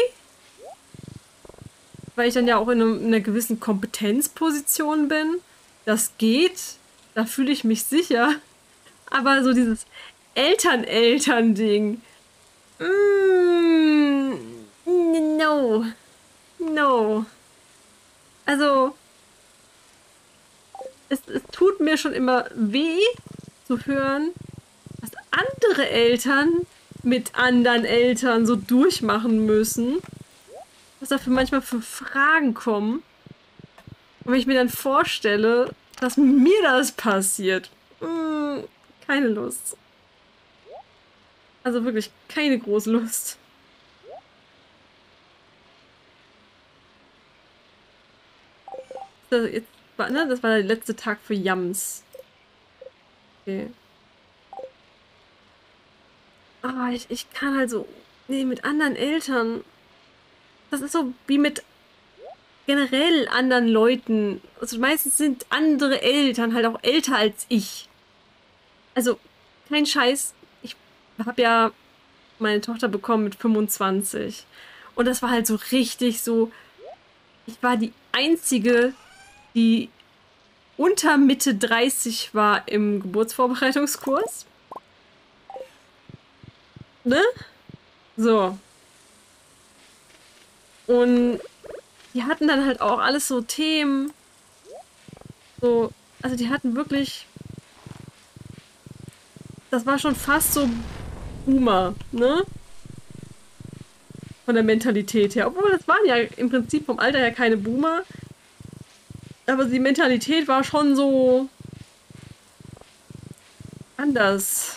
Weil ich dann ja auch in, einem, in einer gewissen Kompetenzposition bin. Das geht. Da fühle ich mich sicher. Aber so dieses Eltern-Eltern-Ding. Mm, no. No. Also, es, es tut mir schon immer weh zu hören, was andere Eltern mit anderen Eltern so durchmachen müssen. Was da für manchmal für Fragen kommen. Und wenn ich mir dann vorstelle, dass mir das passiert, mh, keine Lust. Also wirklich keine große Lust. Das, jetzt war, ne? Das war der letzte Tag für Yams. Okay. Ah, ich, ich kann halt so. Nee, mit anderen Eltern. Das ist so wie mit generell anderen Leuten. Also meistens sind andere Eltern halt auch älter als ich. Also, kein Scheiß. Ich habe ja meine Tochter bekommen mit fünfundzwanzig. Und das war halt so richtig so. Ich war die Einzige, die unter Mitte dreißig war im Geburtsvorbereitungskurs. Ne? So. Und die hatten dann halt auch alles so Themen. So, also die hatten wirklich. Das war schon fast so Boomer, ne? Von der Mentalität her. Obwohl, das waren ja im Prinzip vom Alter her keine Boomer. Aber die Mentalität war schon so anders.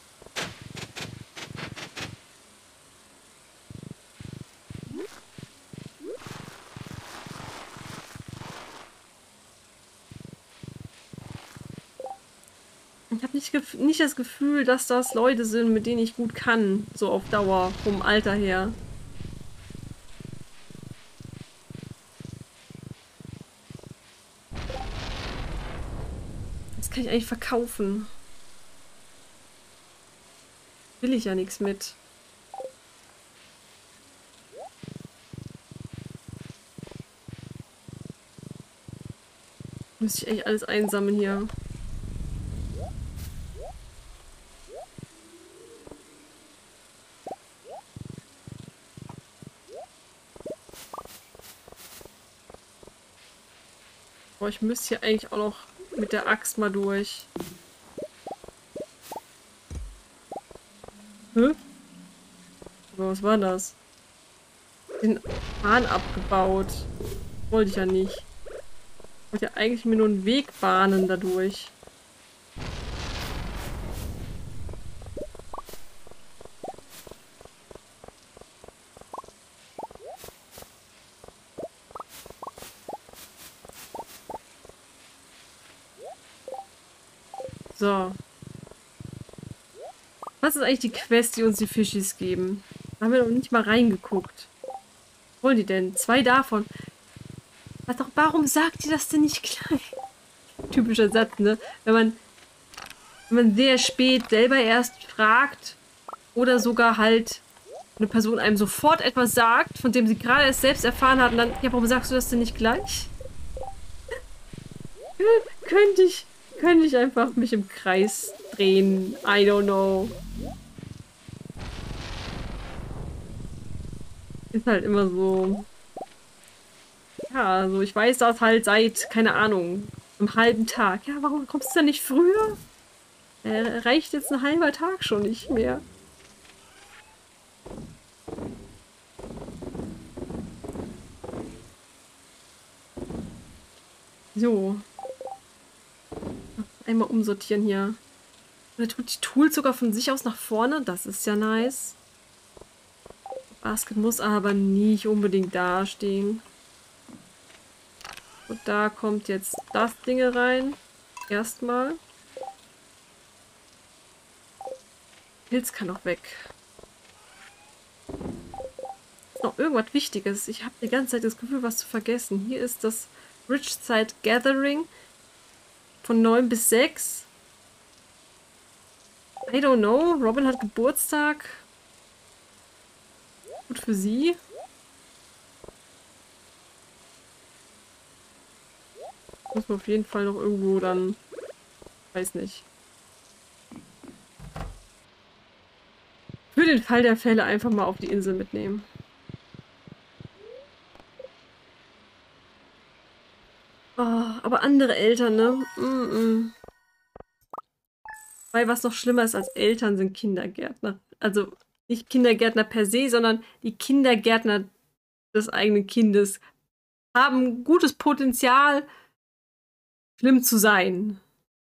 Ich habe nicht, nicht das Gefühl, dass das Leute sind, mit denen ich gut kann. So auf Dauer, vom Alter her. Das kann ich eigentlich verkaufen. Will ich ja nichts mit. Müsste ich eigentlich alles einsammeln hier. Boah, ich müsste hier eigentlich auch noch mit der Axt mal durch. Hä? Aber was war das? Den Hahn abgebaut. Wollte ich ja nicht. Ich wollte ja eigentlich mir nur einen Weg bahnen dadurch. So. Was ist eigentlich die Quest, die uns die Fischis geben? Da haben wir noch nicht mal reingeguckt. Was wollen die denn? Zwei davon. Was doch, warum sagt ihr das denn nicht gleich? Typischer Satz, ne? Wenn man, wenn man sehr spät selber erst fragt oder sogar halt eine Person einem sofort etwas sagt, von dem sie gerade erst selbst erfahren hat und dann, ja, warum sagst du das denn nicht gleich? Könnte ich, könnte ich einfach mich im Kreis drehen. I don't know. Ist halt immer so. Ja, also ich weiß das halt seit, keine Ahnung, einem halben Tag. Ja, warum kommst du denn nicht früher? Äh, reicht jetzt ein halber Tag schon nicht mehr. So. Einmal umsortieren hier. Oder tut die Tools sogar von sich aus nach vorne? Das ist ja nice. Basket muss aber nicht unbedingt dastehen. Und da kommt jetzt das Ding rein. Erstmal. Pilz kann auch weg. Ist noch irgendwas Wichtiges. Ich habe die ganze Zeit das Gefühl, was zu vergessen. Hier ist das Richside Gathering von neun bis sechs. I don't know. Robin hat Geburtstag. Gut für sie. Muss man auf jeden Fall noch irgendwo dann... Weiß nicht. Für den Fall der Fälle einfach mal auf die Insel mitnehmen. Oh, aber andere Eltern, ne? Mm -mm. Weil was noch schlimmer ist als Eltern sind Kindergärtner. Also nicht Kindergärtner per se, sondern die Kindergärtner des eigenen Kindes haben gutes Potenzial, schlimm zu sein.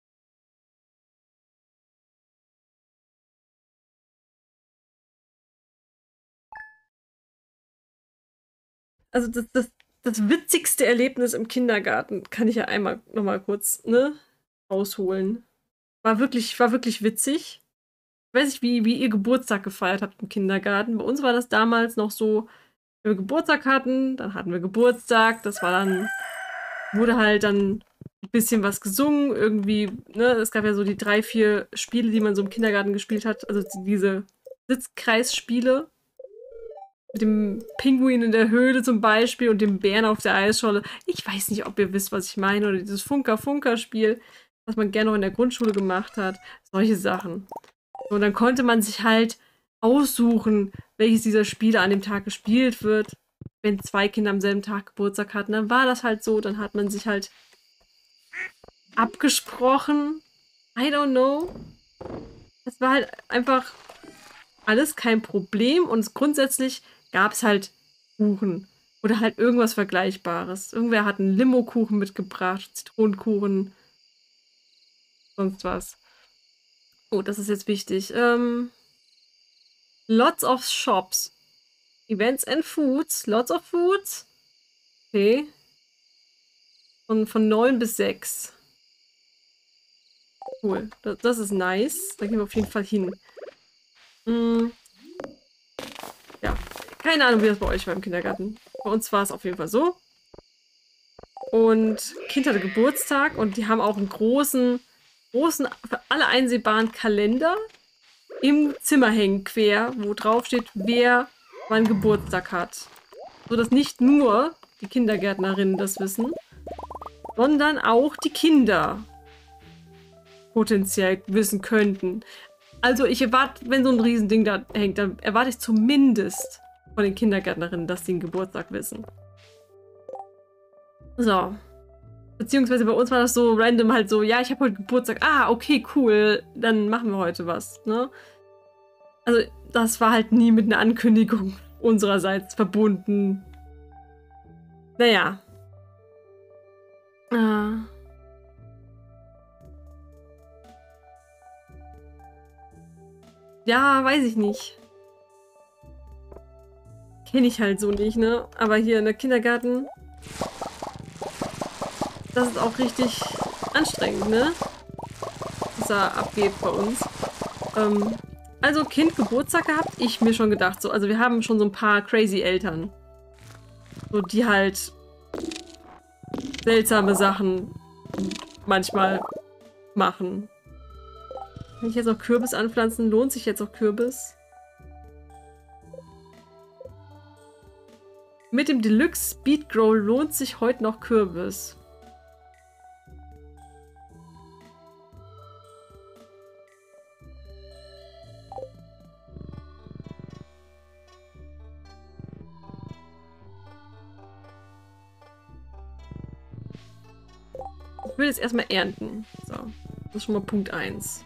Also das, das, das witzigste Erlebnis im Kindergarten kann ich ja einmal noch mal kurz, ne, ausholen. War wirklich, war wirklich witzig. weiß nicht, wie, wie ihr Geburtstag gefeiert habt im Kindergarten. Bei uns war das damals noch so, wenn wir Geburtstag hatten, dann hatten wir Geburtstag. Das war dann, wurde halt dann ein bisschen was gesungen. Irgendwie, ne, es gab ja so die drei, vier Spiele, die man so im Kindergarten gespielt hat. Also diese Sitzkreisspiele. Mit dem Pinguin in der Höhle zum Beispiel und dem Bären auf der Eisscholle. Ich weiß nicht, ob ihr wisst, was ich meine. Oder dieses Funker-Funker-Spiel, was man gerne noch in der Grundschule gemacht hat. Solche Sachen. Und dann konnte man sich halt aussuchen, welches dieser Spiele an dem Tag gespielt wird. Wenn zwei Kinder am selben Tag Geburtstag hatten, dann war das halt so. Dann hat man sich halt abgesprochen. I don't know. Das war halt einfach alles kein Problem. Und grundsätzlich gab es halt Kuchen. Oder halt irgendwas Vergleichbares. Irgendwer hat einen Limo-Kuchen mitgebracht, Zitronenkuchen, sonst was. Oh, das ist jetzt wichtig. Ähm, lots of shops. Events and foods. Lots of foods. Okay. Und von neun bis sechs. Cool. Das, das ist nice. Da gehen wir auf jeden Fall hin. Hm. Ja. Keine Ahnung, wie das bei euch war im Kindergarten. Bei uns war es auf jeden Fall so. Und Kind hatte Geburtstag und die haben auch einen großen, großen, für alle einsehbaren Kalender im Zimmer hängen, quer, wo drauf steht, wer wann Geburtstag hat. So dass nicht nur die Kindergärtnerinnen das wissen, sondern auch die Kinder potenziell wissen könnten. Also ich erwarte, wenn so ein Riesending da hängt, dann erwarte ich zumindest von den Kindergärtnerinnen, dass sie einen Geburtstag wissen. So. Beziehungsweise bei uns war das so random halt so, ja, ich habe heute Geburtstag. Ah, okay, cool. Dann machen wir heute was, ne? Also das war halt nie mit einer Ankündigung unsererseits verbunden. Naja. Ah. Ja, weiß ich nicht. Kenne ich halt so nicht, ne? Aber hier in der Kindergarten, das ist auch richtig anstrengend, ne? Was da abgeht bei uns. Ähm, also Kind Geburtstag gehabt, ich mir schon gedacht, so, also wir haben schon so ein paar crazy Eltern. So, die halt seltsame Sachen manchmal machen. Kann ich jetzt auch Kürbis anpflanzen? Lohnt sich jetzt auch Kürbis? Mit dem Deluxe Speed Grow lohnt sich heute noch Kürbis. Ich will jetzt erstmal ernten. So, das ist schon mal Punkt eins.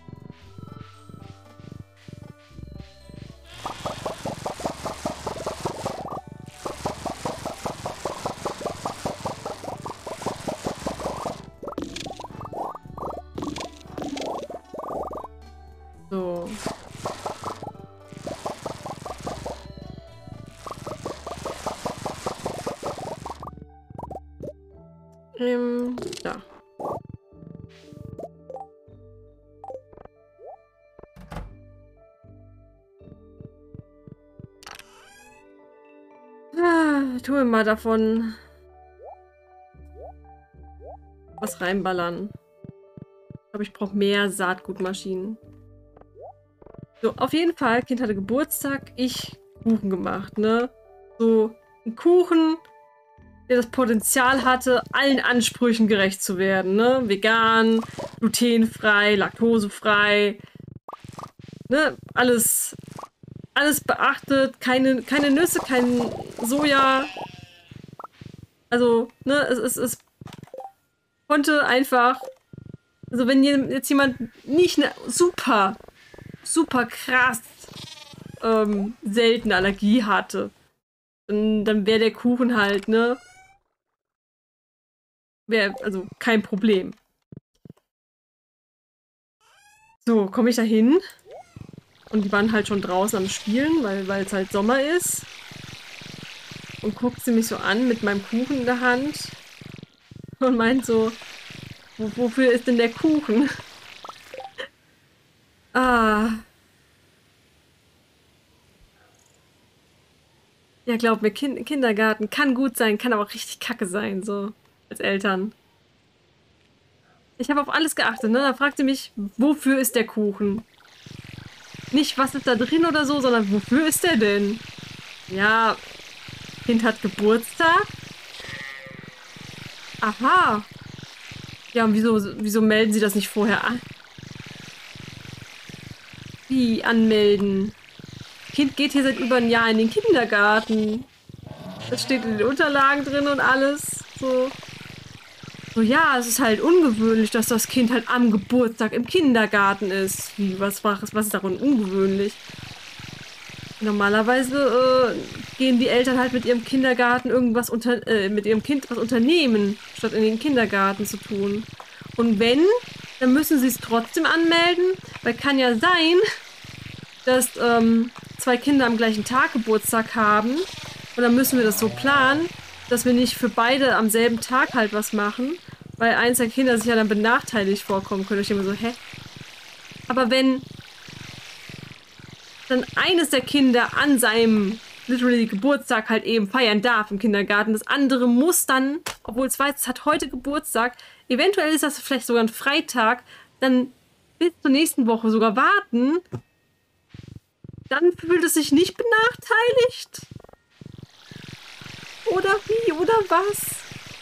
So. Ähm, da. Ah, tue mal davon was reinballern. Ich glaube, ich brauche mehr Saatgutmaschinen. So, auf jeden Fall, Kind hatte Geburtstag, ich Kuchen gemacht, ne? So, ein Kuchen, der das Potenzial hatte, allen Ansprüchen gerecht zu werden, ne? Vegan, glutenfrei, laktosefrei, ne? Alles, alles beachtet, keine, keine Nüsse, kein Soja. Also, ne, es, es, es konnte einfach, also wenn jetzt jemand nicht eine super, super krass ähm, seltene Allergie hatte, dann, dann wäre der Kuchen halt, ne, wäre also kein Problem. So, komme ich da hin und die waren halt schon draußen am Spielen, weil weil es halt Sommer ist. Und guckt sie mich so an mit meinem Kuchen in der Hand und meint so, wofür ist denn der Kuchen? Ah, Ja, glaub mir, kind Kindergarten kann gut sein, kann aber auch richtig kacke sein, so als Eltern. Ich habe auf alles geachtet, ne? Da fragt sie mich, wofür ist der Kuchen? Nicht, was ist da drin oder so, sondern wofür ist der denn? Ja, Kind hat Geburtstag. Aha. Ja, und wieso, wieso melden sie das nicht vorher an? Wie anmelden? Kind geht hier seit über einem Jahr in den Kindergarten. Das steht in den Unterlagen drin und alles. So. So, ja, es ist halt ungewöhnlich, dass das Kind halt am Geburtstag im Kindergarten ist. Wie, was, was, was ist daran ungewöhnlich? Normalerweise äh, gehen die Eltern halt mit ihrem Kindergarten irgendwas unter, äh, mit ihrem Kind was unternehmen, statt in den Kindergarten zu tun. Und wenn, dann müssen sie es trotzdem anmelden, weil kann ja sein, dass ähm, zwei Kinder am gleichen Tag Geburtstag haben. Und dann müssen wir das so planen, dass wir nicht für beide am selben Tag halt was machen, weil eins der Kinder sich ja dann benachteiligt vorkommen könnte. Ich denke mir so, hä? Aber wenn dann eines der Kinder an seinem literally Geburtstag halt eben feiern darf im Kindergarten, das andere muss dann, obwohl es weiß, es hat heute Geburtstag, eventuell ist das vielleicht sogar ein Freitag, dann bis zur nächsten Woche sogar warten, dann fühlt es sich nicht benachteiligt? Oder wie? Oder was?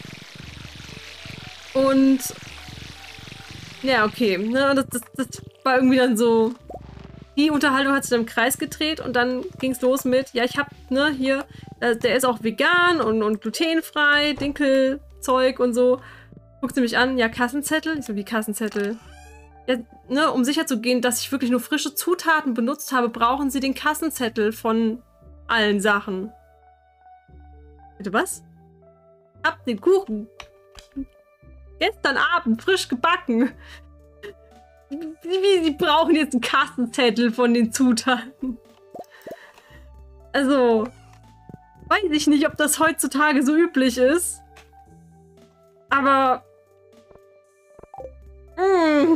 Und ja, okay. Ne, das, das, das war irgendwie dann so. Die Unterhaltung hat sich dann im Kreis gedreht und dann ging es los mit, ja, ich hab, ne, hier, der ist auch vegan und, und glutenfrei, Dinkelzeug und so. Guckt sie mich an, ja, Kassenzettel? Ich so, wie Kassenzettel? Ja, ne, um sicher zu gehen, dass ich wirklich nur frische Zutaten benutzt habe, brauchen sie den Kassenzettel von allen Sachen. Bitte was? Hab den Kuchen gestern Abend frisch gebacken. Wie, sie brauchen jetzt einen Kassenzettel von den Zutaten. Also, weiß ich nicht, ob das heutzutage so üblich ist. Aber... Mh.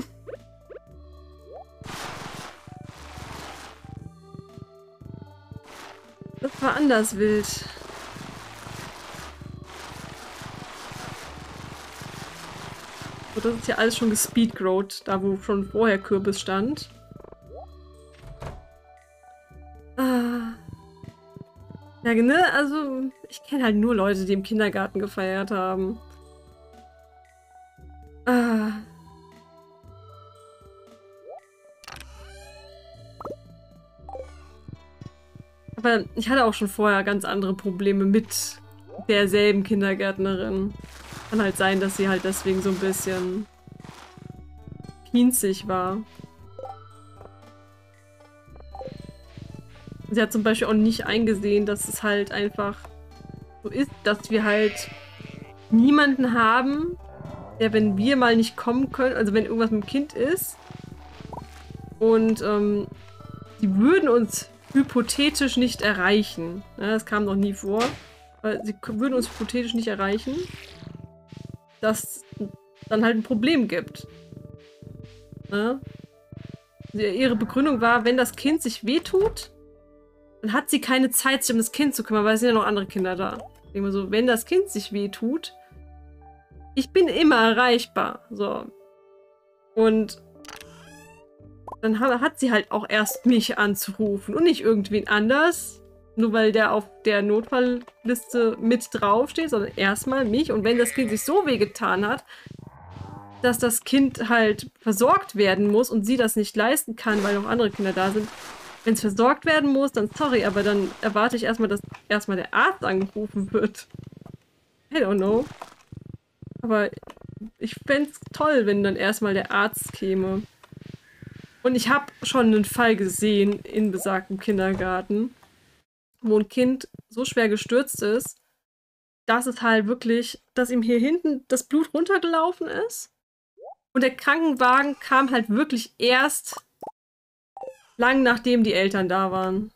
Das war anders wild. So, das ist ja alles schon gespeedgrowt, da wo schon vorher Kürbis stand. Ah. Ja, ne, also ich kenne halt nur Leute, die im Kindergarten gefeiert haben. Ah. Aber ich hatte auch schon vorher ganz andere Probleme mit derselben Kindergärtnerin. Kann halt sein, dass sie halt deswegen so ein bisschen pinzig war. Sie hat zum Beispiel auch nicht eingesehen, dass es halt einfach so ist, dass wir halt niemanden haben, der, wenn wir mal nicht kommen können, also wenn irgendwas mit dem Kind ist und ähm, die würden uns hypothetisch nicht erreichen. Ja, das kam noch nie vor. Aber sie würden uns hypothetisch nicht erreichen, dass dann halt ein Problem gibt. Ja? Ihre Begründung war, wenn das Kind sich wehtut, dann hat sie keine Zeit, sich um das Kind zu kümmern, weil es sind ja noch andere Kinder da. Ich denke mal so, wenn das Kind sich wehtut, ich bin immer erreichbar. So. Und dann hat sie halt auch erst mich anzurufen und nicht irgendwen anders. Nur weil der auf der Notfallliste mit draufsteht, sondern erstmal mich. Und wenn das Kind sich so wehgetan hat, dass das Kind halt versorgt werden muss und sie das nicht leisten kann, weil noch andere Kinder da sind. Wenn es versorgt werden muss, dann sorry, aber dann erwarte ich erstmal, dass erstmal der Arzt angerufen wird. I don't know. Aber ich fände es toll, wenn dann erstmal der Arzt käme. Und ich habe schon einen Fall gesehen in besagtem Kindergarten, wo ein Kind so schwer gestürzt ist, dass es halt wirklich, dass ihm hier hinten das Blut runtergelaufen ist. Und der Krankenwagen kam halt wirklich erst lang nachdem die Eltern da waren.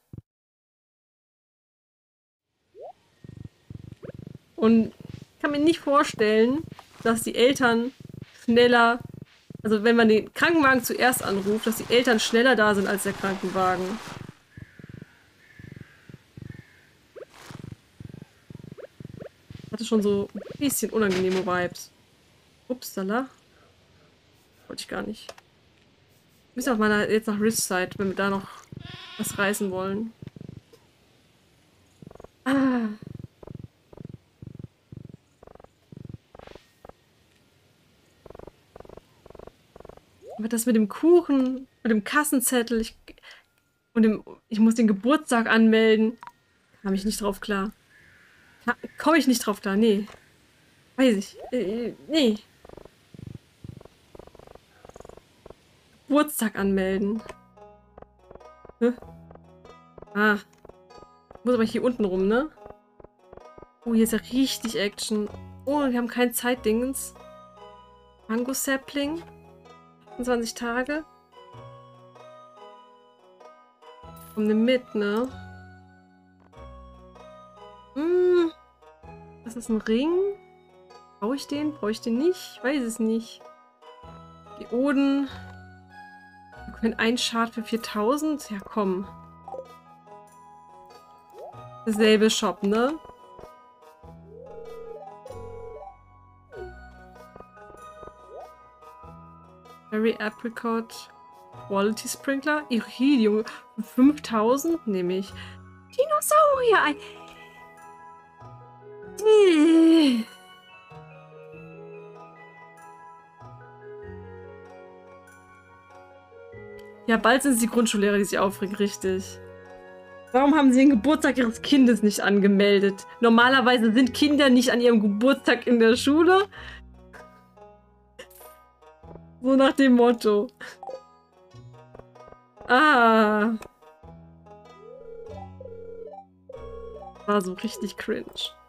Und ich kann mir nicht vorstellen, dass die Eltern schneller, also wenn man den Krankenwagen zuerst anruft, dass die Eltern schneller da sind als der Krankenwagen. hatte schon so ein bisschen unangenehme Vibes. Upsala. Wollte ich gar nicht. Wir müssen auch mal jetzt nach Ridgeside, wenn wir da noch was reißen wollen. Ah. Aber das mit dem Kuchen, mit dem Kassenzettel, ich, und dem, ich muss den Geburtstag anmelden, kam ich nicht drauf klar. Komme ich nicht drauf klar, nee. Weiß ich. Äh, nee. Geburtstag anmelden. Hä? Ah. Muss aber hier unten rum, ne? Oh, hier ist ja richtig Action. Oh, wir haben kein Zeitdingens. Mango Sapling. achtundzwanzig Tage. Komm ne mit, ne? Hm. Das ist ein Ring. Brauche ich den? Brauche ich den nicht? Ich weiß es nicht. Die Oden. Wir können einen Chart für viertausend. Ja, komm. Derselbe Shop, ne? Berry Apricot. Quality Sprinkler. Iridium. fünftausend nehme ich. Dinosaurier. Äh. Ja, bald sind es die Grundschullehrer, die sich aufregen, richtig. Warum haben sie den Geburtstag ihres Kindes nicht angemeldet? Normalerweise sind Kinder nicht an ihrem Geburtstag in der Schule. So nach dem Motto. Ah. War so richtig cringe.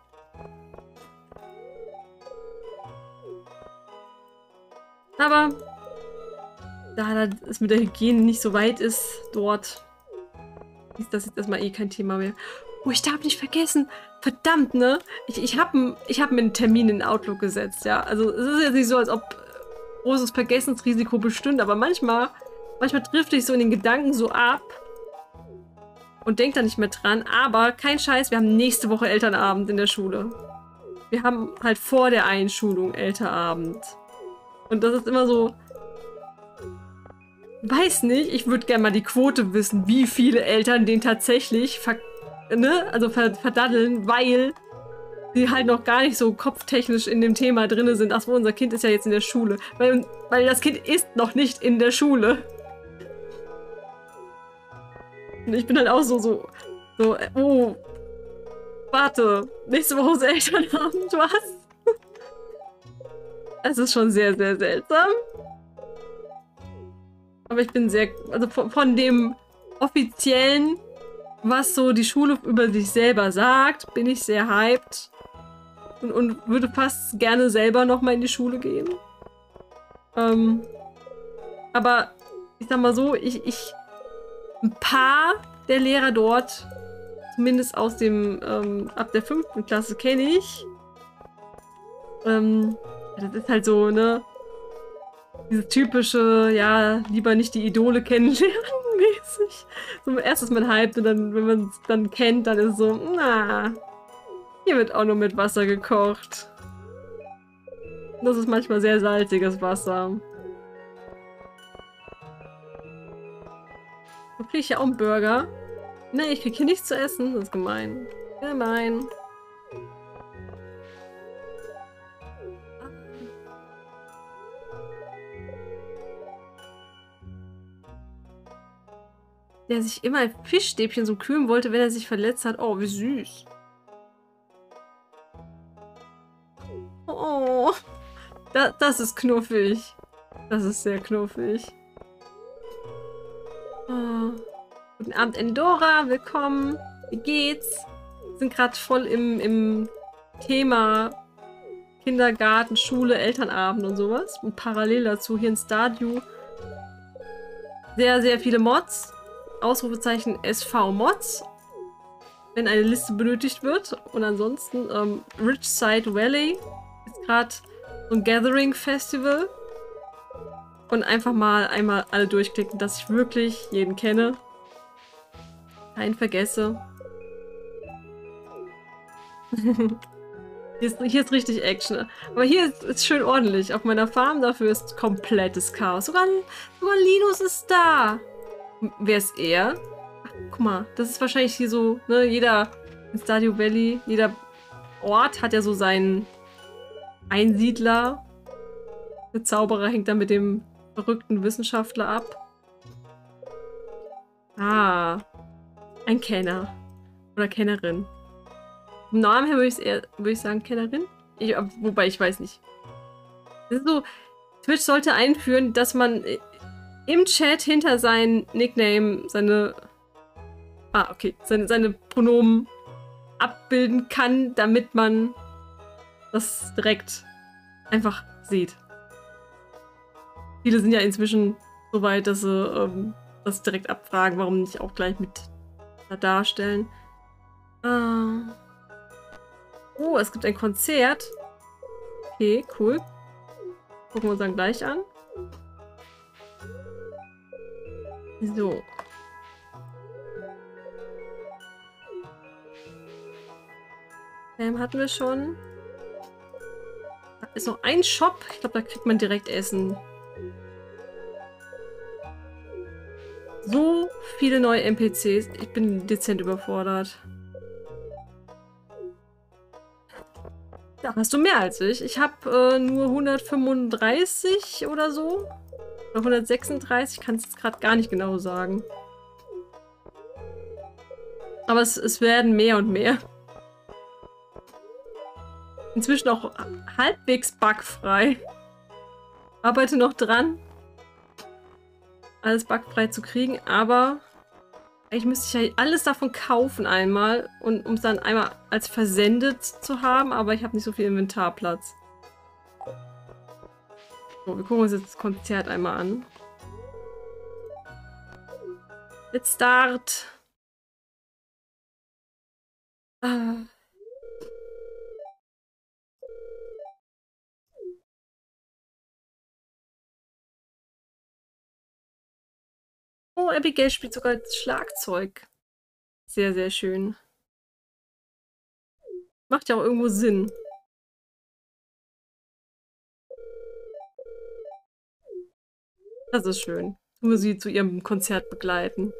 Aber da es mit der Hygiene nicht so weit ist, dort ist das jetzt erstmal eh kein Thema mehr. Oh, ich darf nicht vergessen. Verdammt, ne? Ich, ich habe ich hab mir einen Termin in Outlook gesetzt, ja. Also es ist jetzt nicht so, als ob großes Vergessensrisiko bestünde, aber manchmal, manchmal trifft dich so in den Gedanken so ab und denkt da nicht mehr dran. Aber kein Scheiß, wir haben nächste Woche Elternabend in der Schule. Wir haben halt vor der Einschulung Elternabend. Und das ist immer so... Weiß nicht, ich würde gerne mal die Quote wissen, wie viele Eltern den tatsächlich ver ne? also ver verdaddeln, weil sie halt noch gar nicht so kopftechnisch in dem Thema drin sind. Ach so, unser Kind ist ja jetzt in der Schule. Weil, weil das Kind ist noch nicht in der Schule. Und ich bin halt auch so, so, so, oh, warte, nächste Woche ist Elternabend, was? Es ist schon sehr, sehr seltsam. Aber ich bin sehr, also von, von dem offiziellen, was so die Schule über sich selber sagt, bin ich sehr hyped. Und, und würde fast gerne selber nochmal in die Schule gehen. Ähm, aber ich sag mal so, ich, ich, ein paar der Lehrer dort, zumindest aus dem, ähm, ab der fünften Klasse kenne ich. Ähm, das ist halt so, ne? Dieses typische, ja, lieber nicht die Idole kennenlernen mäßig. So erst ist man hyped und dann, wenn man es dann kennt, dann ist es so, na, hier wird auch nur mit Wasser gekocht. Das ist manchmal sehr salziges Wasser. So kriege ich ja auch einen Burger. Nee, ich krieg hier nichts zu essen. Das ist gemein. Gemein. Der sich immer ein Fischstäbchen so kühlen wollte, wenn er sich verletzt hat. Oh, wie süß. Oh, da, das ist knuffig. Das ist sehr knuffig. Oh. Guten Abend, Endora. Willkommen. Wie geht's? Wir sind gerade voll im, im Thema Kindergarten, Schule, Elternabend und sowas. Und parallel dazu hier in Stardew sehr, sehr viele Mods. Ausrufezeichen S V Mods, wenn eine Liste benötigt wird. Und ansonsten ähm, Ridgeside Valley ist gerade so ein Gathering Festival. Und einfach mal einmal alle durchklicken, dass ich wirklich jeden kenne. Keinen vergesse. Hier ist, hier ist richtig Action. Aber hier ist, ist schön ordentlich. Auf meiner Farm dafür ist komplettes Chaos. Sogar, sogar Linus ist da. M- Wer ist er? Ach, guck mal, das ist wahrscheinlich hier so, ne, jeder in Stardew Valley, jeder Ort hat ja so seinen Einsiedler. Der Zauberer hängt dann mit dem verrückten Wissenschaftler ab. Ah, ein Kenner. Oder Kennerin. Vom Namen her würde ich eher, würde ich sagen Kennerin. Ich, wobei, ich weiß nicht. Das ist so, Twitch sollte einführen, dass man im Chat hinter sein Nickname seine, ah, okay, seine, seine Pronomen abbilden kann, damit man das direkt einfach sieht. Viele sind ja inzwischen so weit, dass sie ähm, das direkt abfragen, warum nicht auch gleich mit da darstellen. Ah. Oh, es gibt ein Konzert. Okay, cool. Gucken wir uns dann gleich an. So. Ähm, hatten wir schon. Da ist noch ein Shop. Ich glaube, da kriegt man direkt Essen. So viele neue N P Cs. Ich bin dezent überfordert. Da hast du mehr als ich. Ich habe äh, nur hundertfünfunddreißig oder so. Oder hundertsechsunddreißig. Ich kann es jetzt gerade gar nicht genau sagen. Aber es, es werden mehr und mehr. Inzwischen auch halbwegs bugfrei. Arbeite noch dran, alles bugfrei zu kriegen, aber eigentlich müsste ich ja alles davon kaufen einmal, und um es dann einmal als versendet zu haben, aber ich habe nicht so viel Inventarplatz. So, wir gucken uns jetzt das Konzert einmal an. Let's start! Ah. Oh, Abigail spielt sogar das Schlagzeug. Sehr, sehr schön. Macht ja auch irgendwo Sinn. Das ist schön. Nur sie zu ihrem Konzert begleiten.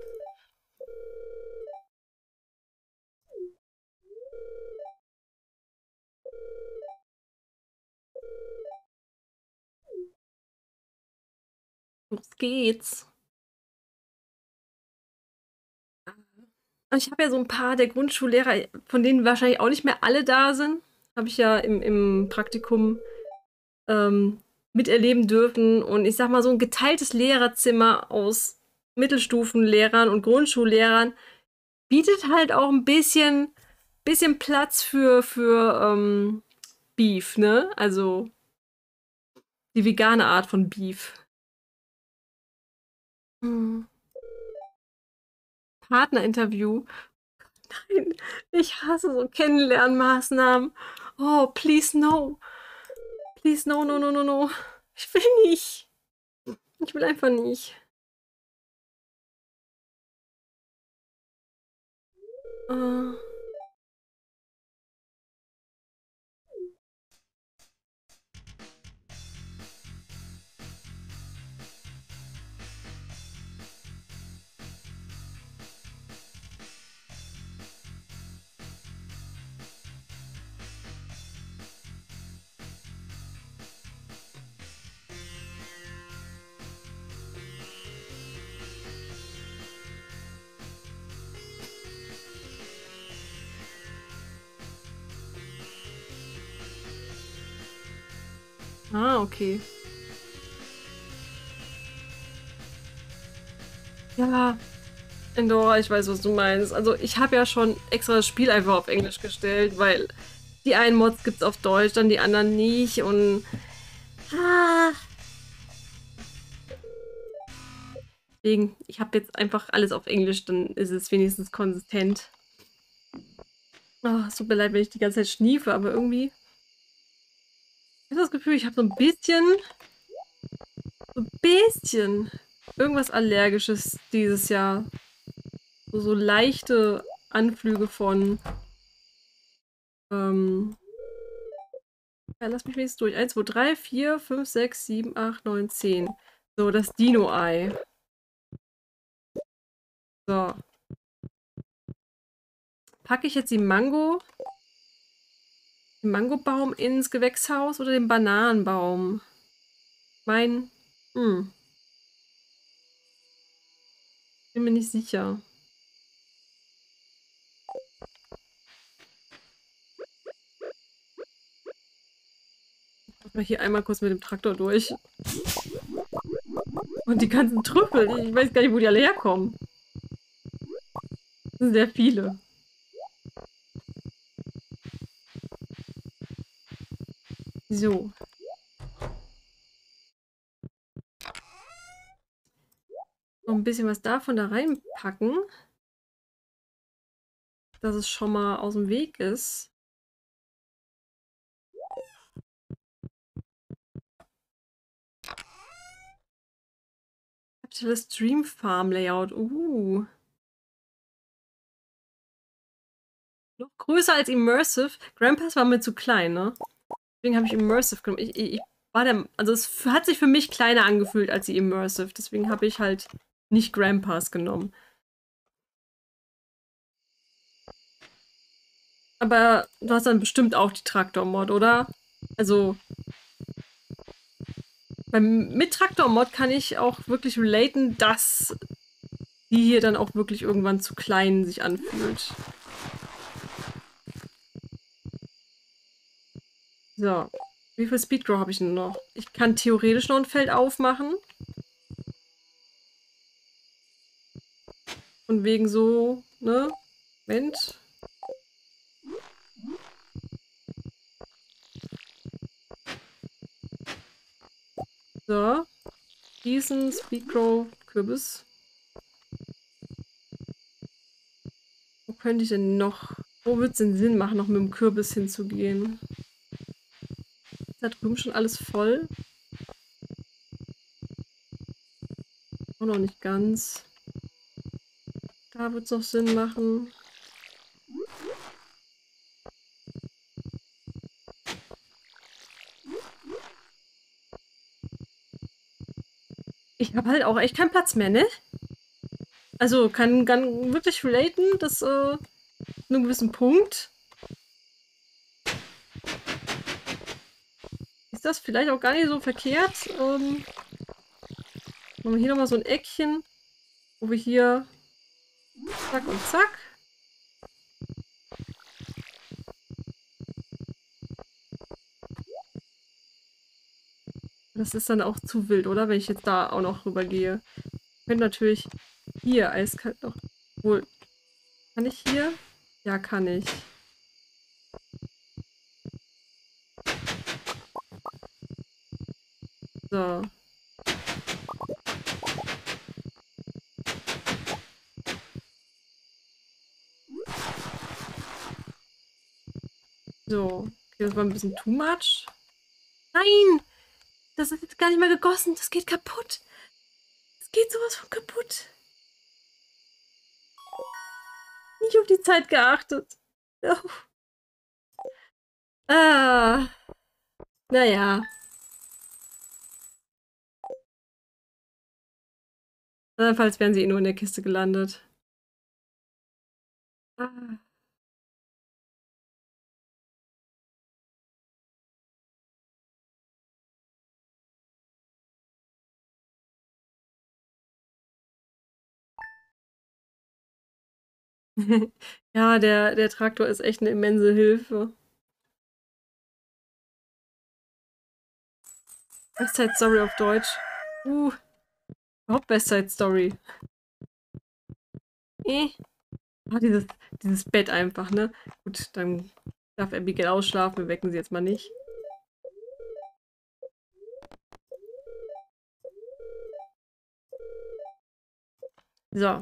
Los geht's. Ich habe ja so ein paar der Grundschullehrer, von denen wahrscheinlich auch nicht mehr alle da sind. Habe ich ja im, im Praktikum ähm, miterleben dürfen. Und ich sag mal, so ein geteiltes Lehrerzimmer aus Mittelstufenlehrern und Grundschullehrern bietet halt auch ein bisschen, bisschen Platz für, für ähm, Beef, ne? Also die vegane Art von Beef. Hm. Partnerinterview. Nein, ich hasse so Kennenlernmaßnahmen. Oh, please no. Please no, no, no, no, no. Ich will nicht. Ich will einfach nicht. Äh. Ah, okay. Ja, Endora, ich weiß, was du meinst. Also ich habe ja schon extra das Spiel einfach auf Englisch gestellt, weil die einen Mods gibt's auf Deutsch, dann die anderen nicht und... Ah. Deswegen, ich habe jetzt einfach alles auf Englisch, dann ist es wenigstens konsistent. Oh, es tut mir leid, wenn ich die ganze Zeit schniefe, aber irgendwie... Ich habe das Gefühl, ich habe so ein bisschen... So ein bisschen... Irgendwas Allergisches dieses Jahr. So, so leichte Anflüge von... Ähm, Ja, lass mich wenigstens durch. eins, zwei, drei, vier, fünf, sechs, sieben, acht, neun, zehn. So, das Dino-Ei. So. Packe ich jetzt die Mango, den Mangobaum ins Gewächshaus oder den Bananenbaum? Mein, hm, bin mir nicht sicher. Mal hier einmal kurz mit dem Traktor durch. Und die ganzen Trüffel, ich weiß gar nicht, wo die alle herkommen. Das sind sehr viele. So. Noch ein bisschen was davon da reinpacken. Dass es schon mal aus dem Weg ist. Aktuelles Stream Farm Layout. Uh. Noch größer als Immersive. Grandpa's war mir zu klein, ne? Deswegen habe ich Immersive genommen. Ich, ich, ich war der, also es hat sich für mich kleiner angefühlt als die Immersive. Deswegen habe ich halt nicht Grandpa's genommen. Aber du hast dann bestimmt auch die Traktor-Mod, oder? Also beim, mit Traktor-Mod kann ich auch wirklich relaten, dass die hier dann auch wirklich irgendwann zu klein sich anfühlt. So. Wie viel Speedgrow habe ich denn noch? Ich kann theoretisch noch ein Feld aufmachen. Und wegen so, ne? Moment. So. Diesen Speedgrow Kürbis. Wo könnte ich denn noch? Wo würde es denn Sinn machen, noch mit dem Kürbis hinzugehen? Ist da drüben schon alles voll? Auch noch nicht ganz. Da wird es noch Sinn machen. Ich habe halt auch echt keinen Platz mehr, ne? Also kann, kann wirklich relaten, dass äh, einem gewissen Punkt ist das vielleicht auch gar nicht so verkehrt. Ähm, machen wir hier nochmal so ein Eckchen, wo wir hier zack und zack. Das ist dann auch zu wild, oder? Wenn ich jetzt da auch noch rüber gehe. Ich könnte natürlich hier eiskalt noch. Wohl. Kann ich hier? Ja, kann ich. So. So. Okay, das war ein bisschen too much. Nein! Das ist jetzt gar nicht mehr gegossen. Das geht kaputt. Das geht sowas von kaputt. Nicht auf die Zeit geachtet. Oh. Ah. Naja. Andernfalls wären sie eh nur in der Kiste gelandet. Ah. Ja, der, der Traktor ist echt eine immense Hilfe. West Side Story auf Deutsch. Uh, überhaupt West Side Story. Eh. Ah, dieses, dieses Bett einfach, ne? Gut, dann darf Abigail ausschlafen. Wir wecken sie jetzt mal nicht. So.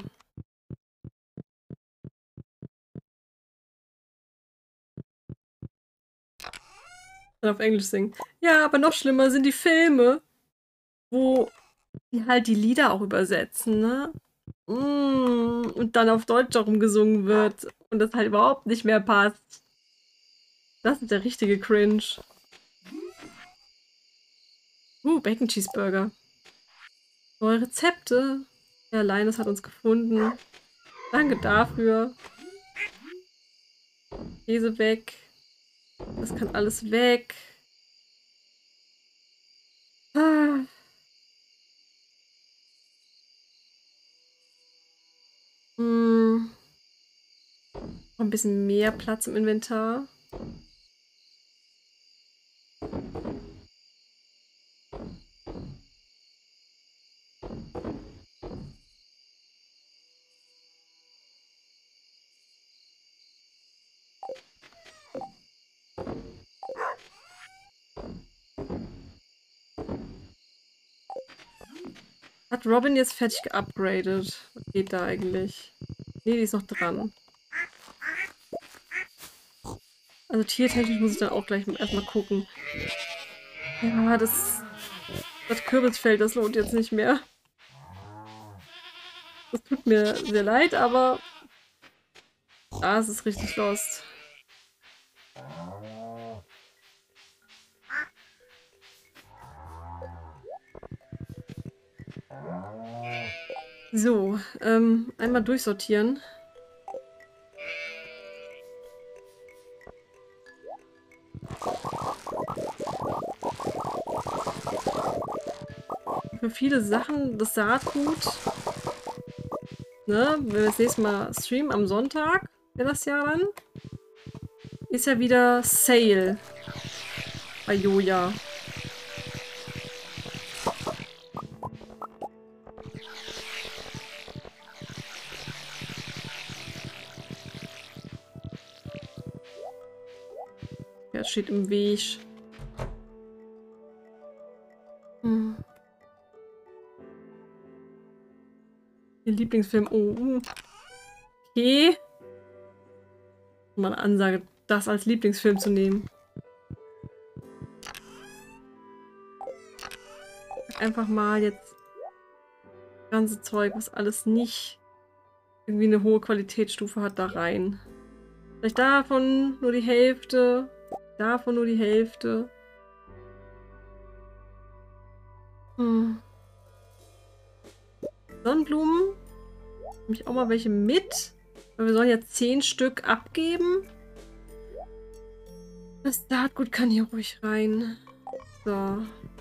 Dann auf Englisch singen. Ja, aber noch schlimmer sind die Filme, wo die halt die Lieder auch übersetzen, ne? Mm, und dann auf Deutsch darum gesungen wird und das halt überhaupt nicht mehr passt. Das ist der richtige Cringe. Uh, Bacon Cheeseburger. Neue Rezepte. Der Linus hat uns gefunden. Danke dafür. Käse weg. Das kann alles weg. Ah. Hm. Noch ein bisschen mehr Platz im Inventar. Hat Robin jetzt fertig geupgradet? Was geht da eigentlich? Nee, die ist noch dran. Also tiertechnisch muss ich dann auch gleich erstmal gucken. Ja, das, das Kürbisfeld, das lohnt jetzt nicht mehr. Das tut mir sehr leid, aber ah, es ist richtig lost. So, ähm, einmal durchsortieren. Für viele Sachen das Saatgut. Ne, wenn wir das nächste Mal streamen am Sonntag, wäre das ja dann, ist ja wieder Sale bei Joja. Ja, steht im Weg. Hm. Ihr Lieblingsfilm. Oh. uh. Okay. Mal eine Ansage, das als Lieblingsfilm zu nehmen. Einfach mal jetzt das ganze Zeug, was alles nicht irgendwie eine hohe Qualitätsstufe hat, da rein. Vielleicht davon nur die Hälfte. Davon nur die Hälfte. Hm. Sonnenblumen. Nehme ich auch mal welche mit. Weil wir sollen ja zehn Stück abgeben. Das Saatgut kann hier ruhig rein. So.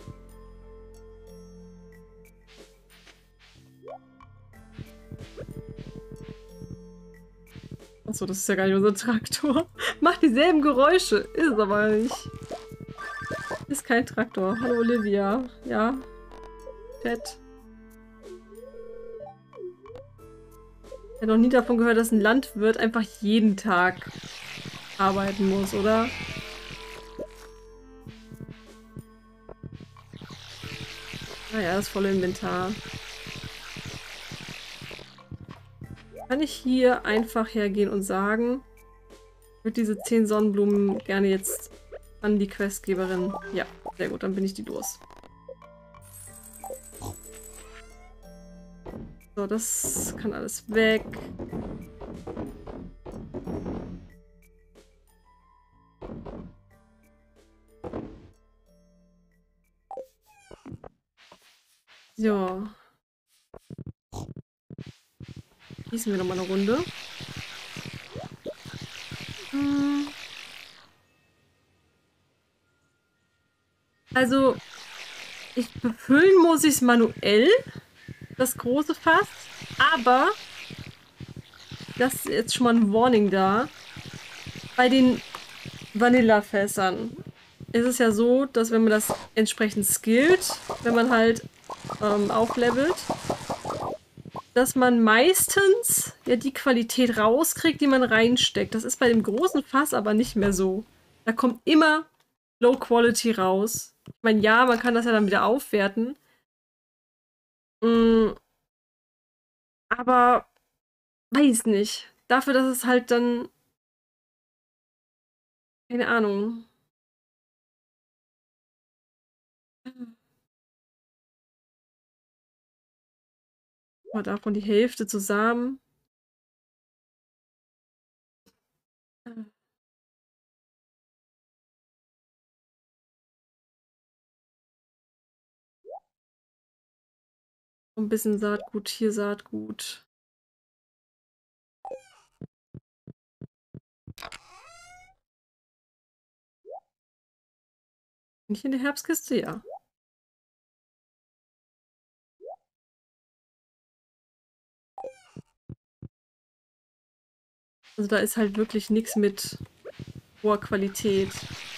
Achso, das ist ja gar nicht unser Traktor. Macht dieselben Geräusche. Ist es aber nicht. Ist kein Traktor. Hallo Olivia. Ja. Fett. Ich habe noch nie davon gehört, dass ein Landwirt einfach jeden Tag arbeiten muss, oder? Naja, das volle Inventar. Kann ich hier einfach hergehen und sagen, ich würde diese zehn Sonnenblumen gerne jetzt an die Questgeberin. Ja, sehr gut, dann bin ich die los. So, das kann alles weg. So. Gießen wir noch mal eine Runde. Hm. Also, ich befüllen muss ich es manuell, das große Fass, aber das ist jetzt schon mal ein Warning da. Bei den Vanillafässern ist es ja so, dass wenn man das entsprechend skillt, wenn man halt ähm, auflevelt, dass man meistens ja die Qualität rauskriegt, die man reinsteckt. Das ist bei dem großen Fass aber nicht mehr so. Da kommt immer Low Quality raus. Ich meine, ja, man kann das ja dann wieder aufwerten. Mm, aber weiß nicht. Dafür, dass es halt dann keine Ahnung. Mal davon die Hälfte zusammen. Ein bisschen Saatgut, hier Saatgut. Nicht in der Herbstkiste, ja. Also da ist halt wirklich nichts mit hoher Qualität.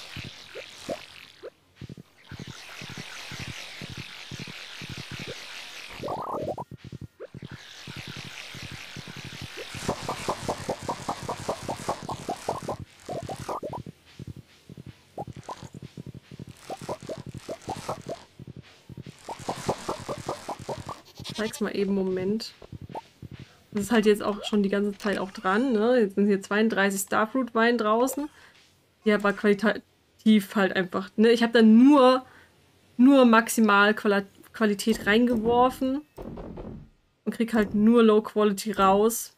Ich zeig's mal eben, Moment. Das ist halt jetzt auch schon die ganze Zeit auch dran, ne? Jetzt sind hier zweiunddreißig Starfruit-Wein draußen. Ja, aber qualitativ halt einfach, ne? Ich habe da nur, nur maximal Quali Qualität reingeworfen und krieg halt nur Low Quality raus.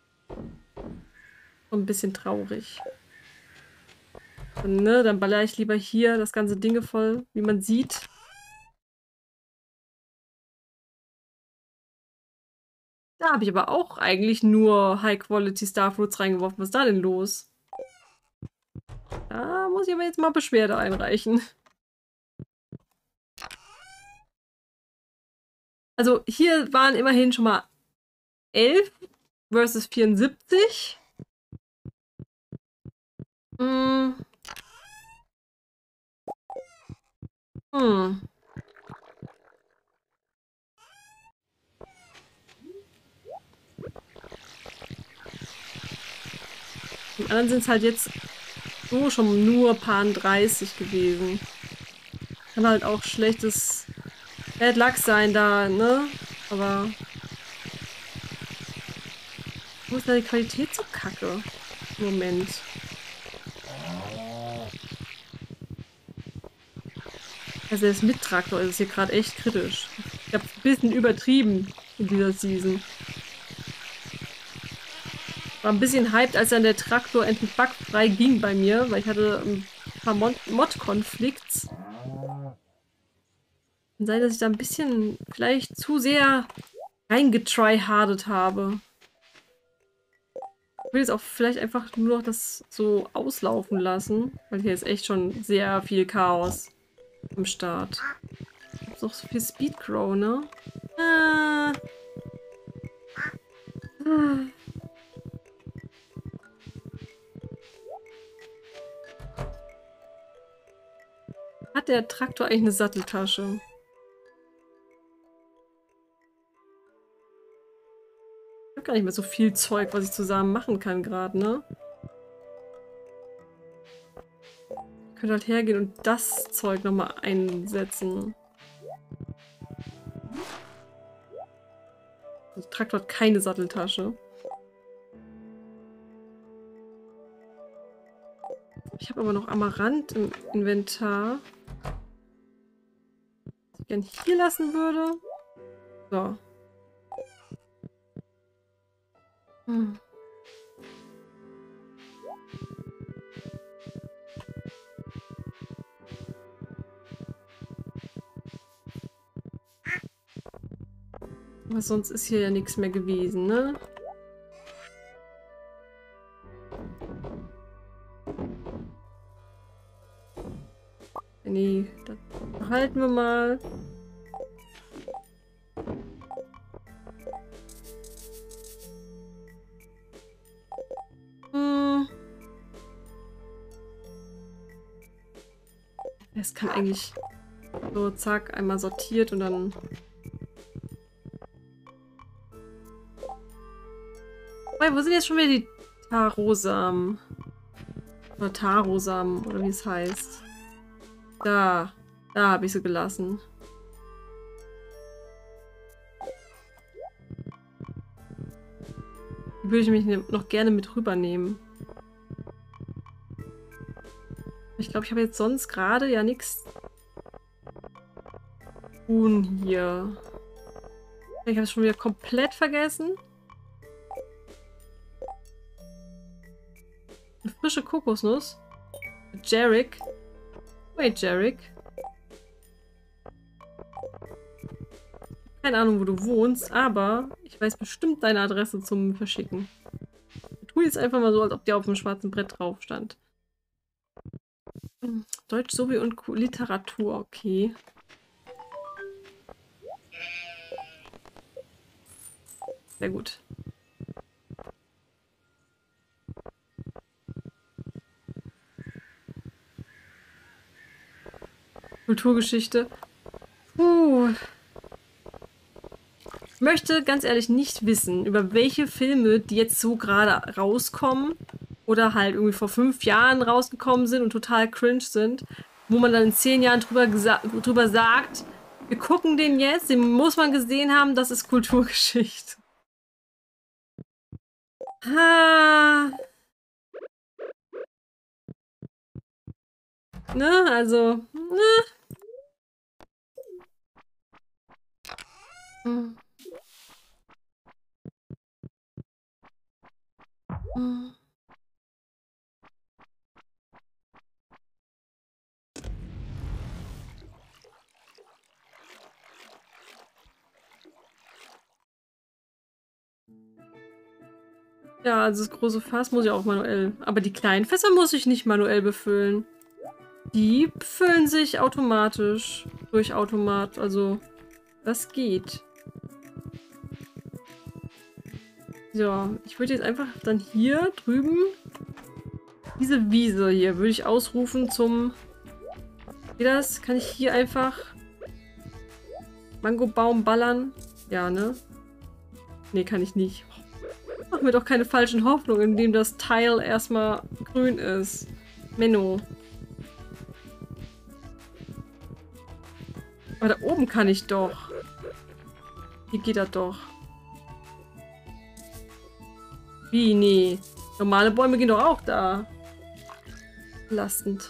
So ein bisschen traurig. Und, ne, dann baller ich lieber hier das ganze Ding voll, wie man sieht. Da habe ich aber auch eigentlich nur High-Quality Starfruits reingeworfen. Was ist da denn los? Da muss ich aber jetzt mal Beschwerde einreichen. Also hier waren immerhin schon mal elf versus vierundsiebzig. Hm. Hm. Die anderen sind es halt jetzt so schon nur Pan dreißig gewesen. Kann halt auch schlechtes Bad Luck sein da, ne? Aber wo ist da die Qualität so kacke? Moment. Also das mit Traktor ist hier gerade echt kritisch. Ich habe ein bisschen übertrieben in dieser Season. War ein bisschen hyped, als dann der Traktor endlich bugfrei ging bei mir, weil ich hatte ein paar Mod-Konflikts. Kann sein, dass ich da ein bisschen vielleicht zu sehr reingetryhardet habe. Ich will jetzt auch vielleicht einfach nur noch das so auslaufen lassen, weil hier ist echt schon sehr viel Chaos am Start. Ich hab doch so viel Speedgrow, ne? Ah. Ah. Hat der Traktor eigentlich eine Satteltasche? Ich habe gar nicht mehr so viel Zeug, was ich zusammen machen kann gerade, ne? Ich könnte halt hergehen und das Zeug nochmal einsetzen. Der Traktor hat keine Satteltasche. Ich habe aber noch Amaranth im Inventar. Was ich gerne hier lassen würde. So. Hm. Aber sonst ist hier ja nichts mehr gewesen, ne? Nee, das behalten wir mal. Hm. Es kann eigentlich so zack, einmal sortiert und dann... Wait, wo sind jetzt schon wieder die Tarosamen? Oder Tarosamen, oder wie es heißt. Da. Da habe ich sie gelassen. Die würde ich mich ne noch gerne mit rübernehmen. Ich glaube, ich habe jetzt sonst gerade ja nichts tun hier. Ich habe es schon wieder komplett vergessen. Eine frische Kokosnuss. Jarek. Wait, Jarek. Keine Ahnung, wo du wohnst, aber ich weiß bestimmt deine Adresse zum Verschicken. Ich tue jetzt einfach mal so, als ob die auf dem schwarzen Brett drauf stand. Deutsch sowie und Literatur, okay. Sehr gut. Kulturgeschichte. Puh. Ich möchte ganz ehrlich nicht wissen, über welche Filme, die jetzt so gerade rauskommen oder halt irgendwie vor fünf Jahren rausgekommen sind und total cringe sind, wo man dann in zehn Jahren drüber, drüber sagt, wir gucken den jetzt, den muss man gesehen haben, das ist Kulturgeschichte. Ha. Ne, also, ne. Hm. Hm. Ja, also das große Fass muss ich auch manuell. Aber die kleinen Fässer muss ich nicht manuell befüllen. Die füllen sich automatisch durch Automat. Also, das geht. So, ich würde jetzt einfach dann hier drüben diese Wiese hier würde ich ausrufen zum... Wie das? Kann ich hier einfach Mangobaum ballern? Ja, ne? Nee, kann ich nicht. Mach mir doch keine falschen Hoffnungen, indem das Teil erstmal grün ist. Menno. Aber da oben kann ich doch. Hier geht das doch. Wie? Nee. Normale Bäume gehen doch auch da. Belastend.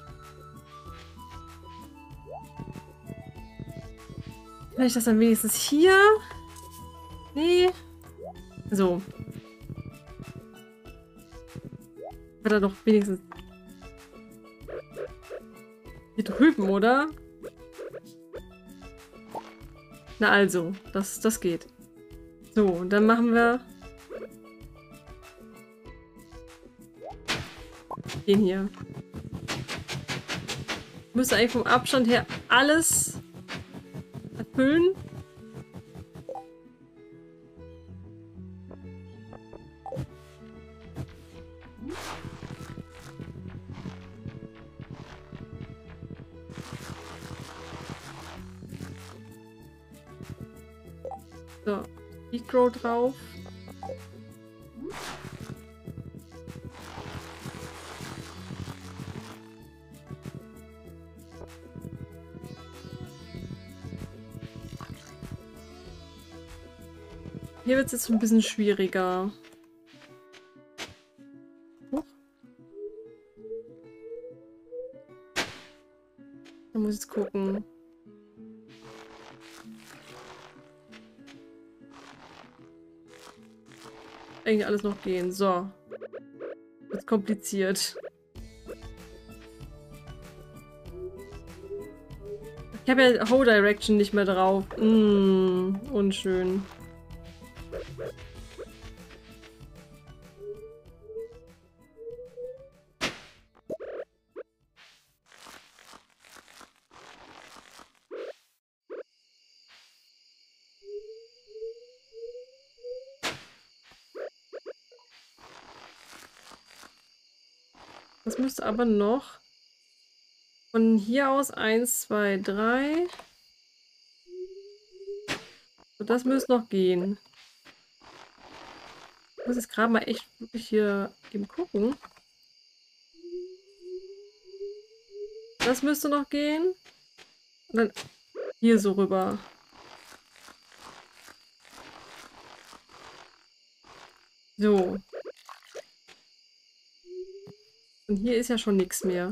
Kann ich das dann wenigstens hier? Nee. So. Wird er doch wenigstens hier drüben, oder? Na also, das, das geht. So, und dann machen wir den hier. Müsste eigentlich vom Abstand her alles erfüllen. So, Micro drauf. Hier wird es jetzt ein bisschen schwieriger. Huch. Da muss ich jetzt gucken. Eigentlich alles noch gehen. So. Wird kompliziert. Ich habe ja Hoe Direction nicht mehr drauf. Mm, unschön. Das müsste aber noch von hier aus eins, zwei, drei. So, das müsste noch gehen. Ich muss jetzt gerade mal echt wirklich hier eben gucken. Das müsste noch gehen. Und dann hier so rüber. So. Und hier ist ja schon nichts mehr.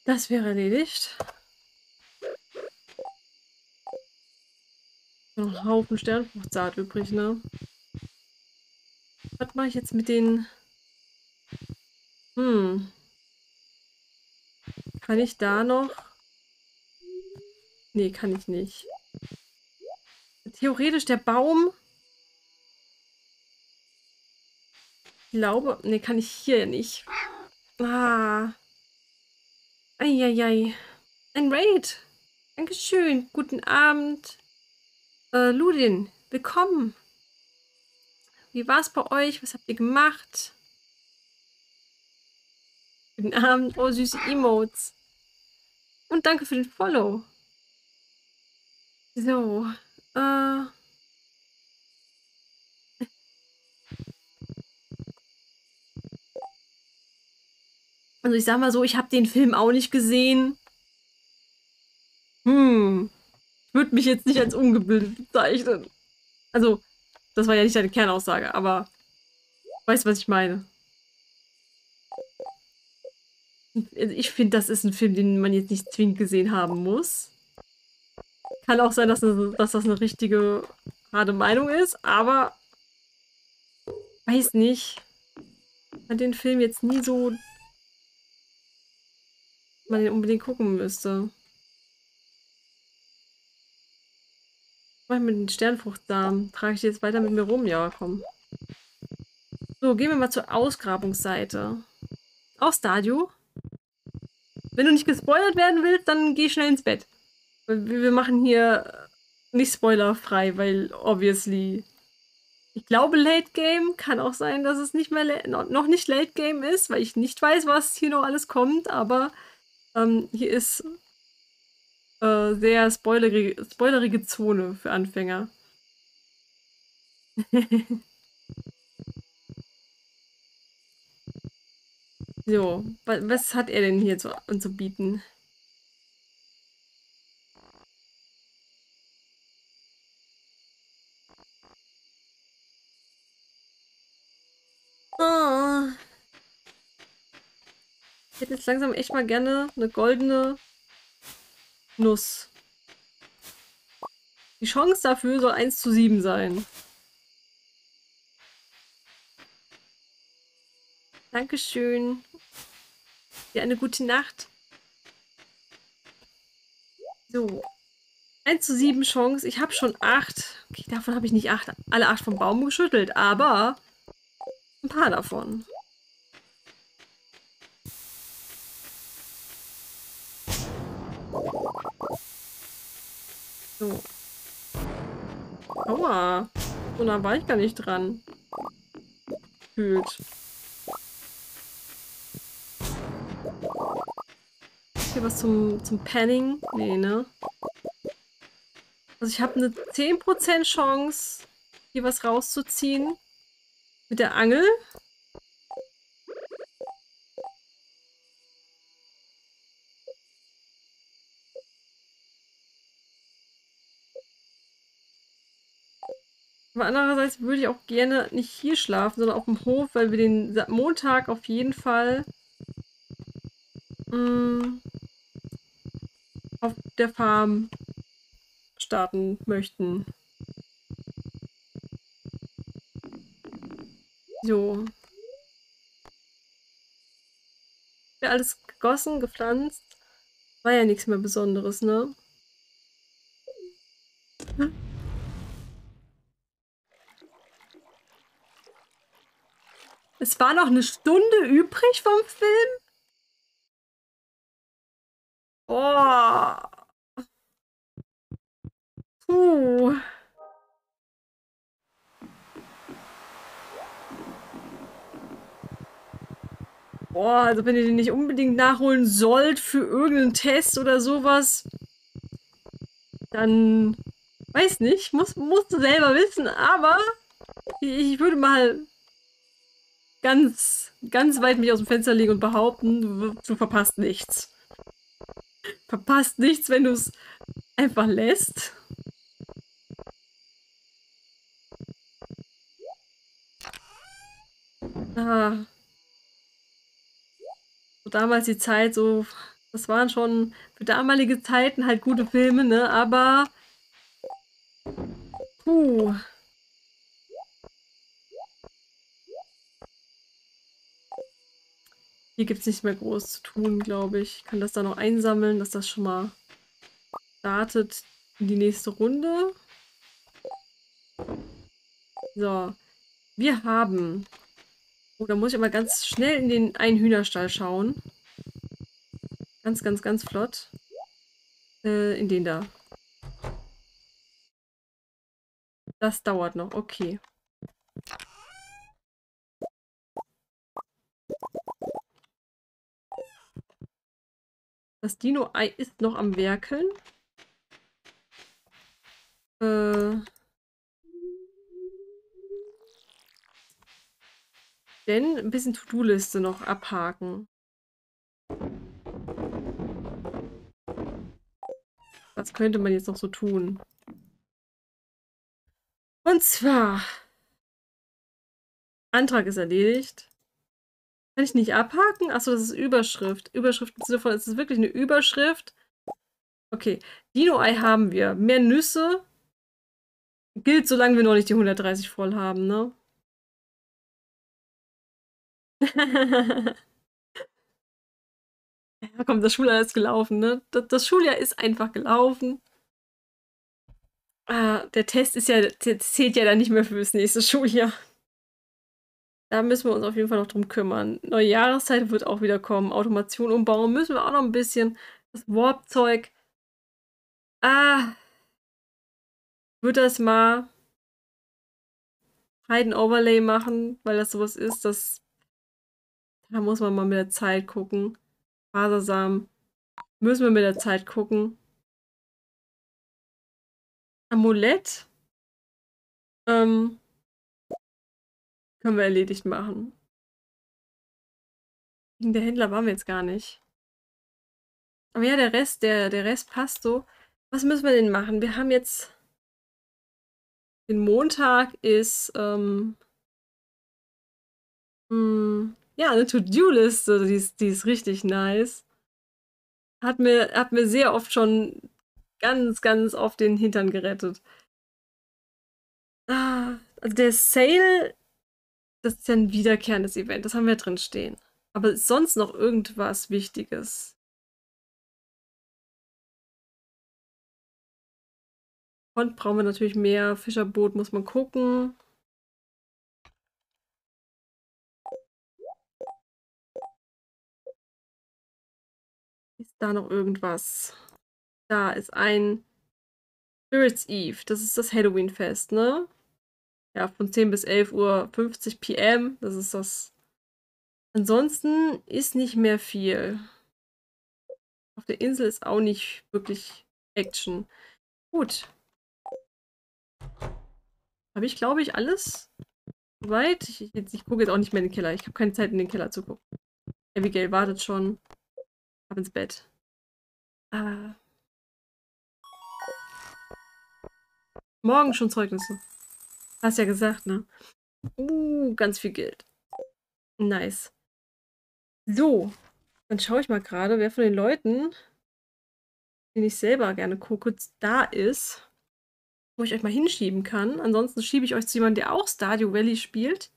Das wäre erledigt. Noch ein Haufen Sternfruchtsaat übrig, ne? Was mache ich jetzt mit den... Hm. Kann ich da noch... Nee, kann ich nicht. Theoretisch der Baum... Ich glaube... Nee, kann ich hier nicht. Ah. Eieiei. Ein Raid. Dankeschön. Guten Abend. Äh, Ludin. Willkommen. Wie war's bei euch? Was habt ihr gemacht? Guten Abend. Oh, süße Emotes. Und danke für den Follow. So. Äh. Also ich sag mal so, ich habe den Film auch nicht gesehen. Hm. Ich würde mich jetzt nicht als ungebildet bezeichnen. Also, das war ja nicht deine Kernaussage, aber weißt du, was ich meine? Ich finde, das ist ein Film, den man jetzt nicht zwingend gesehen haben muss. Kann auch sein, dass, eine, dass das eine richtige, harte Meinung ist, aber weiß nicht. Man den Film jetzt nie so, man den unbedingt gucken müsste. Was mach ich mit den Sternfruchtsamen? Trage ich die jetzt weiter mit mir rum? Ja, komm. So, gehen wir mal zur Ausgrabungsseite. Auch Stadio. Wenn du nicht gespoilert werden willst, dann geh schnell ins Bett. Wir machen hier nicht spoilerfrei, weil obviously... Ich glaube Late Game. Kann auch sein, dass es nicht mehr noch nicht Late Game ist, weil ich nicht weiß, was hier noch alles kommt, aber ähm, hier ist äh, sehr spoilerige, spoilerige Zone für Anfänger. So, was hat er denn hier zu, zu bieten? Oh. Ich hätte jetzt langsam echt mal gerne eine goldene Nuss. Die Chance dafür soll eins zu sieben sein. Dankeschön. Dir eine gute Nacht. So. eins zu sieben Chance. Ich habe schon acht. Okay, davon habe ich nicht acht, alle acht vom Baum geschüttelt, aber ein paar davon. So. Aua. So nah war ich gar nicht dran. Fühlt. Hier was zum, zum Panning? Nee, ne? Also ich habe eine zehn Prozent Chance, hier was rauszuziehen. Mit der Angel. Aber andererseits würde ich auch gerne nicht hier schlafen, sondern auf dem Hof, weil wir den Montag auf jeden Fall mh, auf der Farm starten möchten. So. Ja, alles gegossen, gepflanzt. War ja nichts mehr Besonderes, ne? Es war noch eine Stunde übrig vom Film? Oh. Puh. Boah, also wenn ihr den nicht unbedingt nachholen sollt für irgendeinen Test oder sowas, dann weiß nicht, muss, musst du selber wissen, aber ich würde mal ganz, ganz weit mich aus dem Fenster legen und behaupten, du, du verpasst nichts. Verpasst nichts, wenn du es einfach lässt. Ah. So damals die Zeit, so Das waren schon für damalige Zeiten halt gute Filme, ne? Aber puh. Hier gibt es nicht mehr groß zu tun, glaube ich. Ich kann das da noch einsammeln, dass das schon mal startet in die nächste Runde. So, wir haben... Oh, da muss ich aber ganz schnell in den einen Hühnerstall schauen. Ganz, ganz, ganz flott. Äh, in den da. Das dauert noch, okay. Das Dino-Ei ist noch am Werkeln. Äh, denn ein bisschen To-Do-Liste noch abhaken. Was könnte man jetzt noch so tun? Und zwar, Antrag ist erledigt. Kann ich nicht abhaken? Achso, das ist Überschrift. Überschrift im Sinne von, ist es wirklich eine Überschrift? Okay. Dino-Ei haben wir. Mehr Nüsse. Gilt, solange wir noch nicht die hundertdreißig voll haben, ne? Ja, komm, das Schuljahr ist gelaufen, ne? Das, das Schuljahr ist einfach gelaufen. Ah, der Test ist ja, der zählt ja dann nicht mehr für das nächste Schuljahr. Da müssen wir uns auf jeden Fall noch drum kümmern. Neue Jahreszeit wird auch wieder kommen. Automation umbauen müssen wir auch noch ein bisschen. Das Warp-Zeug. Ah, wird das mal Hide Overlay machen, weil das sowas ist, das da muss man mal mit der Zeit gucken. Fasersamen müssen wir mit der Zeit gucken. Amulett ähm, können wir erledigt machen. Gegen der Händler waren wir jetzt gar nicht. Aber ja, der Rest, der, der Rest passt so. Was müssen wir denn machen? Wir haben jetzt den Montag ist ähm, mh, ja eine To-Do-Liste, die ist, die ist richtig nice. Hat mir, hat mir sehr oft schon ganz, ganz oft den Hintern gerettet. Ah, also der Sale, das ist ja ein wiederkehrendes Event, das haben wir drin stehen. Aber ist sonst noch irgendwas Wichtiges? Und brauchen wir natürlich mehr. Fischerboot muss man gucken. Ist da noch irgendwas? Da ist ein Spirits Eve. Das ist das Halloween-Fest, ne? Ja, von zehn bis elf Uhr fünfzig p m. Das ist das. Ansonsten ist nicht mehr viel. Auf der Insel ist auch nicht wirklich Action. Gut. Habe ich, glaube ich, alles soweit? Ich, ich, ich gucke jetzt auch nicht mehr in den Keller. Ich habe keine Zeit, in den Keller zu gucken. Abigail wartet schon. Ab ins Bett. Ah. Morgen schon Zeugnisse. Hast ja gesagt, ne? Uh, ganz viel Geld. Nice. So, dann schaue ich mal gerade, wer von den Leuten, den ich selber gerne gucke, da ist, wo ich euch mal hinschieben kann. Ansonsten schiebe ich euch zu jemandem, der auch Stardew Valley spielt.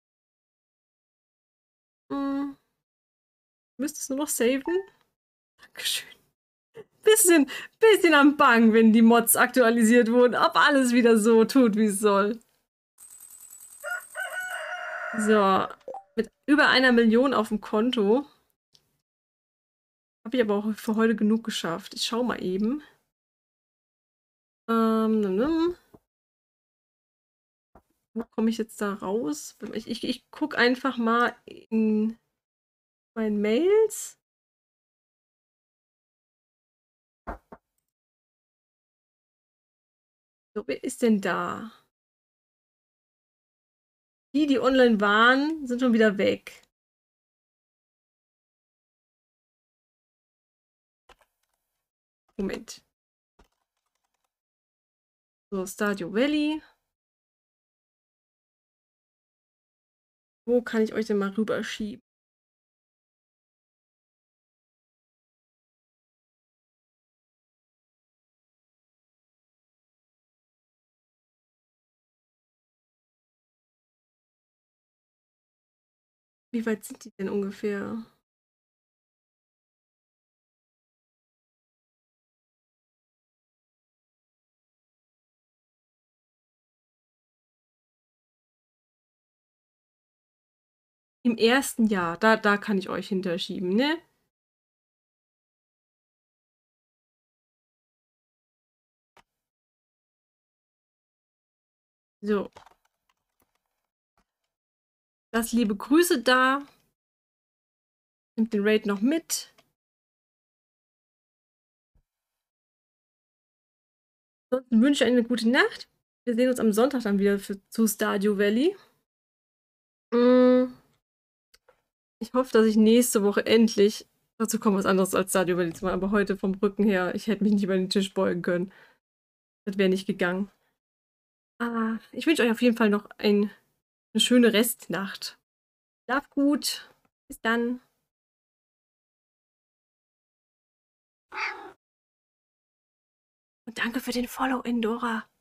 Hm, müsste es nur noch saven. Dankeschön. Bisschen, bisschen am Bang, wenn die Mods aktualisiert wurden, ob alles wieder so tut, wie es soll. So, mit über einer Million auf dem Konto. Habe ich aber auch für heute genug geschafft. Ich schau mal eben. Ähm, nimm, nimm. Wo komme ich jetzt da raus? Ich, ich, ich gucke einfach mal in meinen Mails. So, wer ist denn da? Die, die online waren, sind schon wieder weg. Moment. So, Stardew Valley. Wo kann ich euch denn mal rüberschieben? Wie weit sind die denn ungefähr? Im ersten Jahr, da, da kann ich euch hinterschieben, ne? So. Lasst liebe Grüße da. Nimmt den Raid noch mit. Ansonsten wünsche ich euch eine gute Nacht. Wir sehen uns am Sonntag dann wieder für, zu Stardew Valley. Mm, ich hoffe, dass ich nächste Woche endlich dazu komme, was anderes als Stardew Valley zu machen. Aber heute vom Rücken her, ich hätte mich nicht über den Tisch beugen können. Das wäre nicht gegangen. Ah, ich wünsche euch auf jeden Fall noch ein, eine schöne Restnacht. Schlaf gut. Bis dann. Und danke für den Follow, Indora.